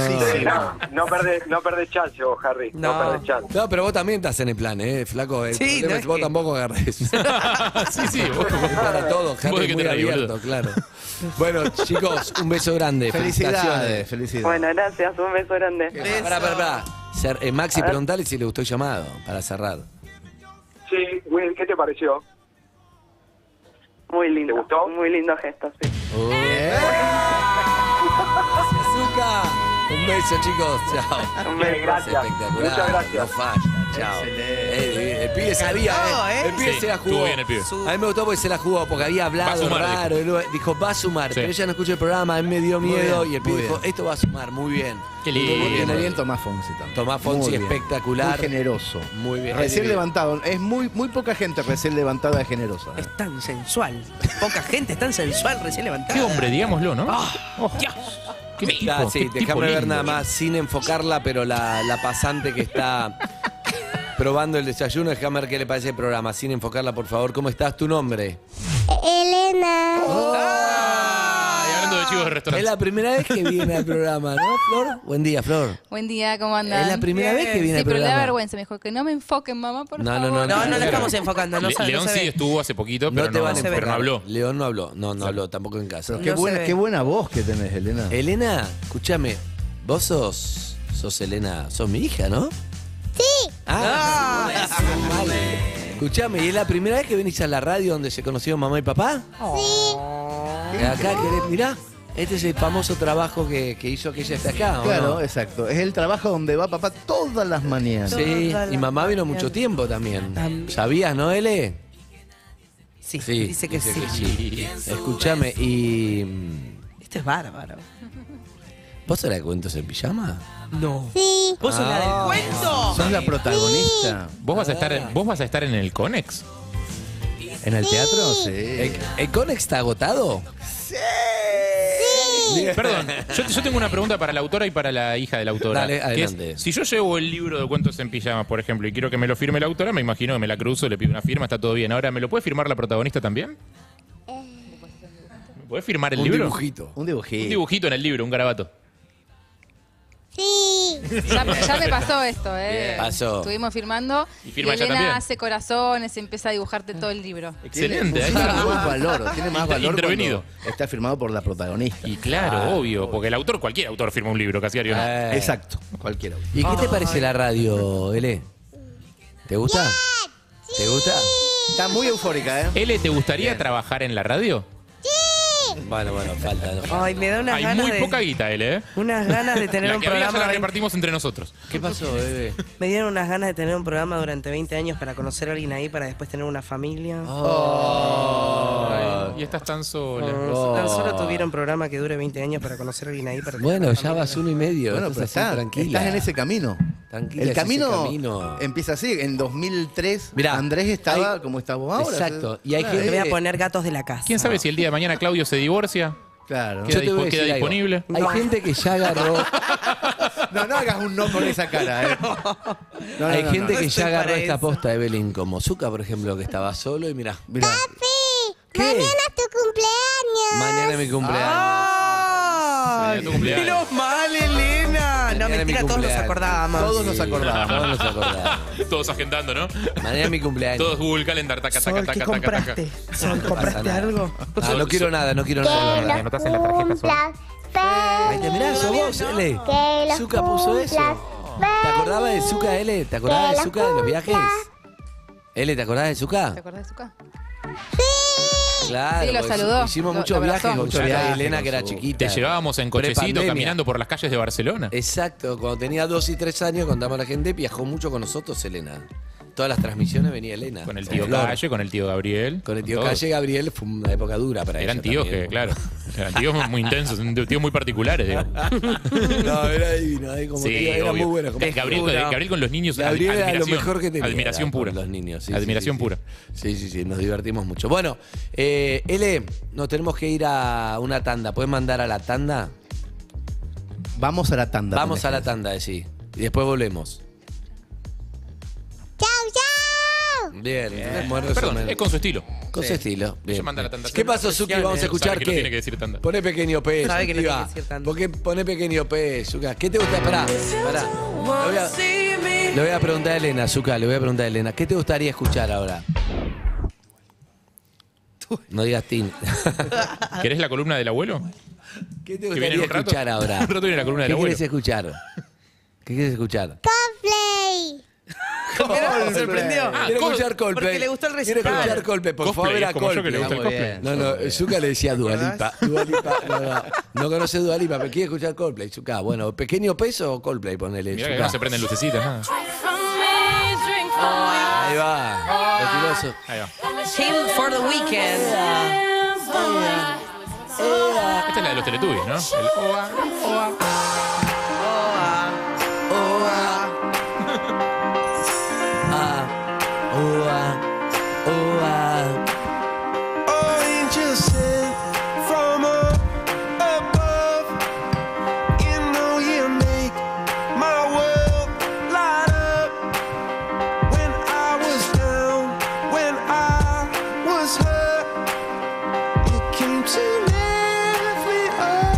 No perdés chance vos, Harry. No No. perdés chance. No, pero vos también estás en el plan, flaco. El Sí, problema no es es que vos que- tampoco agarrés. Sí, vos. Es para todo, Vos Harry de es qué muy te reís, abierto, boludo. claro. Bueno, chicos, un beso grande. Felicidades, felicidades. Bueno, gracias. Un beso grande. Pará. Maxi, preguntale si le gustó el llamado, para cerrar. Sí, Will, ¿qué te pareció? Muy lindo. ¿Te gustó? Muy lindo gesto, sí. Azúcar. Un beso, chicos. Chao. Un beso. Gracias. Espectacular. Muchas gracias. No falla. Chao. El pibe sabía, El pibe Sí, se la estuvo jugó. bien el pibe. A mí me gustó porque se la jugó, porque había hablado Va a sumar, raro. Dijo, va a sumar. Sí. Pero ella no escuchó el programa, a mí me dio Muy miedo. bien, Y el pibe muy dijo, bien. esto va a sumar. Muy bien. Qué Muy lindo. bien, Tomás Fonsi también. Tomás Fonsi, Muy bien. espectacular. Muy generoso. Muy bien. Recién Muy levantado. Es muy poca gente recién levantada y generosa. Es tan sensual. Poca gente es tan sensual recién levantada. Qué hombre, digámoslo, ¿no? Oh, qué Ya, tipo, sí, qué tipo déjame ver lindo. nada más, sin enfocarla, pero la pasante que está probando el desayuno, déjame ver qué le parece el programa, sin enfocarla, por favor. ¿Cómo estás? ¿Tu nombre? Elena. Y hablando de archivos de restaurante. Es la primera vez que viene al programa, ¿no, Flor? Buen día, Flor. Buen día, ¿cómo andan? Es la primera vez que viene al Sí, pero le programa. da vergüenza. Me dijo que no me enfoquen, mamá, por favor. No le estamos enfocando. León sí estuvo hace poquito, pero no habló. León no habló. No habló, tampoco en casa. Pero qué buena voz que tenés, Elena. Elena, escúchame, vos sos Elena, sos mi hija, ¿no? Sí. Vale. Escuchame, ¿y es la primera vez que venís a la radio donde se conocieron mamá y papá? Sí. Acá querés, mirá, este es el famoso trabajo que hizo que ella esté acá, ¿o Claro, no? exacto. Es el trabajo donde va papá todas las mañanas. Sí, y mamá vino mucho tiempo también. ¿Sabías, no, Ele? Sí, dice que sí. Escúchame, y... Esto es bárbaro. ¿Vos sos la de Cuentos en Pijama? No. Sí. ¿Vos sos la del cuento? Sos la protagonista. ¿Vos vas a estar en el Conex? ¿En el teatro? Sí. ¿El Conex está agotado? Perdón, yo tengo una pregunta para la autora y para la hija de la autora. Dale, que adelante. es, si yo llevo el libro de Cuentos en Pijamas, por ejemplo, y quiero que me lo firme la autora, me imagino que me la cruzo, le pido una firma, está todo bien. Ahora, ¿me lo puede firmar la protagonista también? ¿Me puede firmar el libro? Un dibujito. Un dibujito en el libro, un garabato. Sí. Ya me pasó esto, Bien. Pasó. Estuvimos firmando ¿Y y firma ella Elena también? hace corazones, empieza a dibujarte todo el libro. Excelente. Tiene más valor. Tiene más valor Intervenido. cuando está firmado por la protagonista. Y claro, obvio, porque cualquier autor firma un libro, Casiario. ¿No? Exacto, cualquiera. ¿Y qué te parece la radio, Ele? ¿Te gusta? ¿Te gusta? Está muy eufórica, ¿eh? Ele, ¿te gustaría trabajar en la radio? Bueno, falta. ¿no? Ay, me da unas Hay ganas muy de... poca guita, Ele, ¿eh? Unas ganas de tener La un que había ya programa... la repartimos entre nosotros. ¿Qué pasó, bebé? Me dieron unas ganas de tener un programa durante 20 años para conocer a alguien ahí, para después tener una familia. Y estás tan sola. Tan solo tuviera un programa que dure 20 años para conocer a alguien ahí. Para Bueno, tener ya una vas 1 y medio. Bueno, estás pero así, tranquila. estás en ese camino. Tranquila, El es ese camino empieza así. En 2003, Mirá, Andrés estaba como está vos ahora. Exacto. Y hay familia. gente... Le voy a poner gatos de la casa. ¿Quién sabe si el día de mañana Claudio se divorcia? Claro. Yo te voy a ¿Queda decir algo. disponible? Hay gente que ya agarró... No hagas un no con esa cara, ¿eh? Hay gente que estoy ya agarró para esta eso. posta de Evelyn, como Zucca, por ejemplo, que estaba solo y mirá. ¿Qué? Mañana es tu cumpleaños. Mañana es mi cumpleaños. ¡Ay! tu cumpleaños. Menos mal, Elena. No, Mañana es mi mentira, todos nos cumpleaños. acordábamos. Todos nos acordábamos. Todos nos acordamos. Todos agendando, ¿no? Mañana es mi cumpleaños. Todos Google Calendar, taca, Sol, taca, ¿qué taca, taca, taca. compraste? Sol, ¿compraste nada. algo? No quiero nada, no quiero nada. Que la verdad. los Anotás en la tarjeta, Sol. Ahí te mirá, sos vos, Ele. Que los Zucca puso eso. ¿Te acordabas de Zucca, Ele? ¿Te acordabas de Zucca de los viajes? Ele, ¿te acordás de Zucca? ¿Te acordás de Zucca? Claro, Sí, lo porque saludó. hicimos Lo muchos abrazó. viajes con Muchos Zucca y viajes Elena, con que era su- chiquita. Te llevábamos en cochecito Prepandemia. caminando por las calles de Barcelona. Exacto, cuando tenía 2 y 3 años contamos a la gente, viajó mucho con nosotros Elena. Todas las transmisiones venía Elena. Con el tío Flor. Calle, con el tío Gabriel. Con el tío todos. Calle Gabriel fue una época dura para Eran ella tíos también. que, claro, eran tíos muy intensos, tíos muy particulares, digo. No, era divino, como Sí, tío, era obvio. muy bueno. como Gabriel, tío. Gabriel con los niños, Gabriel era lo admiración, mejor que tenía. admiración era, pura. con los niños, sí, admiración sí, sí, pura. Sí, nos divertimos mucho. Bueno, Ele, nos tenemos que ir a una tanda. ¿Puedes mandar a la tanda? Vamos a la tanda. Vamos a la pendejas. tanda, sí. Y después volvemos. Chau, chau. Bien, buen Perdón, resumen. es con su estilo. Con su estilo. Bien. Ella manda la tanda. ¿Qué pasó, Zucchi? Vamos a Sabe escuchar que no qué. tiene que decir tanda. Poné pequeño pez. Sabe que no Iba. tiene que decir tanda. ¿Por qué poné pequeño pez, Zucca? ¿Qué te gusta? Pará. Le voy a preguntar a Elena, Zucca, le voy a preguntar a Elena. ¿Qué te gustaría escuchar ahora? No digas Tin. ¿Querés la columna del abuelo? ¿Qué te ¿Que viene gustaría en un rato? escuchar ahora? Un rato viene la columna del ¿Qué abuelo. quieres escuchar? ¿Qué quieres escuchar? Coldplay. Mirá, me sorprendió. Quiere escuchar Coldplay. Porque le gustó el Quiere recital. escuchar Coldplay, por Cosplay, favor, era es como yo que le Coldplay. gusta el Muy cosplay. bien. No, Zucca le decía Dua Lipa. Dua Lipa, no conoce Dua Lipa, pero quiere escuchar Coldplay, Zucca. Bueno, ¿pequeño peso o Coldplay? Ponele, Mirá que Zucca. no se prenden lucecitas, nada. Ahí va, mentiroso. Ahí va. Him for the weekend. Esta es la de los Teletubbies, ¿no? El oa, oa. Angels sent from up above. You know you make my world light up. When I was down, when I was hurt, you came to lift me up.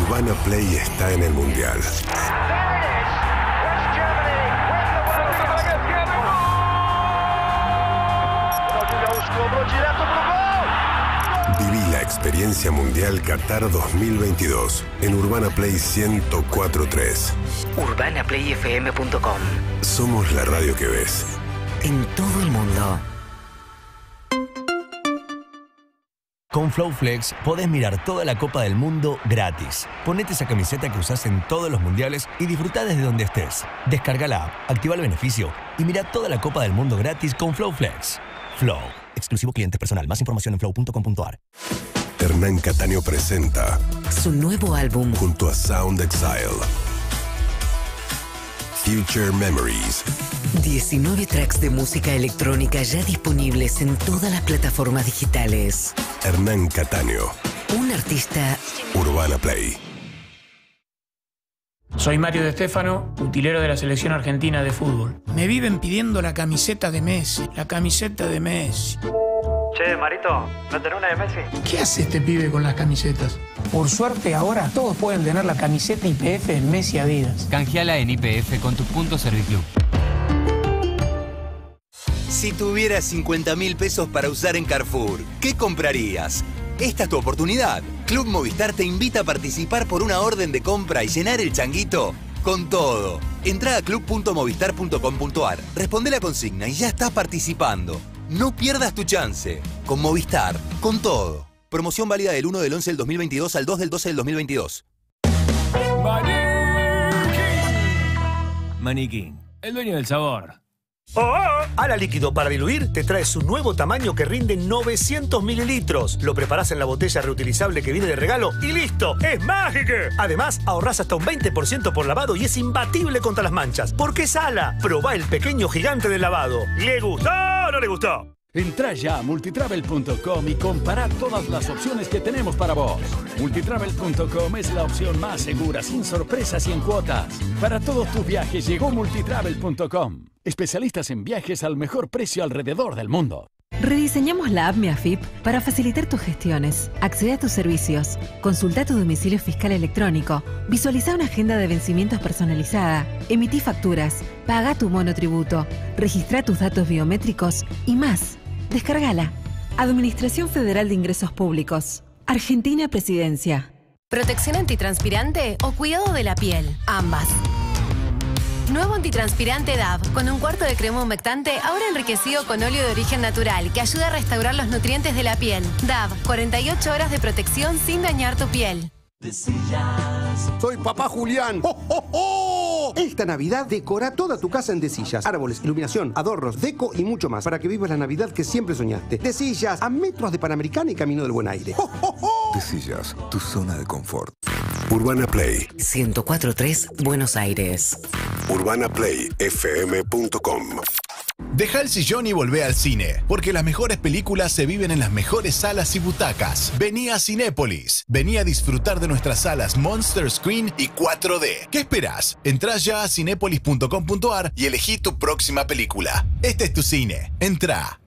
Urbana Play está en el Mundial. Viví la experiencia mundial Qatar 2022 en Urbana Play 104.3. UrbanaPlayFM.com. Somos la radio que ves. En todo el mundo. Con FlowFlex podés mirar toda la Copa del Mundo gratis. Ponete esa camiseta que usás en todos los mundiales y disfrutá desde donde estés. Descarga la app, activa el beneficio y mira toda la Copa del Mundo gratis con FlowFlex. Flow, exclusivo cliente personal. Más información en flow.com.ar. Hernán Cataño presenta su nuevo álbum junto a Sound Exile. Future Memories. 19 tracks de música electrónica ya disponibles en todas las plataformas digitales. Hernán Cataño. Un artista. Urbana Play. Soy Mario De Stefano, utilero de la selección argentina de fútbol. Me viven pidiendo la camiseta de Messi, la camiseta de Messi. Che, Marito, ¿no tenés una de Messi? ¿Qué hace este pibe con las camisetas? Por suerte ahora todos pueden tener la camiseta YPF en Messi Adidas. Canjeala en YPF con tus puntos Serviclub. Si tuvieras 50.000 pesos para usar en Carrefour, ¿qué comprarías? Esta es tu oportunidad. Club Movistar te invita a participar por una orden de compra y llenar el changuito con todo. Entrá a club.movistar.com.ar, responde la consigna y ya estás participando. No pierdas tu chance. Con Movistar, con todo. Promoción válida del 1 del 11 del 2022 al 2 del 12 del 2022. Maniquín, el dueño del sabor. Ala Líquido para diluir te trae su nuevo tamaño que rinde 900 mililitros. Lo preparás en la botella reutilizable que viene de regalo y ¡listo! ¡Es mágico! Además, ahorrás hasta un 20% por lavado y es imbatible contra las manchas. Porque es Ala. Probá el pequeño gigante del lavado. ¿Le gustó o no le gustó? Entrá ya a multitravel.com y compará todas las opciones que tenemos para vos. Multitravel.com es la opción más segura, sin sorpresas y en cuotas. Para todos tus viajes llegó multitravel.com. Especialistas en viajes al mejor precio alrededor del mundo. Rediseñamos la app MiAFIP para facilitar tus gestiones. Accede a tus servicios, consulta tu domicilio fiscal electrónico, visualiza una agenda de vencimientos personalizada, emití facturas, paga tu monotributo, registra tus datos biométricos y más. Descárgala. Administración Federal de Ingresos Públicos. Argentina Presidencia. ¿Protección antitranspirante o cuidado de la piel? Ambas. Nuevo antitranspirante DAV, con un cuarto de crema humectante, ahora enriquecido con óleo de origen natural, que ayuda a restaurar los nutrientes de la piel. DAV, 48 horas de protección sin dañar tu piel. Soy Papá Julián. ¡Oh, oh, oh! Esta Navidad decora toda tu casa en Desillas. Árboles, iluminación, adornos, deco y mucho más para que vivas la Navidad que siempre soñaste. Desillas, a metros de Panamericana y Camino del Buen Aire. ¡Oh, oh, oh! Desillas, tu zona de confort. Urbana Play 104.3 Buenos Aires. UrbanaPlayFM.com. Deja el sillón y volvé al cine, porque las mejores películas se viven en las mejores salas y butacas. Vení a Cinépolis. Vení a disfrutar de nuestras salas Monster Screen y 4D. ¿Qué esperás? Entrá ya a cinépolis.com.ar y elegí tu próxima película. Este es tu cine. Entrá.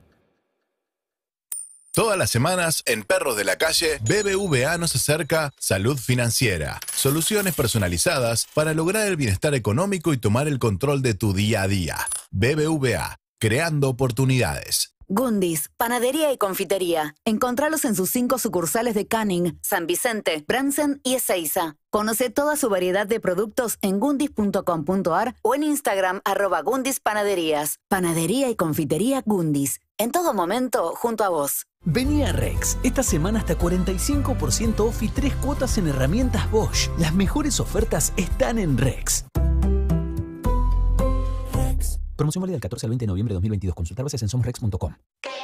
Todas las semanas, en Perros de la Calle, BBVA nos acerca Salud Financiera. Soluciones personalizadas para lograr el bienestar económico y tomar el control de tu día a día. BBVA, creando oportunidades. Gundis, panadería y confitería. Encontralos en sus 5 sucursales de Canning, San Vicente, Bransen y Ezeiza. Conoce toda su variedad de productos en gundis.com.ar o en Instagram @gundispanaderías. Panadería y confitería Gundis. En todo momento, junto a vos. Vení a Rex. Esta semana hasta 45% off y 3 cuotas en herramientas Bosch. Las mejores ofertas están en Rex. Promoción válida del 14 al 20 de noviembre de 2022. Consultar bases en somosrex.com.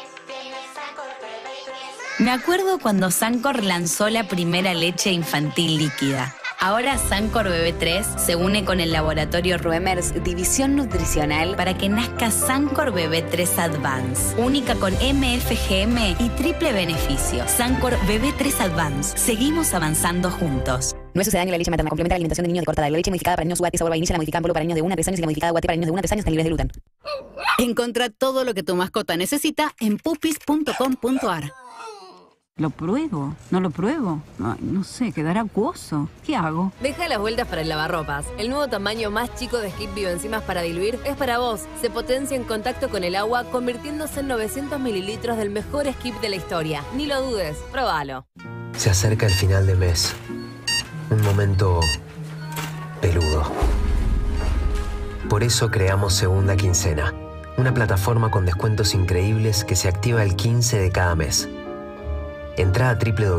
Me acuerdo cuando Sancor lanzó la primera leche infantil líquida. Ahora Sancor BB3 se une con el laboratorio Ruemers División Nutricional para que nazca Sancor BB3 Advance, única con MFGM y triple beneficio. Sancor BB3 Advance. Seguimos avanzando juntos. No es sucedáneo la leche materna. Complementa la alimentación de niños de corta edad. La leche modificada para niños UAT sabor vainilla, la modificada en polvo para niños de 1 a 3 años y la modificada UAT para niños de 1 a 3 años están libres de gluten. Encontrá todo lo que tu mascota necesita en pupis.com.ar. ¿Lo pruebo? ¿No lo pruebo? Ay, no sé, quedará acuoso. ¿Qué hago? Deja las vueltas para el lavarropas. El nuevo tamaño más chico de Skip Bioenzimas para diluir es para vos. Se potencia en contacto con el agua, convirtiéndose en 900 mililitros del mejor Skip de la historia. Ni lo dudes, probalo. Se acerca el final de mes. Un momento peludo. Por eso creamos Segunda Quincena, una plataforma con descuentos increíbles que se activa el 15 de cada mes. Entrá a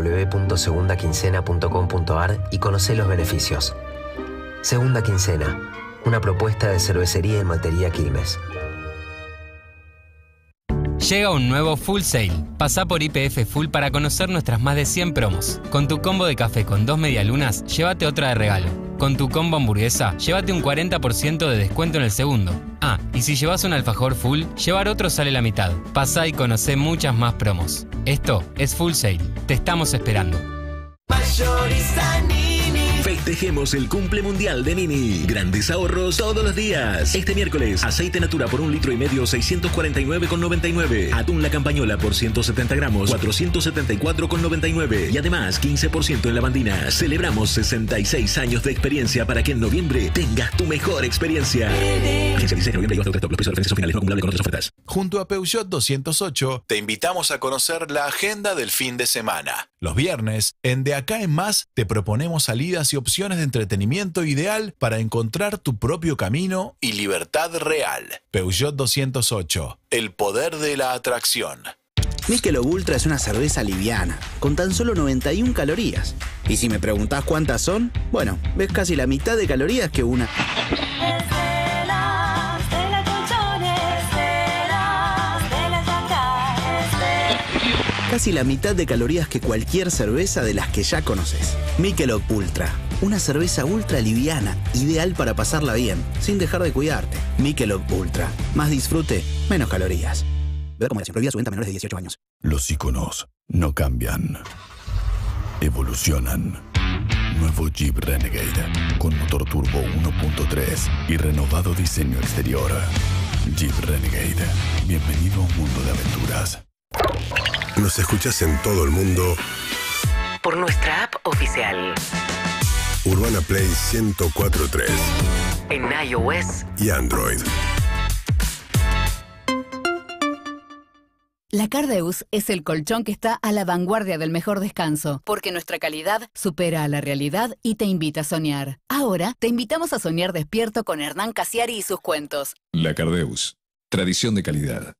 www.segundaquincena.com.ar y conocé los beneficios. Segunda Quincena, una propuesta de cervecería y maltería Quilmes. Llega un nuevo Full Sale. Pasá por YPF Full para conocer nuestras más de 100 promos. Con tu combo de café con 2 medialunas, llévate otra de regalo. Con tu combo hamburguesa, llévate un 40% de descuento en el segundo. Ah, y si llevas un alfajor full, llevar otro sale la mitad. Pasá y conocé muchas más promos. Esto es Full Sale. Te estamos esperando. Mayorista Nini. Festejemos el cumple mundial de Nini. Grandes ahorros todos los días. Este miércoles, aceite Natura por 1,5 litros, 649,99. Atún La Campañola por 170 gramos, 474,99. Y además, 15% en lavandinas. Celebramos 66 años de experiencia para que en noviembre tengas tu mejor experiencia. Agencia 16 de noviembre y 2 de octubre. Los precios de referencia son finales, no acumulables con otras ofertas. Junto a Peugeot 208, te invitamos a conocer la agenda del fin de semana. Los viernes, en De Acá en Más, te proponemos salidas y opciones de entretenimiento ideal para encontrar tu propio camino y libertad real. Peugeot 208, el poder de la atracción. Michelob Ultra es una cerveza liviana, con tan solo 91 calorías. Y si me preguntás cuántas son, bueno, ves casi la mitad de calorías que una... Casi la mitad de calorías que cualquier cerveza de las que ya conoces. Michelob Ultra, una cerveza ultra liviana, ideal para pasarla bien, sin dejar de cuidarte. Michelob Ultra, más disfrute, menos calorías. Bebe como prohibida su venta a menores de 18 años. Los iconos no cambian, evolucionan. Nuevo Jeep Renegade, con motor turbo 1.3 y renovado diseño exterior. Jeep Renegade, bienvenido a un mundo de aventuras. Nos escuchas en todo el mundo por nuestra app oficial. Urbana Play 104.3 en iOS y Android. La Cardeus es el colchón que está a la vanguardia del mejor descanso, porque nuestra calidad supera a la realidad y te invita a soñar. Ahora te invitamos a soñar despierto con Hernán Casiari y sus cuentos. La Cardeus, tradición de calidad.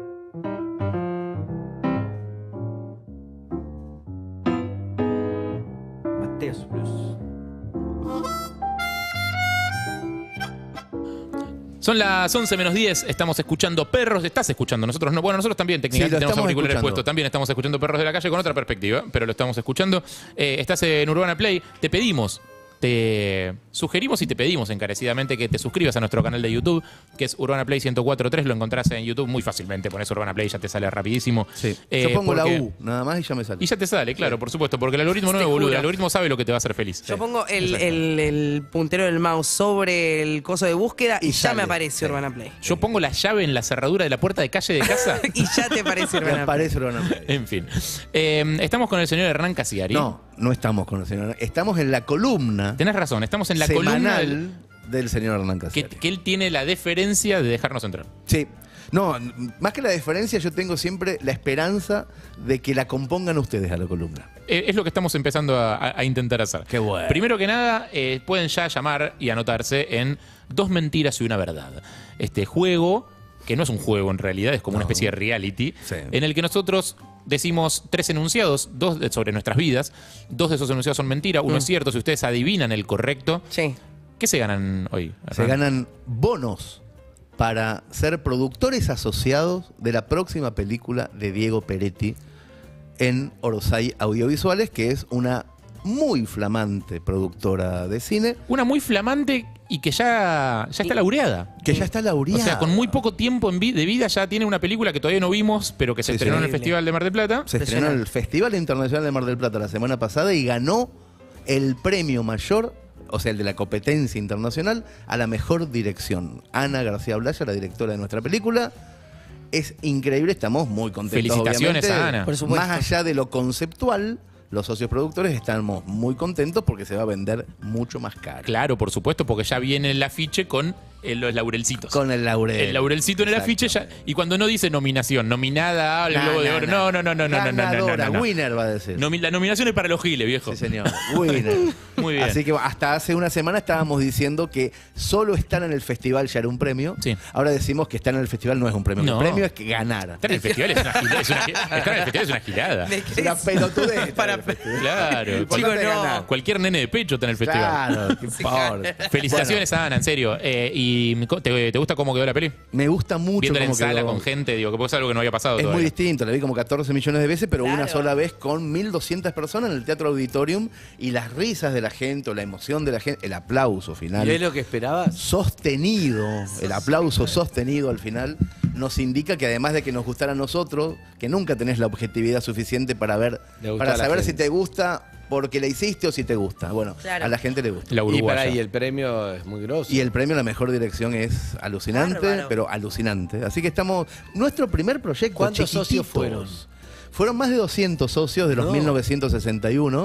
Son las 11 menos 10, estamos escuchando Perros. ¿Estás escuchando? Nosotros no. Bueno, nosotros también técnicamente tenemos auriculares puestos. También estamos escuchando Perros de la Calle con otra perspectiva, pero lo estamos escuchando. Estás en Urbana Play. Te pedimos, te sugerimos y te pedimos encarecidamente que te suscribas a nuestro canal de YouTube, que es Urbana Play 104.3. Lo encontrás en YouTube muy fácilmente. Pones Urbana Play y ya te sale rapidísimo. Sí. Yo pongo la U, nada más, y ya me sale. Y ya te sale, claro, por supuesto, porque el algoritmo no es boludo. El algoritmo sabe lo que te va a hacer feliz. Yo pongo el puntero del mouse sobre el coso de búsqueda y ya me aparece Urbana Play. Yo pongo la llave en la cerradura de la puerta de calle de casa y ya te aparece Urbana Play. En fin. Estamos con el señor Hernán Casiari. No estamos con el señor. Estamos en la columna. Tenés razón, estamos en la semanal columna del señor Hernán Casiari. Que él tiene la deferencia de dejarnos entrar. Sí. No, más que la deferencia, yo tengo siempre la esperanza de que la compongan ustedes a la columna. Es lo que estamos empezando a intentar hacer. Qué bueno. Primero que nada, pueden ya llamar y anotarse en 2 mentiras y una verdad. Este juego, que no es un juego en realidad, es como una especie de reality, en el que nosotros decimos 3 enunciados, 2 sobre nuestras vidas. 2 de esos enunciados son mentira, uno es cierto. Si ustedes adivinan el correcto, ¿qué se ganan hoy? Se ganan bonos para ser productores asociados de la próxima película de Diego Peretti en Orosai Audiovisuales, que es una muy flamante productora de cine. Una muy flamante y que ya está laureada. Que ya está laureada. O sea, con muy poco tiempo de vida ya tiene una película que todavía no vimos, pero que se estrenó en el Festival de Mar del Plata. Se estrenó en el Festival Internacional de Mar del Plata la semana pasada y ganó el premio mayor, o sea, el de la competencia internacional, a la mejor dirección. Ana García Blaya, la directora de nuestra película. es increíble, estamos muy contentos. Felicitaciones obviamente. a Ana. Por supuesto. Más allá de lo conceptual, los socios productores estamos muy contentos porque se va a vender mucho más caro. Claro, por supuesto, porque ya viene el afiche con los laurelcitos. Con el laurel. El laurelcito en el afiche ya. Y cuando no dice nominación, nominada al Globo de Oro. No. Ganadora, winner va a decir. La nominación es para los giles, viejo. Sí, señor. Winner. Muy bien. Así que hasta hace una semana estábamos diciendo que solo estar en el festival ya era un premio. Sí. Ahora decimos que estar en el festival no es un premio. No. El premio es que ganar. Estar en el festival es una gilada. Estar en el festival es una gilada. Es una pelotudez. Claro. Cualquier nene de pecho está en el festival. Claro, qué importa. Felicitaciones a Ana, en serio. ¿Y te gusta cómo quedó la peli? Me gusta mucho Viéndola en cómo sala quedó. con gente, digo, que es algo que no había pasado Es todavía. muy distinto, la vi como 14 millones de veces, pero una sola vez con 1.200 personas en el Teatro Auditorium y las risas de la gente o la emoción de la gente, el aplauso final. ¿Y es lo que esperabas? Sostenido, el aplauso sostenido al final nos indica que además de que nos gustara a nosotros, que nunca tenés la objetividad suficiente para ver, para saber si te gusta porque la hiciste o si te gusta. Bueno, Claro. a la gente le gusta. Y el premio es muy grosso. Y el premio a la mejor dirección es alucinante, Bárbaro. pero alucinante. Así que estamos... Nuestro primer proyecto, ¿Cuántos socios chiquititos. Fueron más de 200 socios de los 1961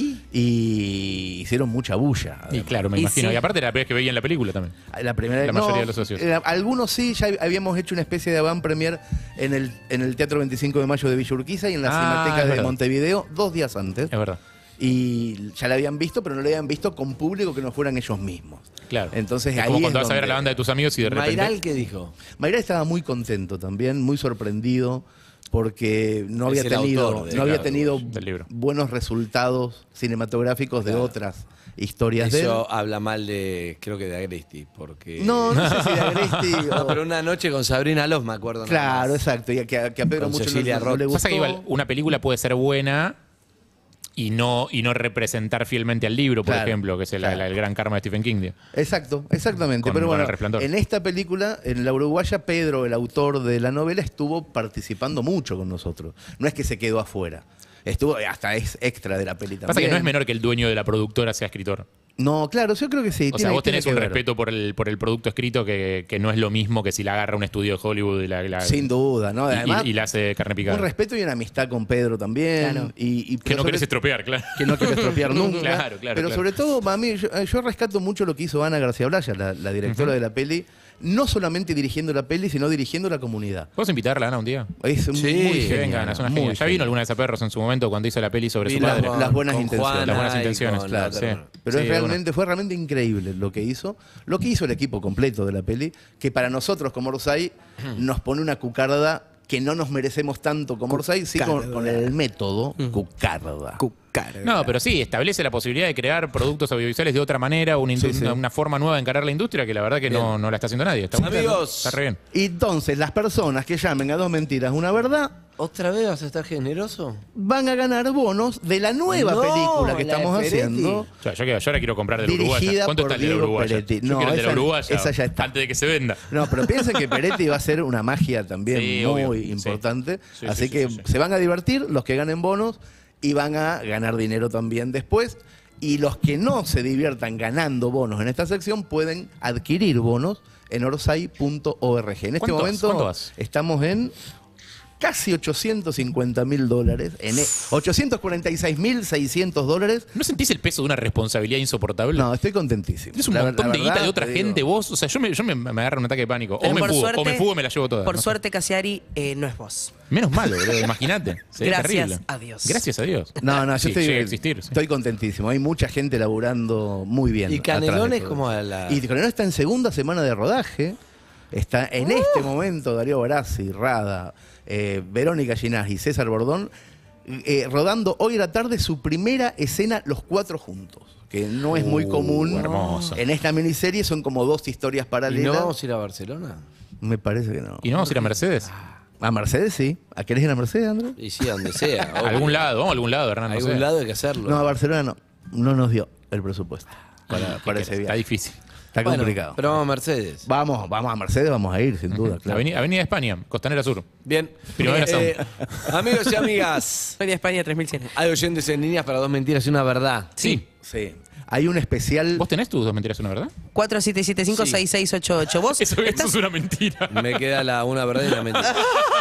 y hicieron mucha bulla. Y claro, me imagino. Y aparte era la primera vez que veían la película también. La primera, La mayoría de los socios. Algunos sí, ya habíamos hecho una especie de avant premier en el Teatro 25 de Mayo de Villa Urquiza y en la Cinemateca es de verdad. Montevideo 2 días antes. Es verdad. Y ya la habían visto, pero no la habían visto con público que no fueran ellos mismos. Claro. Entonces Es ahí como es cuando vas a ver a donde- la banda de tus amigos y de repente. Mayral, ¿qué dijo? Mayral estaba muy contento también, muy sorprendido, porque no había Es el tenido, autor de- no había claro, tenido del libro. buenos resultados cinematográficos de otras historias de él. Eso habla mal de, creo que de Agresti, porque... No sé si de Agresti o... No, pero una noche con Sabrina Loz, me acuerdo. nada Claro, más. exacto, y que a Pedro Con mucho Cecilia no le Roth. gustó. Pasa que igual una película puede ser buena y no representar fielmente al libro, por Claro, ejemplo, que es el gran karma de Stephen King. Digo. Exacto, exactamente. Con- Pero con bueno, El Resplandor. en esta película, en la uruguaya, Pedro, el autor de la novela, estuvo participando mucho con nosotros. No es que se quedó afuera. Estuvo, hasta es extra de la peli también. Pasa que no es menor que el dueño de la productora sea escritor. No, claro, yo creo que sí. O sea, vos tenés tiene un que ver. respeto por el producto escrito que no es lo mismo que si la agarra un estudio de Hollywood y la Sin duda, ¿no? Además, y la hace carne picada. un respeto y una amistad con Pedro también. Claro. Y Que no sobre- querés estropear, claro. Que no querés estropear nunca. Claro, Pero claro. sobre todo, a mí, yo rescato mucho lo que hizo Ana García Blaya, la directora de la peli, no solamente dirigiendo la peli, sino dirigiendo la comunidad. ¿Puedes invitarla, Ana, un día? Es muy Que genial, vengan, es una muy genia. Ya vino alguna vez a Perros en su momento cuando hizo la peli sobre Y su las- padre. las buenas con intenciones. Juana Las buenas y intenciones, con claro. la Sí. otra. Pero Sí, fue realmente increíble lo que hizo el equipo completo de la peli, que para nosotros como Orsay nos pone una cucarda que no nos merecemos tanto como Orsay, sí con el método cucarda. No, pero sí, establece la posibilidad de crear productos audiovisuales de otra manera, una forma nueva de encarar la industria que la verdad que no la está haciendo nadie. Está muy bien. Amigos. Está re bien. Y entonces las personas que llamen a 2 mentiras, una verdad, ¿Otra vez vas a estar generoso? van a ganar bonos de la nueva No, película que la estamos de Peretti. haciendo. O sea, yo ahora quiero comprar de la Dirigida uruguaya. ¿Cuánto por está el de la Diego uruguaya? Peretti. Yo No, quiero el de la esa- uruguaya. esa ya está. Antes de que se venda. No, pero piensen que Peretti va a ser una magia también Sí, muy obvio. importante. Sí, Así sí, que sí. se van a divertir los que ganen bonos y van a ganar dinero también después. Y los que no se diviertan ganando bonos en esta sección pueden adquirir bonos en orsay.org. En este ¿Cuánto vas? momento ¿Cuánto vas? estamos en casi $850.000, en $846.600. ¿No sentís el peso de una responsabilidad insoportable? No, estoy contentísimo. Es un La montón de guita verdad, de otra te digo. gente, vos. O sea, yo me agarro un ataque de pánico. Pero O me por fugo, suerte- o me fugo, me la llevo toda. Por no sé. suerte, Casiari no es vos. Menos mal, boludo, imagínate. Sería Gracias terrible. a Dios. Gracias a Dios. No, yo Sí, estoy, llega a existir. sí. estoy contentísimo. Hay mucha gente laburando muy bien. ¿Y atrás de Canelones todo. como a la...? Y Canelones está en segunda semana de rodaje. Está en este momento Darío Barassi, Rada, Verónica Ginás y César Bordón rodando hoy a la tarde su primera escena los 4 juntos. Que no es muy común. hermoso. En esta miniserie son como 2 historias ¿Y paralelas. no vamos a ir a Barcelona? Me parece que no. ¿Y no vamos a ir a Mercedes? A Mercedes sí. ¿A querés ir a Mercedes, Andrés? Y sí, a donde sea. A algún lado, vamos a algún lado, Hernán. A no algún sé. lado hay que hacerlo. No, a Barcelona no. No nos dio el presupuesto para ese Está viaje. difícil. Está Bueno, complicado. pero vamos a Mercedes. Vamos a Mercedes, vamos a ir, sin duda. Claro. Avenida España, Costanera Sur. Bien. Primavera Sound. Amigos y amigas, Avenida España 3100. hay oyentes en líneas para 2 mentiras y una verdad. Sí. Sí. Hay un especial... ¿Vos tenés tus 2 mentiras, una verdad? 4775-6688. ¿Vos Eso es una mentira. Me queda una verdad y una mentira.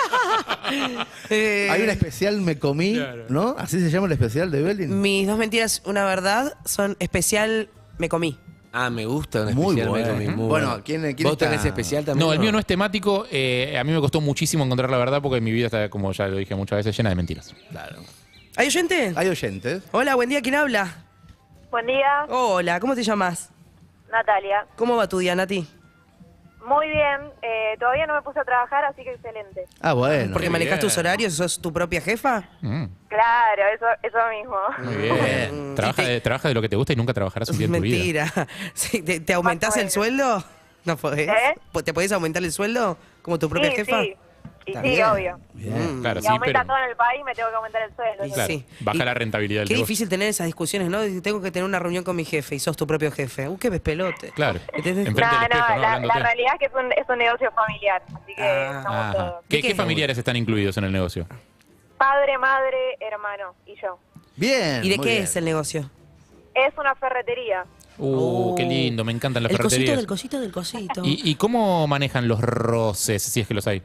Hay un especial Me Comí, ¿no? ¿Así se llama el especial de Evelyn? Mis 2 mentiras, una verdad, son especial Me Comí. Ah, me gusta un Muy especial. bueno. Me comí, muy Bueno, bueno. ¿quién ¿Vos está? tenés especial también? No, el mío no es temático. A mí me costó muchísimo encontrar la verdad porque mi vida está, como ya lo dije muchas veces, llena de mentiras. Claro. ¿Hay oyente? Hay oyentes. Hola, buen día, ¿quién habla? Buen día, Hola, ¿cómo te llamas? Natalia. ¿Cómo va tu día, Nati? Muy bien, todavía no me puse a trabajar, así que excelente. Ah, bueno. ¿Porque manejas tus horarios? ¿Sos tu propia jefa? Claro, eso mismo. Muy bien. Trabaja de lo que te gusta y nunca trabajarás un día en tu vida. Mentira. Sí, ¿Te aumentás el sueldo? ¿No podés? ¿Te podés aumentar el sueldo como tu propia jefa? Sí. Y sí, También. obvio. Claro, Y sí, aumenta pero todo en el país, me tengo que aumentar el sueldo. claro, Sí. baja la rentabilidad del Qué negocio. difícil tener esas discusiones, ¿no? Tengo que tener una reunión con mi jefe y sos tu propio jefe. Qué despelote. Claro. ¿Entendés? Enfrente del espejo, ¿no? la Hablándote. realidad es que es un negocio familiar, así que estamos Ajá. todos. ¿Qué familiares están incluidos en el negocio? Padre, madre, hermano y yo. Bien. ¿Y de muy qué bien. es el negocio? Es una ferretería. Qué lindo, me encantan las El cosito ferreterías. del cosito del cosito. ¿Y cómo manejan los roces, si es que los hay?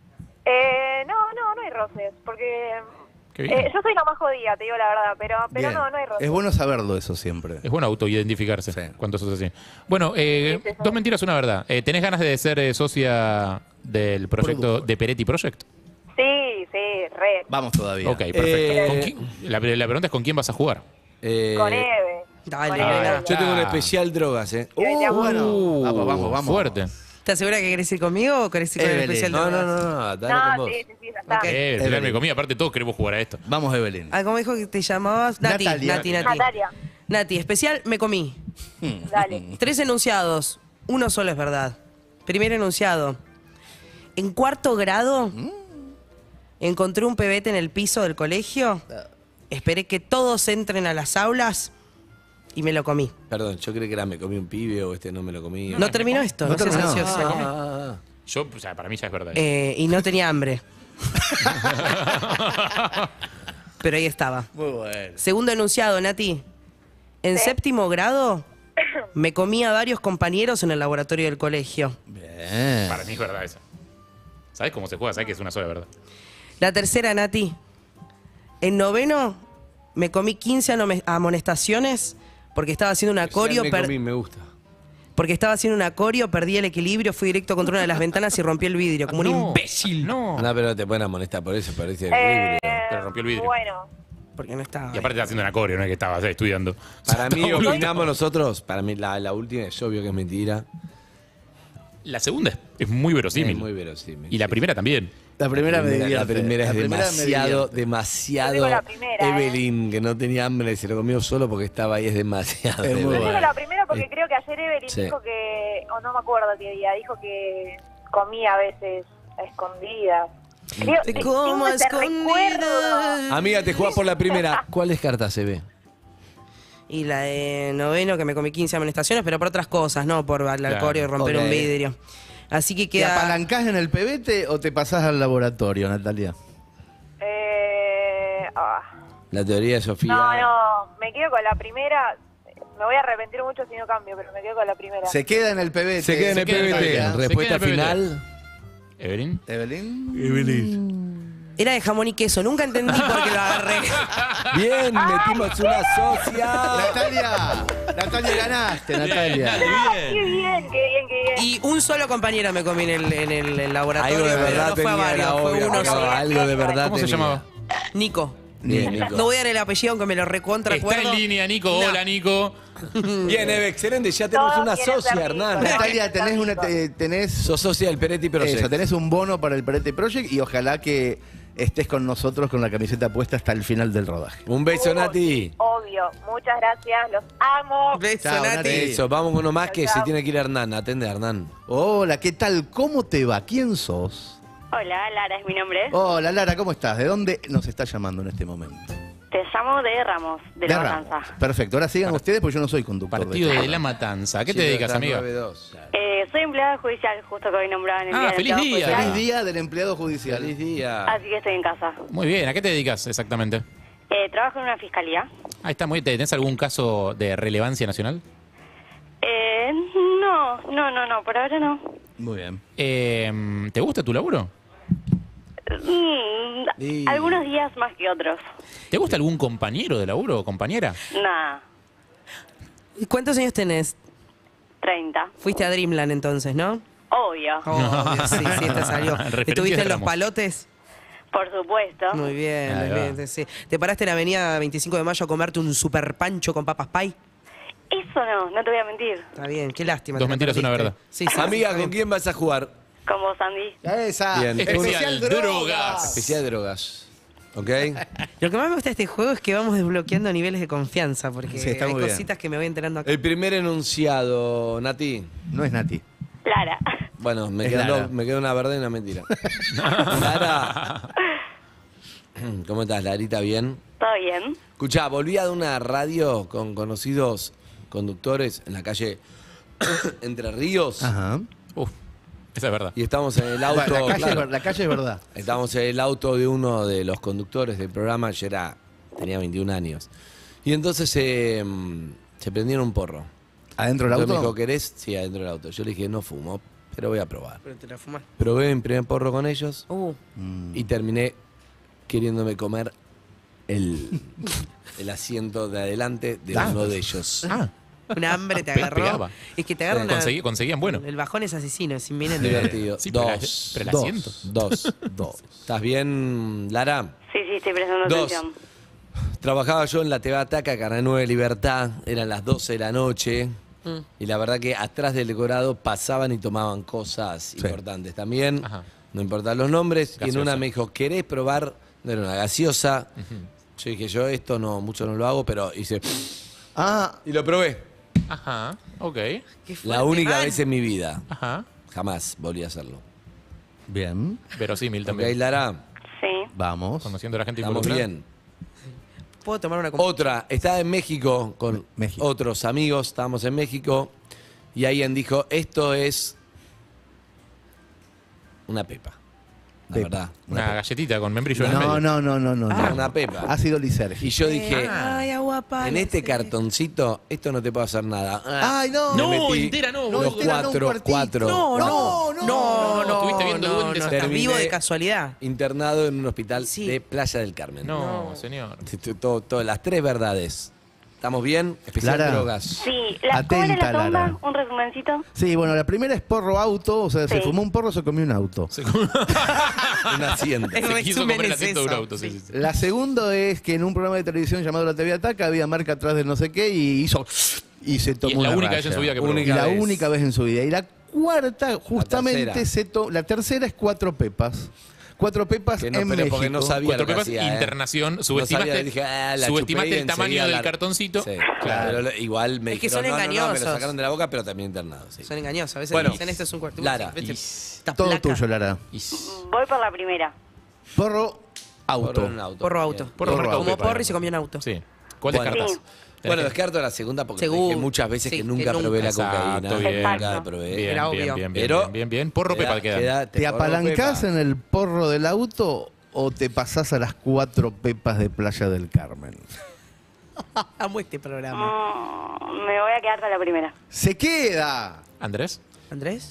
No hay roces, porque Qué bien. yo soy la más jodida, te digo la verdad, pero Bien. no hay roces. Es bueno saberlo eso siempre. Es bueno autoidentificarse cuando sos así. Bueno, 2 mentiras, una verdad. ¿Tenés ganas de ser socia del proyecto de Peretti Project? Sí, re. Vamos todavía. Ok, perfecto. ¿Con quién? La pregunta es ¿con quién vas a jugar? Con Eve. Dale, Con Eve. Yo tengo un especial drogas, Bueno. Vamos. Fuerte. ¿Estás segura que querés ir conmigo o querés ir con el Evelyn. especial? No, de- dale con vos. Sí, ya está. Evelyn me comí, aparte todos queremos jugar a esto. Vamos, Evelyn. Ah, ¿cómo dijo que te llamabas? Nati. Natalia. Nati, especial Me Comí. Dale. 3 enunciados. Uno solo es verdad. Primer enunciado. En 4º grado encontré un pebete en el piso del colegio. Esperé que todos entren a las aulas y me lo comí. Perdón, yo creí que era me comí un pibe o no me lo comí. No terminó esto, no seas ansioso. Yo, o sea, para mí ya es verdad. Y no tenía hambre. Pero ahí estaba. Muy bueno. Segundo enunciado, Nati. En 7º grado me comí a varios compañeros en el laboratorio del colegio. Bien. Para mí es verdad esa. ¿Sabes cómo se juega? ¿Sabes que es una sola verdad? La tercera, Nati. En 9º me comí 15 amonestaciones porque estaba haciendo una coreo. Me gusta. Porque estaba haciendo una coreo, perdí el equilibrio, fui directo contra una de las ventanas y rompí el vidrio, como un imbécil. No. No, pero no te pueden amonestar por eso, perdiste el equilibrio. Pero rompió el vidrio. Bueno. Porque no estaba. Y aparte estaba haciendo una coreo, no es que estabas estudiando. Para mí, Está opinamos nosotros, para mí la última es obvio que es mentira. La segunda es muy verosímil. Es muy verosímil. Y la primera también. La primera me divierte. La primera es La primera me divierte. demasiado Yo digo la primera, Evelyn, que no tenía hambre y se lo comió solo porque estaba ahí, es demasiado. Es muy Yo Evelyn. digo la primera porque creo que ayer Evelyn Sí. dijo que, o no me acuerdo qué día, dijo que comía a veces a escondidas. Creo- Te tengo como ese recuerdo. Amiga, te jugás por la primera. ¿Cuáles cartas se ve? Y la de 9º que me comí 15 amonestaciones, pero por otras cosas, no por la Claro, coreo y romper ok. un vidrio. Así que ¿Te queda... apalancás en el pebete o te pasás al laboratorio, Natalia? La teoría de Sofía. No, me quedo con la primera. Me voy a arrepentir mucho si no cambio, pero me quedo con la primera. Se queda en el pebete. Se queda en el PBT. Respuesta final. ¿Evelyn? ¿Evelyn? Era de jamón y queso, nunca entendí por qué lo agarré. Bien, metimos una socia. Natalia, ganaste, Natalia. Qué bien. Y un solo compañero me comí en el laboratorio, Algo de pero verdad no fue a tenía, era varios, fue obvio, uno pero solo. algo de verdad ¿Cómo se tenía. llamaba? Nico. Bien, Nico. No voy a dar el apellido aunque me lo recontra Está acuerdo. en línea, Nico. Hola, Nico. Bien, Eve, excelente. Ya tenemos Todos una quieren socia, ser Hernán. ricos. Natalia, tenés Sos socia del Peretti Project. eso, tenés un bono para el Peretti Project y ojalá que estés con nosotros con la camiseta puesta hasta el final del rodaje. Un beso, Nati. Obvio. Muchas gracias. Los amo. Beso, Chao, Nati. Eso, vamos con uno más que Chao, se chao. tiene que ir Hernán. Atende a Hernán. Hola, ¿qué tal? ¿Cómo te va? ¿Quién sos? Hola, Lara es mi nombre. Hola, Lara, ¿cómo estás? ¿De dónde nos estás llamando en este momento? Te llamo de Ramos, de La Ramos. Matanza. Perfecto, ahora sigan ustedes porque yo no soy conductor. Partido este de La Matanza. ¿A qué te dedicas, amiga? Soy empleada judicial, justo que hoy nombraban el Ah, día del feliz empleado día. judicial. Feliz día del empleado judicial. Feliz día. Así que estoy en casa. Muy bien. ¿A qué te dedicas exactamente? Trabajo en una fiscalía. Ahí está, muy. ¿Tenés algún caso de relevancia nacional? No, por ahora no. Muy bien. ¿Te gusta tu laburo? Algunos días más que otros. ¿Te gusta algún compañero de laburo o compañera? Nah, ¿Y cuántos años tenés? 30. Fuiste a Dreamland entonces, ¿no? Obvio. Obvio, sí, te salió. Referencia ¿Estuviste de en los Ramos. palotes? Por supuesto. Muy bien, Ahí muy va. bien. Sí. ¿Te paraste en la avenida 25 de Mayo a comerte un super pancho con papas pie? Eso no te voy a mentir. Está bien, qué lástima. Dos que la mentiras, una perdiste. verdad. Sí, sí, Amiga, está ¿con bien. quién vas a jugar? Con vos, Andy. Esa. Bien. Especial drogas. Especial de drogas. ¿Ok? Lo que más me gusta de este juego es que vamos desbloqueando niveles de confianza, porque Sí, está hay muy bien. cositas que me voy enterando acá. El primer enunciado, Nati. No es Nati. Lara. Bueno, me Es queda Lara. una verdad y una mentira. Lara. ¿Cómo estás, Larita? ¿Bien? ¿Todo bien? Escuchá, volví a una radio con conocidos conductores en la calle Entre Ríos. Ajá. Uf, esa es verdad. Y estamos en el auto. Bueno, claro, la calle es verdad. Estábamos en el auto de uno de los conductores del programa. Yo tenía 21 años. Y entonces se prendieron un porro. ¿Adentro del Entonces auto? me dijo, ¿querés? Sí, adentro del auto. Yo le dije, no fumo, pero voy a probar. Pero te la fumás. Probé mi primer porro con ellos Mm. y terminé queriéndome comer el asiento de adelante de uno de ellos. Un hambre te agarró. Pegaba. Es que te agarra una... Conseguían bueno. El bajón es asesino, es inminente. Divertido. Sí, pero Dos. pero el asiento. Dos. ¿Estás bien, Lara? Sí, estoy prestando Dos. atención. Trabajaba yo en la TV Ataca, Canal 9 Libertad, eran las 12 de la noche Mm. y la verdad que atrás del decorado pasaban y tomaban cosas importantes también, Ajá. no importan los nombres, y en Gaseosa. una me dijo, ¿querés probar? No era una gaseosa, yo dije, yo esto no, mucho no lo hago, pero hice, y lo probé, Ajá, ok. Qué fuerte, la única man. vez en mi vida, Ajá. jamás volví a hacerlo. Bien. Verosímil ¿Ok, también. Lara? Sí. Vamos. Conociendo a la gente Estamos involucrada. bien. ¿Puedo tomar una copa? Otra, estaba en México con México. otros amigos, estábamos en México y alguien dijo, esto es una pepa, la Pepa. verdad. Una galletita con membrillo en el No, medio. no. Una pepa. Ácido lisérgico. Y yo dije, Ay, agua para. en este cartoncito, esto no te puede hacer nada. Ay, no. No, Me metí entera no, los boludo. entera no, un cuartito. cuatro. No, estuviste viendo duendes acá. Estás vivo de Terminé casualidad. internado en un hospital Sí. de Playa del Carmen. No, señor. Las tres verdades. ¿Estamos bien? Especial Lara. drogas. Sí. ¿Cómo Atenta, era la Lara. tomba? Un resumencito. Sí, bueno, la primera es porro auto, o sea, se Sí. fumó un porro, se comió un auto. Un asiento. El Se quiso comer el resumen es asiento de un eso. auto. Sí, sí, sí. La segunda es que en un programa de televisión llamado La TV Ataca había marca atrás de no sé qué y hizo y se tomó Y es la una única raya. vez en su vida que probó. Y Única la vez. única vez en su vida. Y la cuarta, justamente, la tercera es 4 pepas. 4 pepas Que no, en pero México. porque no sabía Cuatro lo que pepas, hacía, internación. No Subestimaste, sabía, dije, la subestimaste chupé y el tamaño enseguida del la- cartoncito. Sí, Claro. pero igual me Es que dijeron, son no, me lo engañosos. sacaron de la boca, pero también internado. Sí. Son engañosos. A veces Bueno, dicen esto es un cuarto. Lara. Esta Todo placa. tuyo, Lara. Voy por la primera. Porro auto. Porro en un auto. Porro auto. Bien. Porro marcado Como Pepa. porro y se comió un auto. Sí. ¿Cuál Bueno. descartas? Sí. Bueno, descarto la segunda porque te Seguro. dije muchas veces Sí, que que nunca nunca. probé la Exacto, cocaína. bien. Nunca la Exacto. probé. Bien, Era bien, obvio. bien, Pero bien, bien. Porro Pepa queda. ¿Te apalancás en el porro del auto o te pasás a las 4 pepas de Playa del Carmen? Amo este programa. Me voy a quedar con la primera. ¡Se queda! ¿Andrés? ¿Andrés?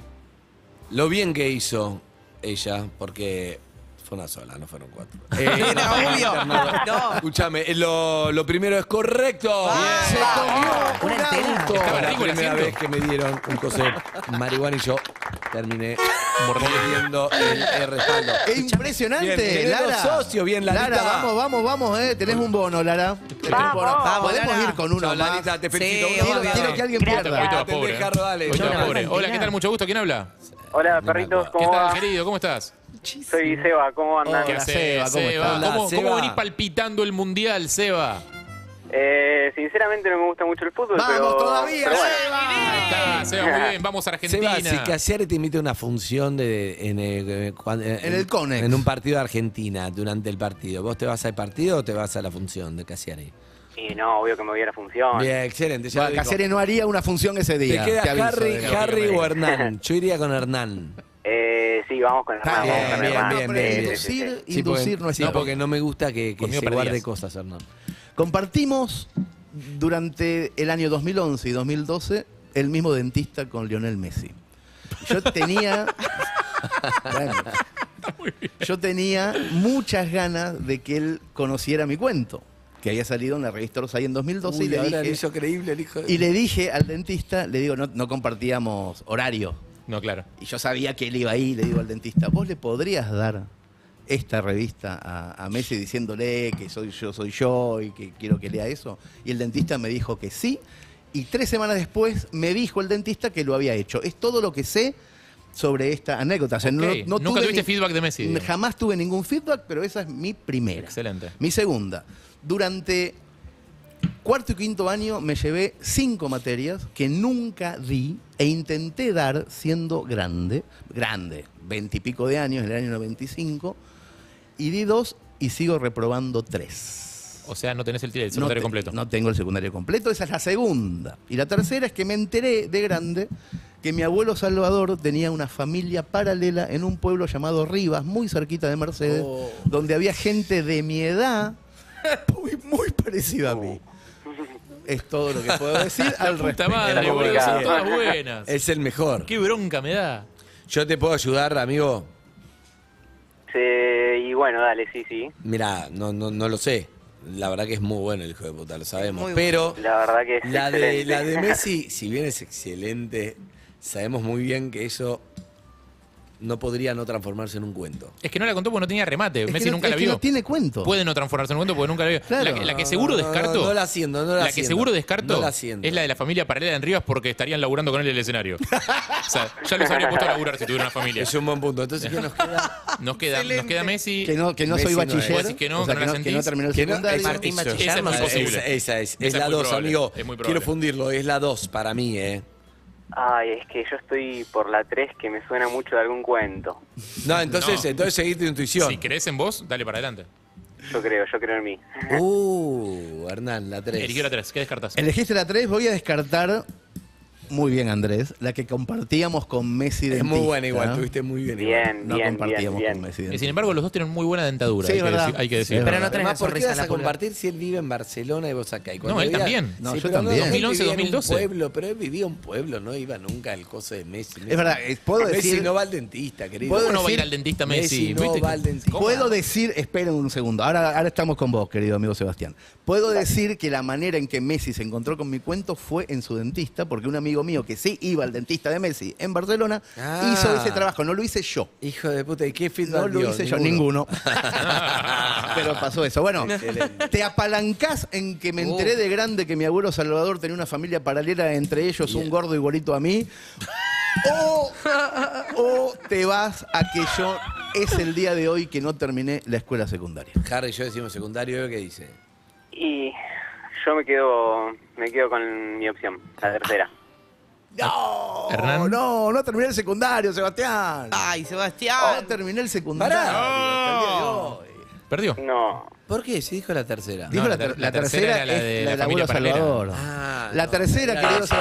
Lo bien que hizo ella, porque fue una sola, no fueron 4. Era obvio. No. Escúchame, lo primero es correcto. Se comió Una un entera. auto. Estaba La rico el primera asiento. vez que me dieron un coso de marihuana y yo terminé mordiendo el respaldo. Es impresionante, Bien, tenés Lara. dos socios, bien, Larita. Lara, vamos, tenés un bono, Lara. Vamos. Podemos Lara. ir con uno Chao, más. Larita, te Sí, felicito. obvio. Quiero que alguien Gracias. pierda. Hoy te vas Atendé, pobre. Jarro, dale. Hoy te vas Una pobre. Hola, ¿qué mentira. tal? Mucho gusto. ¿Quién habla? Hola, perritos, ¿Qué ¿cómo tal, va? querido? ¿Cómo estás? Soy Seba, ¿cómo andan? ¿Qué Hola, haces, Seba, ¿cómo Seba? estás? Hola, ¿Cómo Seba. venís palpitando el mundial, Seba? Sinceramente no me gusta mucho el fútbol, ¡Vamos pero... todavía, pero bueno. Ahí está, Seba, muy bien. Vamos a Argentina. Seba, si Casiari te invita a una función en el Conex. En un partido de Argentina, durante el partido. ¿Vos te vas al partido o te vas a la función de Casiari? Y no, obvio que me voy a la función. Bien, excelente. Ya Caceres no haría una función ese ¿Te día. queda aviso, Harry de- o Hernán? Yo iría con Hernán. Sí, vamos con Hernán. Bien, vamos con bien, Hernán. bien, bien, bien. Inducir no es No, porque no me gusta que Conmigo se guarde perdías. cosas, Hernán. Compartimos durante el año 2011 y 2012 el mismo dentista con Lionel Messi. Yo tenía... Bueno, yo tenía muchas ganas de que él conociera mi cuento, que había salido en la revista Orsay en 2012. Uy, y le ahora dije, lo hizo creíble el hijo de... y le dije al dentista, le digo, no compartíamos horario. No, claro. Y yo sabía que él iba ahí, le digo al dentista, ¿vos le podrías dar esta revista a Messi diciéndole que soy yo y que quiero que lea eso? Y el dentista me dijo que sí, y 3 semanas después me dijo el dentista que lo había hecho. Es todo lo que sé sobre esta anécdota. O sea, Ok. Nunca tuviste feedback de Messi, digamos. Jamás tuve ningún feedback, pero esa es mi primera. Excelente. Mi segunda. Durante cuarto y quinto año me llevé 5 materias que nunca di e intenté dar siendo grande, 20 y pico de años, en el año 95, y di 2 y sigo reprobando 3. O sea, no tenés el secundario completo. No tengo el secundario completo, esa es la segunda. Y la tercera es que me enteré de grande que mi abuelo Salvador tenía una familia paralela en un pueblo llamado Rivas, muy cerquita de Mercedes, donde había gente de mi edad muy parecida a mí. Es todo lo que puedo decir al respecto. Puta madre, boludo, son todas buenas. Es el mejor. Qué bronca me da. ¿Yo te puedo ayudar, amigo? Sí, y bueno, dale, sí. Mirá, no lo sé. La verdad que es muy bueno el hijo de puta, lo sabemos. Muy Pero bueno. La verdad que es la excelente. de Messi, si bien es excelente, sabemos muy bien que eso no podría no transformarse en un cuento. Es que no la contó porque no tenía remate. Es Messi que nunca la es que vio. no tiene cuento. Puede no transformarse en un cuento porque nunca la vio. Claro. La que seguro descarto. No la siento, no la que siento. seguro descarto No la siento. es la de la familia paralela en Rivas porque estarían laburando con él en el escenario. O sea, ya los habría puesto a laburar si tuviera una familia. Es un buen punto. Entonces, ¿qué nos queda? Nos queda Messi. Que no soy Messi bachiller. Vos decís que no, o sea, que no la que no sentís. terminó el Que no- secundario. Martín eso. Bachiller no es posible. Esa es Esa la es muy 2, probable, amigo. es muy probable. Quiero fundirlo, es la 2 para mí, Ay, es que yo estoy por la 3 que me suena mucho de algún cuento. No, entonces seguir tu intuición. Si crees en vos, dale para adelante. Yo creo en mí. Hernán, la 3. Eligió la 3. ¿Qué descartas? Elegiste la 3, voy a descartar, muy bien Andrés, la que compartíamos con Messi Es dentista. muy buena igual, tuviste muy bien. igual. No compartíamos con Messi dentista. Sin embargo, los dos tienen muy buena dentadura. Sí, ¿verdad? Hay que decir. Sí, Pero no tenés la Además, ¿por qué sonrisa vas en la a pulga? compartir si él vive en Barcelona y vos acá? Y cuando No, él vivía- también. No, Sí, yo pero también. él vivía 2011, en un 2012. pueblo, pero él vivía en un pueblo, no iba nunca al coso de Messi. Es verdad, puedo Messi decir... no va al dentista, querido. ¿Puedo ¿Cómo no va a ir decir- al dentista Messi? no ¿Viste? va al dentista. Puedo decir, esperen un segundo, ahora estamos con vos, querido amigo Sebastián. Puedo decir que la manera en que Messi se encontró con mi cuento fue en su dentista, porque un amigo mío que sí iba al dentista de Messi en Barcelona hizo ese trabajo, no lo hice yo. Hijo de puta, ¿y qué feedback No lo dio? hice yo, ninguno. Pero pasó eso. Bueno, te apalancás en que me enteré de grande que mi abuelo Salvador tenía una familia paralela, entre ellos un gordo igualito a mí. O te vas a que yo es el día de hoy que no terminé la escuela secundaria. Harry y yo decimos secundario, ¿qué dice? Y yo me quedo con mi opción, la tercera. No, Hernán. no terminé el secundario, Sebastián. Ay, Sebastián. No terminé el secundario. hasta el día de hoy. ¿Perdió? No. ¿Por qué? Si dijo la tercera. Dijo No, la la tercera era la es de la la del abuelo familia paralela. Salvador. Ah, La no, tercera, era querido esa.